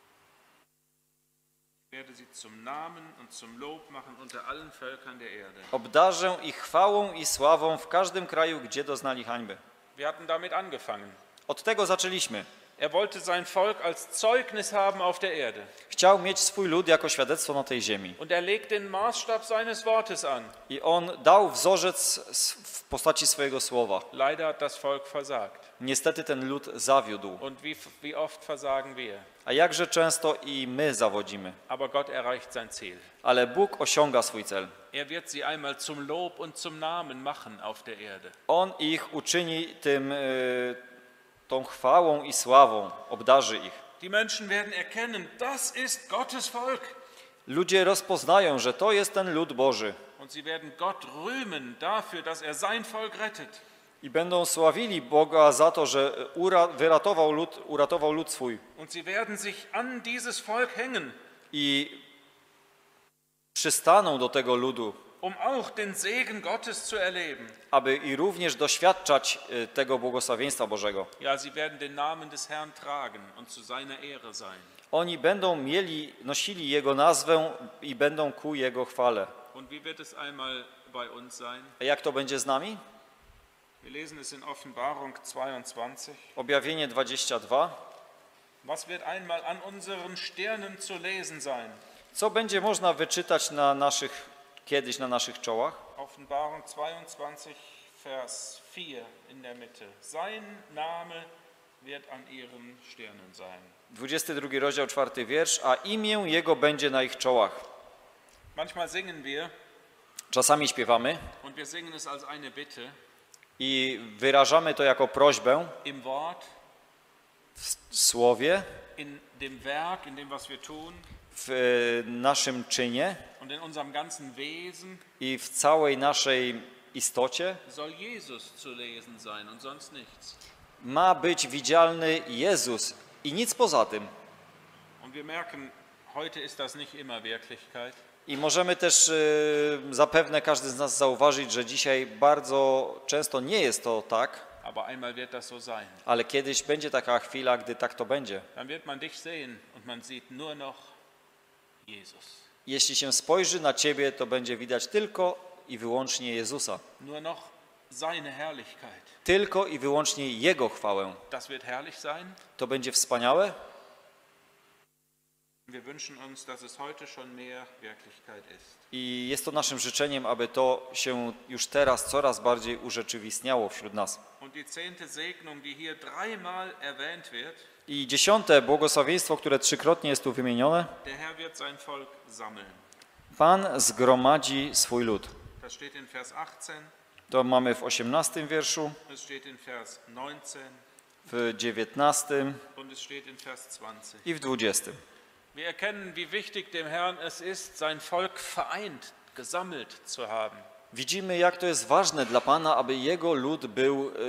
Ich werde sie zum Namen und zum Lob machen unter allen Völkern der Erde. Obdarzę ich chwałą i sławą w każdym kraju, gdzie doznali hańby. Wir hatten damit angefangen. Od tego zaczęliśmy. Er wollte sein Volk als Zeugnis haben auf der Erde. Chciał mieć swój lud jako świadectwo na tej ziemi. Und er legt den Maßstab seines Wortes an. I on dał wzorzec w postaci swojego słowa. Leider hat das Volk versagt. Niestety ten lud zawiódł. Und wie, wie oft versagen wir. A jakże często i my zawodzimy. Aber Gott erreicht sein Ziel. Ale Bóg osiąga swój cel. Er wird sie einmal zum Lob und zum Namen machen auf der Erde. On ich uczyni tym, y, tą chwałą i sławą, obdarzy ich. Die Menschen werden erkennen, das ist Gottes Volk. Ludzie rozpoznają, że to jest ten lud Boży. Und sie werden Gott rühmen dafür, dass er sein Volk rettet. I będą sławili Boga za to, że ura, wyratował lud, uratował lud swój. Und sie werden sich an dieses Volk hängen, I przystaną do tego ludu, um auch den Segen Gottes zu erleben. aby i również doświadczać y, tego błogosławieństwa Bożego. Ja, sie werden den Namen des Herrn tragen und zu seiner Ehre sein. Oni będą mieli, nosili Jego nazwę i będą ku Jego chwale. Und wie wird es einmal bei uns sein? A jak to będzie z nami? Wir lesen es in Offenbarung zweiundzwanzig. Objawienie dwadzieścia dwa. Was wird einmal an unseren Stirnen zu lesen sein? Co będzie można wyczytać na naszych, kiedyś na naszych czołach? Offenbarung zweiundzwanzig, Vers vier in der Mitte. Sein Name wird an ihren Stirnen sein. dwudziesty drugi rozdział, czwarty wiersz, a imię Jego będzie na ich czołach. Manchmal singen wir, Czasami śpiewamy und wir singen es als eine Bitte, i wyrażamy to jako prośbę im Wort, w słowie, in dem Werk, in dem, was wir tun, w e, naszym czynie und in unserem ganzen Wesen i w całej naszej istocie soll Jesus zu lesen sein und sonst nichts. ma być widzialny Jezus i nic poza tym. Und wir merken, heute ist das nicht immer Wirklichkeit. I możemy też e, zapewne każdy z nas zauważyć, że dzisiaj bardzo często nie jest to tak, Aber einmal wird das so sein. ale kiedyś będzie taka chwila, gdy tak to będzie. Dann wird man dich sehen und man sieht nur noch Jesus. Jeśli się spojrzy na Ciebie, to będzie widać tylko i wyłącznie Jezusa. Nur noch seine Herrlichkeit. Tylko i wyłącznie Jego chwałę. Das wird herrlich sein. To będzie wspaniałe Wir wünschen uns, dass es heute schon mehr Wirklichkeit ist. i jest to naszym życzeniem, aby to się już teraz coraz bardziej urzeczywistniało wśród nas. Und die zehnte Segnung, die hier dreimal erwähnt wird, I dziesiąte błogosławieństwo, które trzykrotnie jest tu wymienione, der Herr wird sein Volk sammeln. Pan zgromadzi swój lud. Das steht in Vers achtzehn, To mamy w osiemnastym wierszu, es steht in Vers neunzehn w dziewiętnastym und es steht in Vers zwanzig. i w dwudziestym. Wir erkennen, wie wichtig dem Herrn es ist, sein Volk vereint, gesammelt zu haben. Widzimy, jak to jest ważne dla Pana, aby Jego lud był y,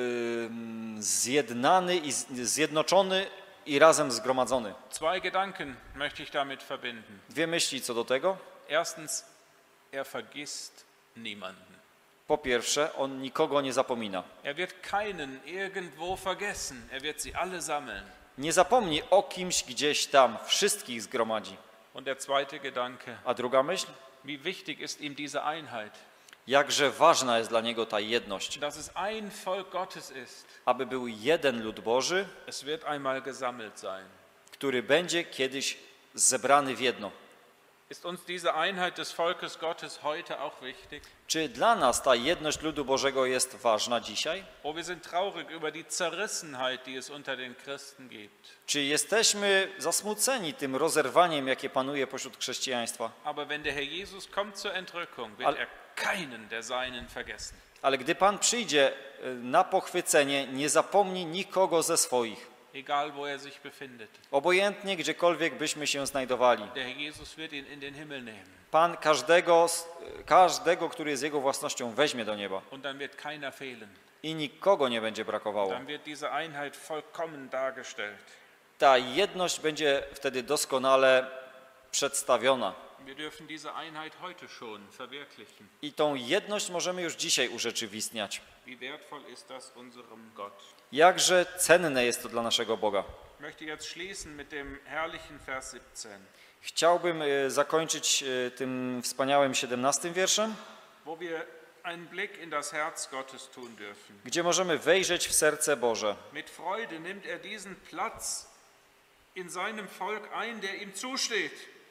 zjednany i z- zjednoczony i razem zgromadzony. Zwei Gedanken möchte ich damit verbinden. Dwie myśli co do tego. Erstens, er vergisst niemanden. Po pierwsze, On nikogo nie zapomina. Er wird keinen irgendwo vergessen. Er wird sie alle sammeln. Nie zapomni o kimś gdzieś tam, wszystkich zgromadzi. Und der zweite Gedanke, A druga myśl, wie wichtig ist ihm diese Einheit, jakże ważna jest dla Niego ta jedność. dass es ein Volk Gottes ist. Aby był jeden lud Boży, Es wird einmal gesammelt sein. który będzie kiedyś zebrany w jedno. Ist uns diese Einheit des Volkes Gottes heute auch wichtig? Czy dla nas ta jedność ludu Bożego jest ważna dzisiaj? Oh, wir sind traurig über die Zerrissenheit, die es unter den Christen gibt. Czy jesteśmy zasmuceni tym rozerwaniem, jakie panuje pośród chrześcijaństwa? Aber wenn der Herr Jesus kommt zur Entrückung, wird Al- er keinen der Seinen vergessen. Ale gdy Pan przyjdzie y, na pochwycenie, nie zapomni nikogo ze swoich. Egal, wo er sich befindet. Obojętnie, gdziekolwiek byśmy się znajdowali. Der Herr Jesus wird ihn in den Himmel nehmen. Pan każdego, z- każdego, który jest Jego własnością, weźmie do nieba. Und dann wird keiner fehlen. I nikogo nie będzie brakowało. Dann wird diese Einheit vollkommen dargestellt. Ta jedność będzie wtedy doskonale przedstawiona. Wir dürfen diese Einheit heute schon verwirklichen. I tą jedność możemy już dzisiaj urzeczywistniać. Wie wertvoll ist das unserem Gott. Jakże cenne jest to dla naszego Boga. Ich möchte jetzt schließen mit dem herrlichen Vers siebzehn, Chciałbym y, zakończyć y, tym wspaniałym siedemnastym wierszem, wo wir einen Blick in das Herz Gottes tun dürfen. gdzie możemy wejrzeć w serce Boże. Mit Freude nimmt er diesen Platz in seinem Volk ein, der ihm zusteht.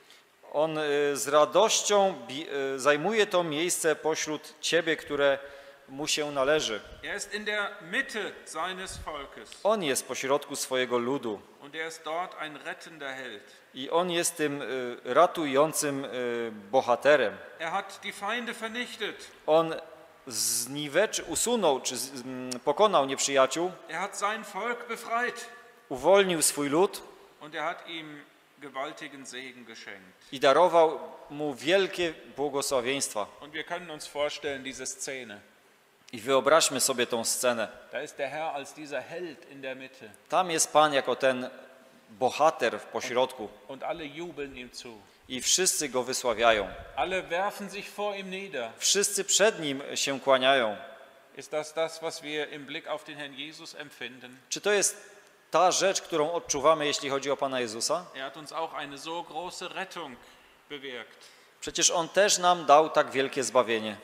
On y, z radością bi- y, zajmuje to miejsce pośród Ciebie, które mu się należy. Er ist in der Mitte seines Volkes On jest pośrodku swojego ludu und er ist dort ein rettender Held. i On jest tym y, ratującym y, bohaterem. Er hat die Feinde vernichtet. On zniweczy, usunął czy z, mm, pokonał nieprzyjaciół, Er hat sein Volk befreit uwolnił swój lud und er hat ihm gewaltigen Segen geschenkt. i darował mu wielkie błogosławieństwa. Und wir können uns vorstellen, diese Szene. I wyobraźmy sobie tą scenę. Da ist der Herr als dieser Held in der Mitte Tam jest Pan jako ten bohater w pośrodku und alle jubeln ihm zu. i wszyscy Go wysławiają. Alle werfen sich vor ihm nieder. Wszyscy przed Nim się kłaniają. Ist das das, was wir im Blick auf den Herrn Jesus empfinden? Czy to jest ta rzecz, którą odczuwamy, jeśli chodzi o Pana Jezusa? Er hat uns auch eine so große Rettung bewirkt. Przecież On też nam dał tak wielkie zbawienie.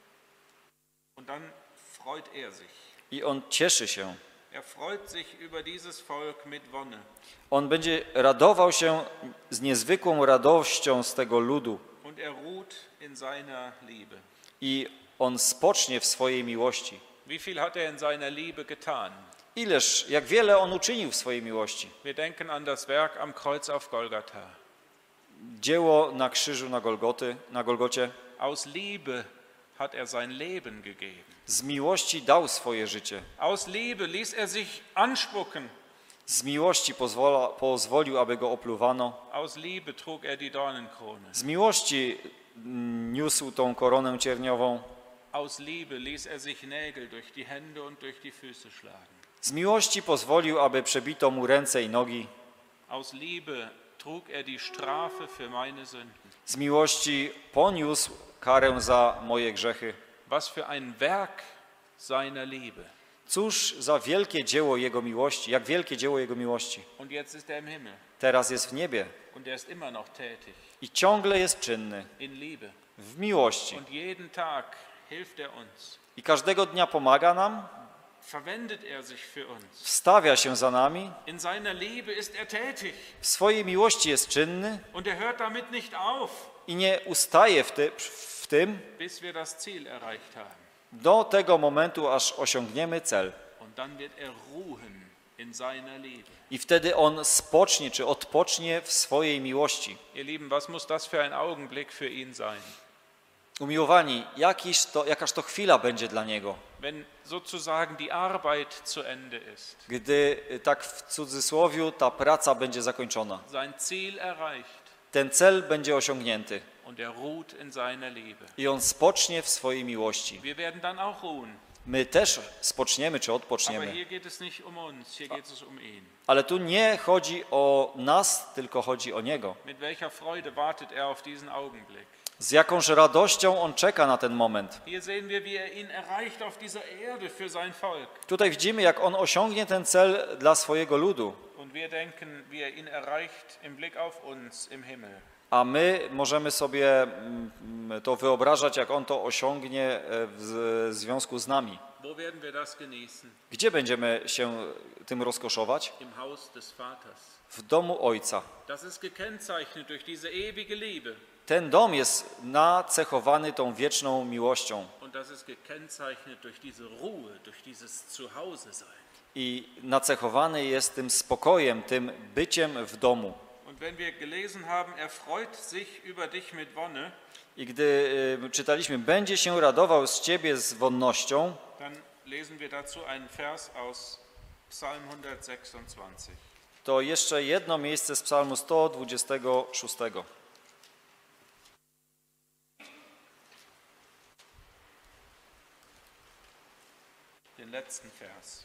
Und dann freut er sich. I On cieszy się. Er freut sich über dieses Volk mit Wonne. On będzie radował się z niezwykłą radością z tego ludu. Und er ruht in seiner Liebe. I On spocznie w swojej miłości. Wie viel hat er in seiner Liebe getan? Ileż, jak wiele On uczynił w swojej miłości. Wir denken an das Werk am Kreuz auf Golgatha. Dzieło na krzyżu na, Golgoty, na Golgocie. Aus Liebe hat er sein Leben gegeben. Z miłości dał swoje życie. Aus Liebe ließ er sich anspucken. Z miłości pozwola, pozwolił, aby go opluwano. Aus Liebe trug er die Dornenkrone. Z miłości niósł tą koronę cierniową. Aus Liebe ließ er sich Nägel durch die Hände und durch die Füße schlagen. Z miłości pozwolił, aby przebito mu ręce i nogi. Aus Liebe trug er die Strafe für meine Sünden. Z miłości poniósł karę za moje grzechy. Was für ein Werk seiner Liebe. Cóż za wielkie dzieło Jego miłości, jak wielkie dzieło Jego miłości. Und jetzt ist er im Himmel. Teraz jest w niebie Und er ist immer noch tätig. i ciągle jest czynny In Liebe. w miłości. Und jeden Tag hilft er uns. I każdego dnia pomaga nam, Verwendet er sich für uns. wstawia się za nami, In seiner Liebe ist er tätig. w swojej miłości jest czynny Und er hört damit nicht auf, i nie ustaje w, ty, w tym bis wir das Ziel erreicht haben. do tego momentu, aż osiągniemy cel. Und dann wird er ruhen in seiner Liebe. I wtedy On spocznie, czy odpocznie w swojej miłości. Ihr Lieben, was muss das für ein Augenblick für ihn sein? Umiłowani, jakiż to, jakaż to chwila będzie dla Niego, Wenn sozusagen die Arbeit zu Ende ist, gdy tak w cudzysłowiu ta praca będzie zakończona. sein Ziel erreicht Ten cel będzie osiągnięty und er ruht in seiner Liebe. i On spocznie w swojej miłości. Wir werden dann auch ruhen. My też spoczniemy, czy Aber odpoczniemy. hier geht es nicht um uns, hier geht es um ihn. Ale tu nie chodzi o nas, tylko chodzi o Niego. Mit welcher Freude wartet er auf diesen Augenblick? Z jakąż radością On czeka na ten moment. Hier sehen wir, wie er ihn erreicht auf dieser Erde für sein Volk. Tutaj widzimy, jak On osiągnie ten cel dla swojego ludu. Und wir denken, wie er ihn erreicht im Blick auf uns im Himmel. A my możemy sobie mm, to wyobrażać, jak On to osiągnie w związku z nami. Wo werden wir das genießen? Gdzie będziemy się tym rozkoszować? Im Haus des Vaters. W domu Ojca. Das ist gekennzeichnet durch diese ewige Liebe. Ten dom jest nacechowany tą wieczną miłością Und das ist gekennzeichnet durch diese Ruhe, durch dieses Zuhause-Sein. i nacechowany jest tym spokojem, tym byciem w domu. Und wenn wir gelesen haben, er freut sich über dich mit Wonne, I gdy y, czytaliśmy, będzie się radował z Ciebie z wonnością, dann lesen wir dazu einen Vers aus Psalm hundertsechsundzwanzig. to jeszcze jedno miejsce z psalmu sto dwudziestego szóstego. Den letzten Vers.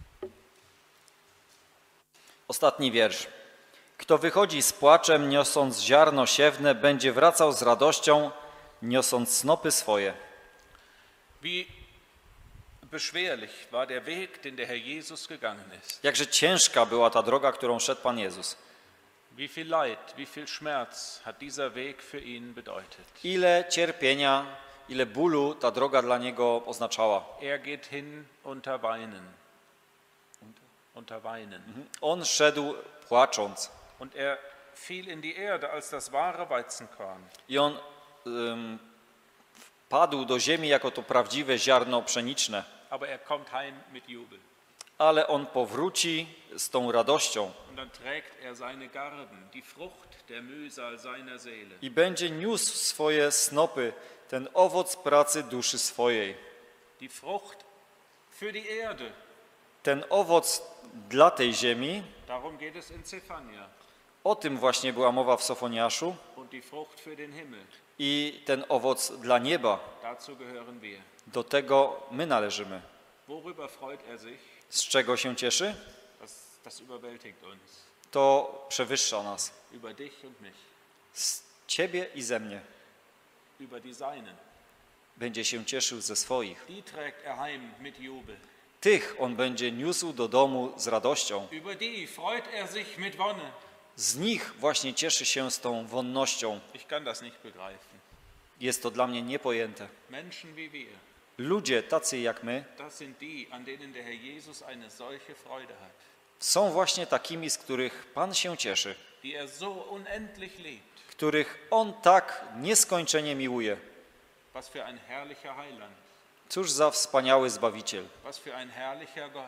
Ostatni wiersz. Kto wychodzi z płaczem, niosąc ziarno siewne, będzie wracał z radością, niosąc snopy swoje. Wie beschwerlich war der Weg, den der Herr Jesus gegangen ist. Jakże ciężka była ta droga, którą szedł Pan Jezus. Wie viel Leid, wie viel Schmerz hat dieser Weg für ihn bedeutet. Ile cierpienia, ile bólu ta droga dla Niego oznaczała. Er geht hin unter Weinen. Unter Weinen. On szedł płacząc Und er fiel in die Erde als das wahre Weizenkorn. i On ym, padł do ziemi jako to prawdziwe ziarno pszeniczne. Aber er kommt heim mit Jubel. Ale On powróci z tą radością Und dann trägt er seine Garben, die Frucht der Mühsal seiner Seele. i będzie niósł swoje snopy, ten owoc pracy duszy swojej. Die Frucht für die Erde. Ten owoc dla tej ziemi, Darum geht es in Zephania. o tym właśnie była mowa w Sofoniaszu, Und die Frucht für den Himmel. i ten owoc dla nieba. Dazu gehören wir. Do tego my należymy. Worüber freut er sich? Z czego się cieszy? Das, das überwältigt uns. To przewyższa nas. Über dich und mich. Z Ciebie i ze mnie. Über die Seinen. Będzie się cieszył ze swoich. Die trägt er heim mit Jubel. Tych On będzie niósł do domu z radością. Über die freut er sich mit Wonne. Z nich właśnie cieszy się z tą wonnością. Ich kann das nicht begreifen. Jest to dla mnie niepojęte. Menschen wie wir, Ludzie tacy jak my das sind die, an denen der Herr Jesus eine solche Freude hat, są właśnie takimi, z których Pan się cieszy, die er so unendlich liebt. których On tak nieskończenie miłuje. Was für ein herrlicher Heiland, Cóż za wspaniały Zbawiciel, was für ein herrlicher Gott.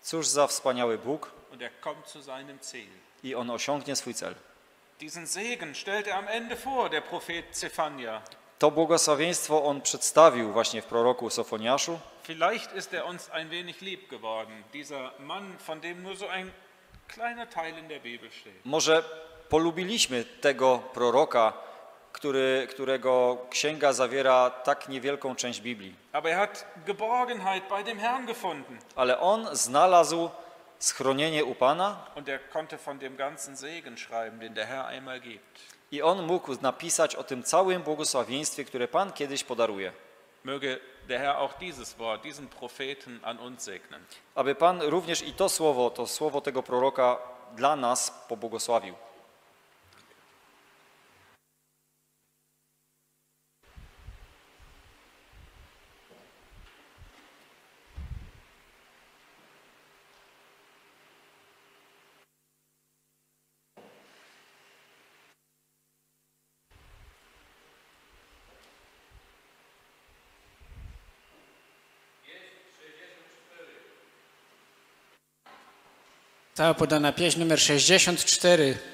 Cóż za wspaniały Bóg und er kommt zu seinem Ziel. i On osiągnie swój cel. Diesen Segen stellt er am Ende vor, der Prophet Zephania. To błogosławieństwo On przedstawił właśnie w proroku Sofoniaszu. Vielleicht ist er uns ein wenig lieb geworden, dieser Mann, von dem nur so ein kleiner Teil in der Bibel steht. Może polubiliśmy tego proroka, który, którego księga zawiera tak niewielką część Biblii. Aber er hat Geborgenheit bei dem Herrn gefunden. Ale on znalazł schronienie u Pana Und er konnte von dem ganzen Segen schreiben, den der Herr einmal gibt. i on mógł napisać o tym całym błogosławieństwie, które Pan kiedyś podaruje. Möge der Herr auch dieses Wort, diesen Propheten an uns segnen. Aby Pan również i to słowo, to słowo tego proroka dla nas pobłogosławił. Cała podana pieśń numer sześćdziesiąt cztery.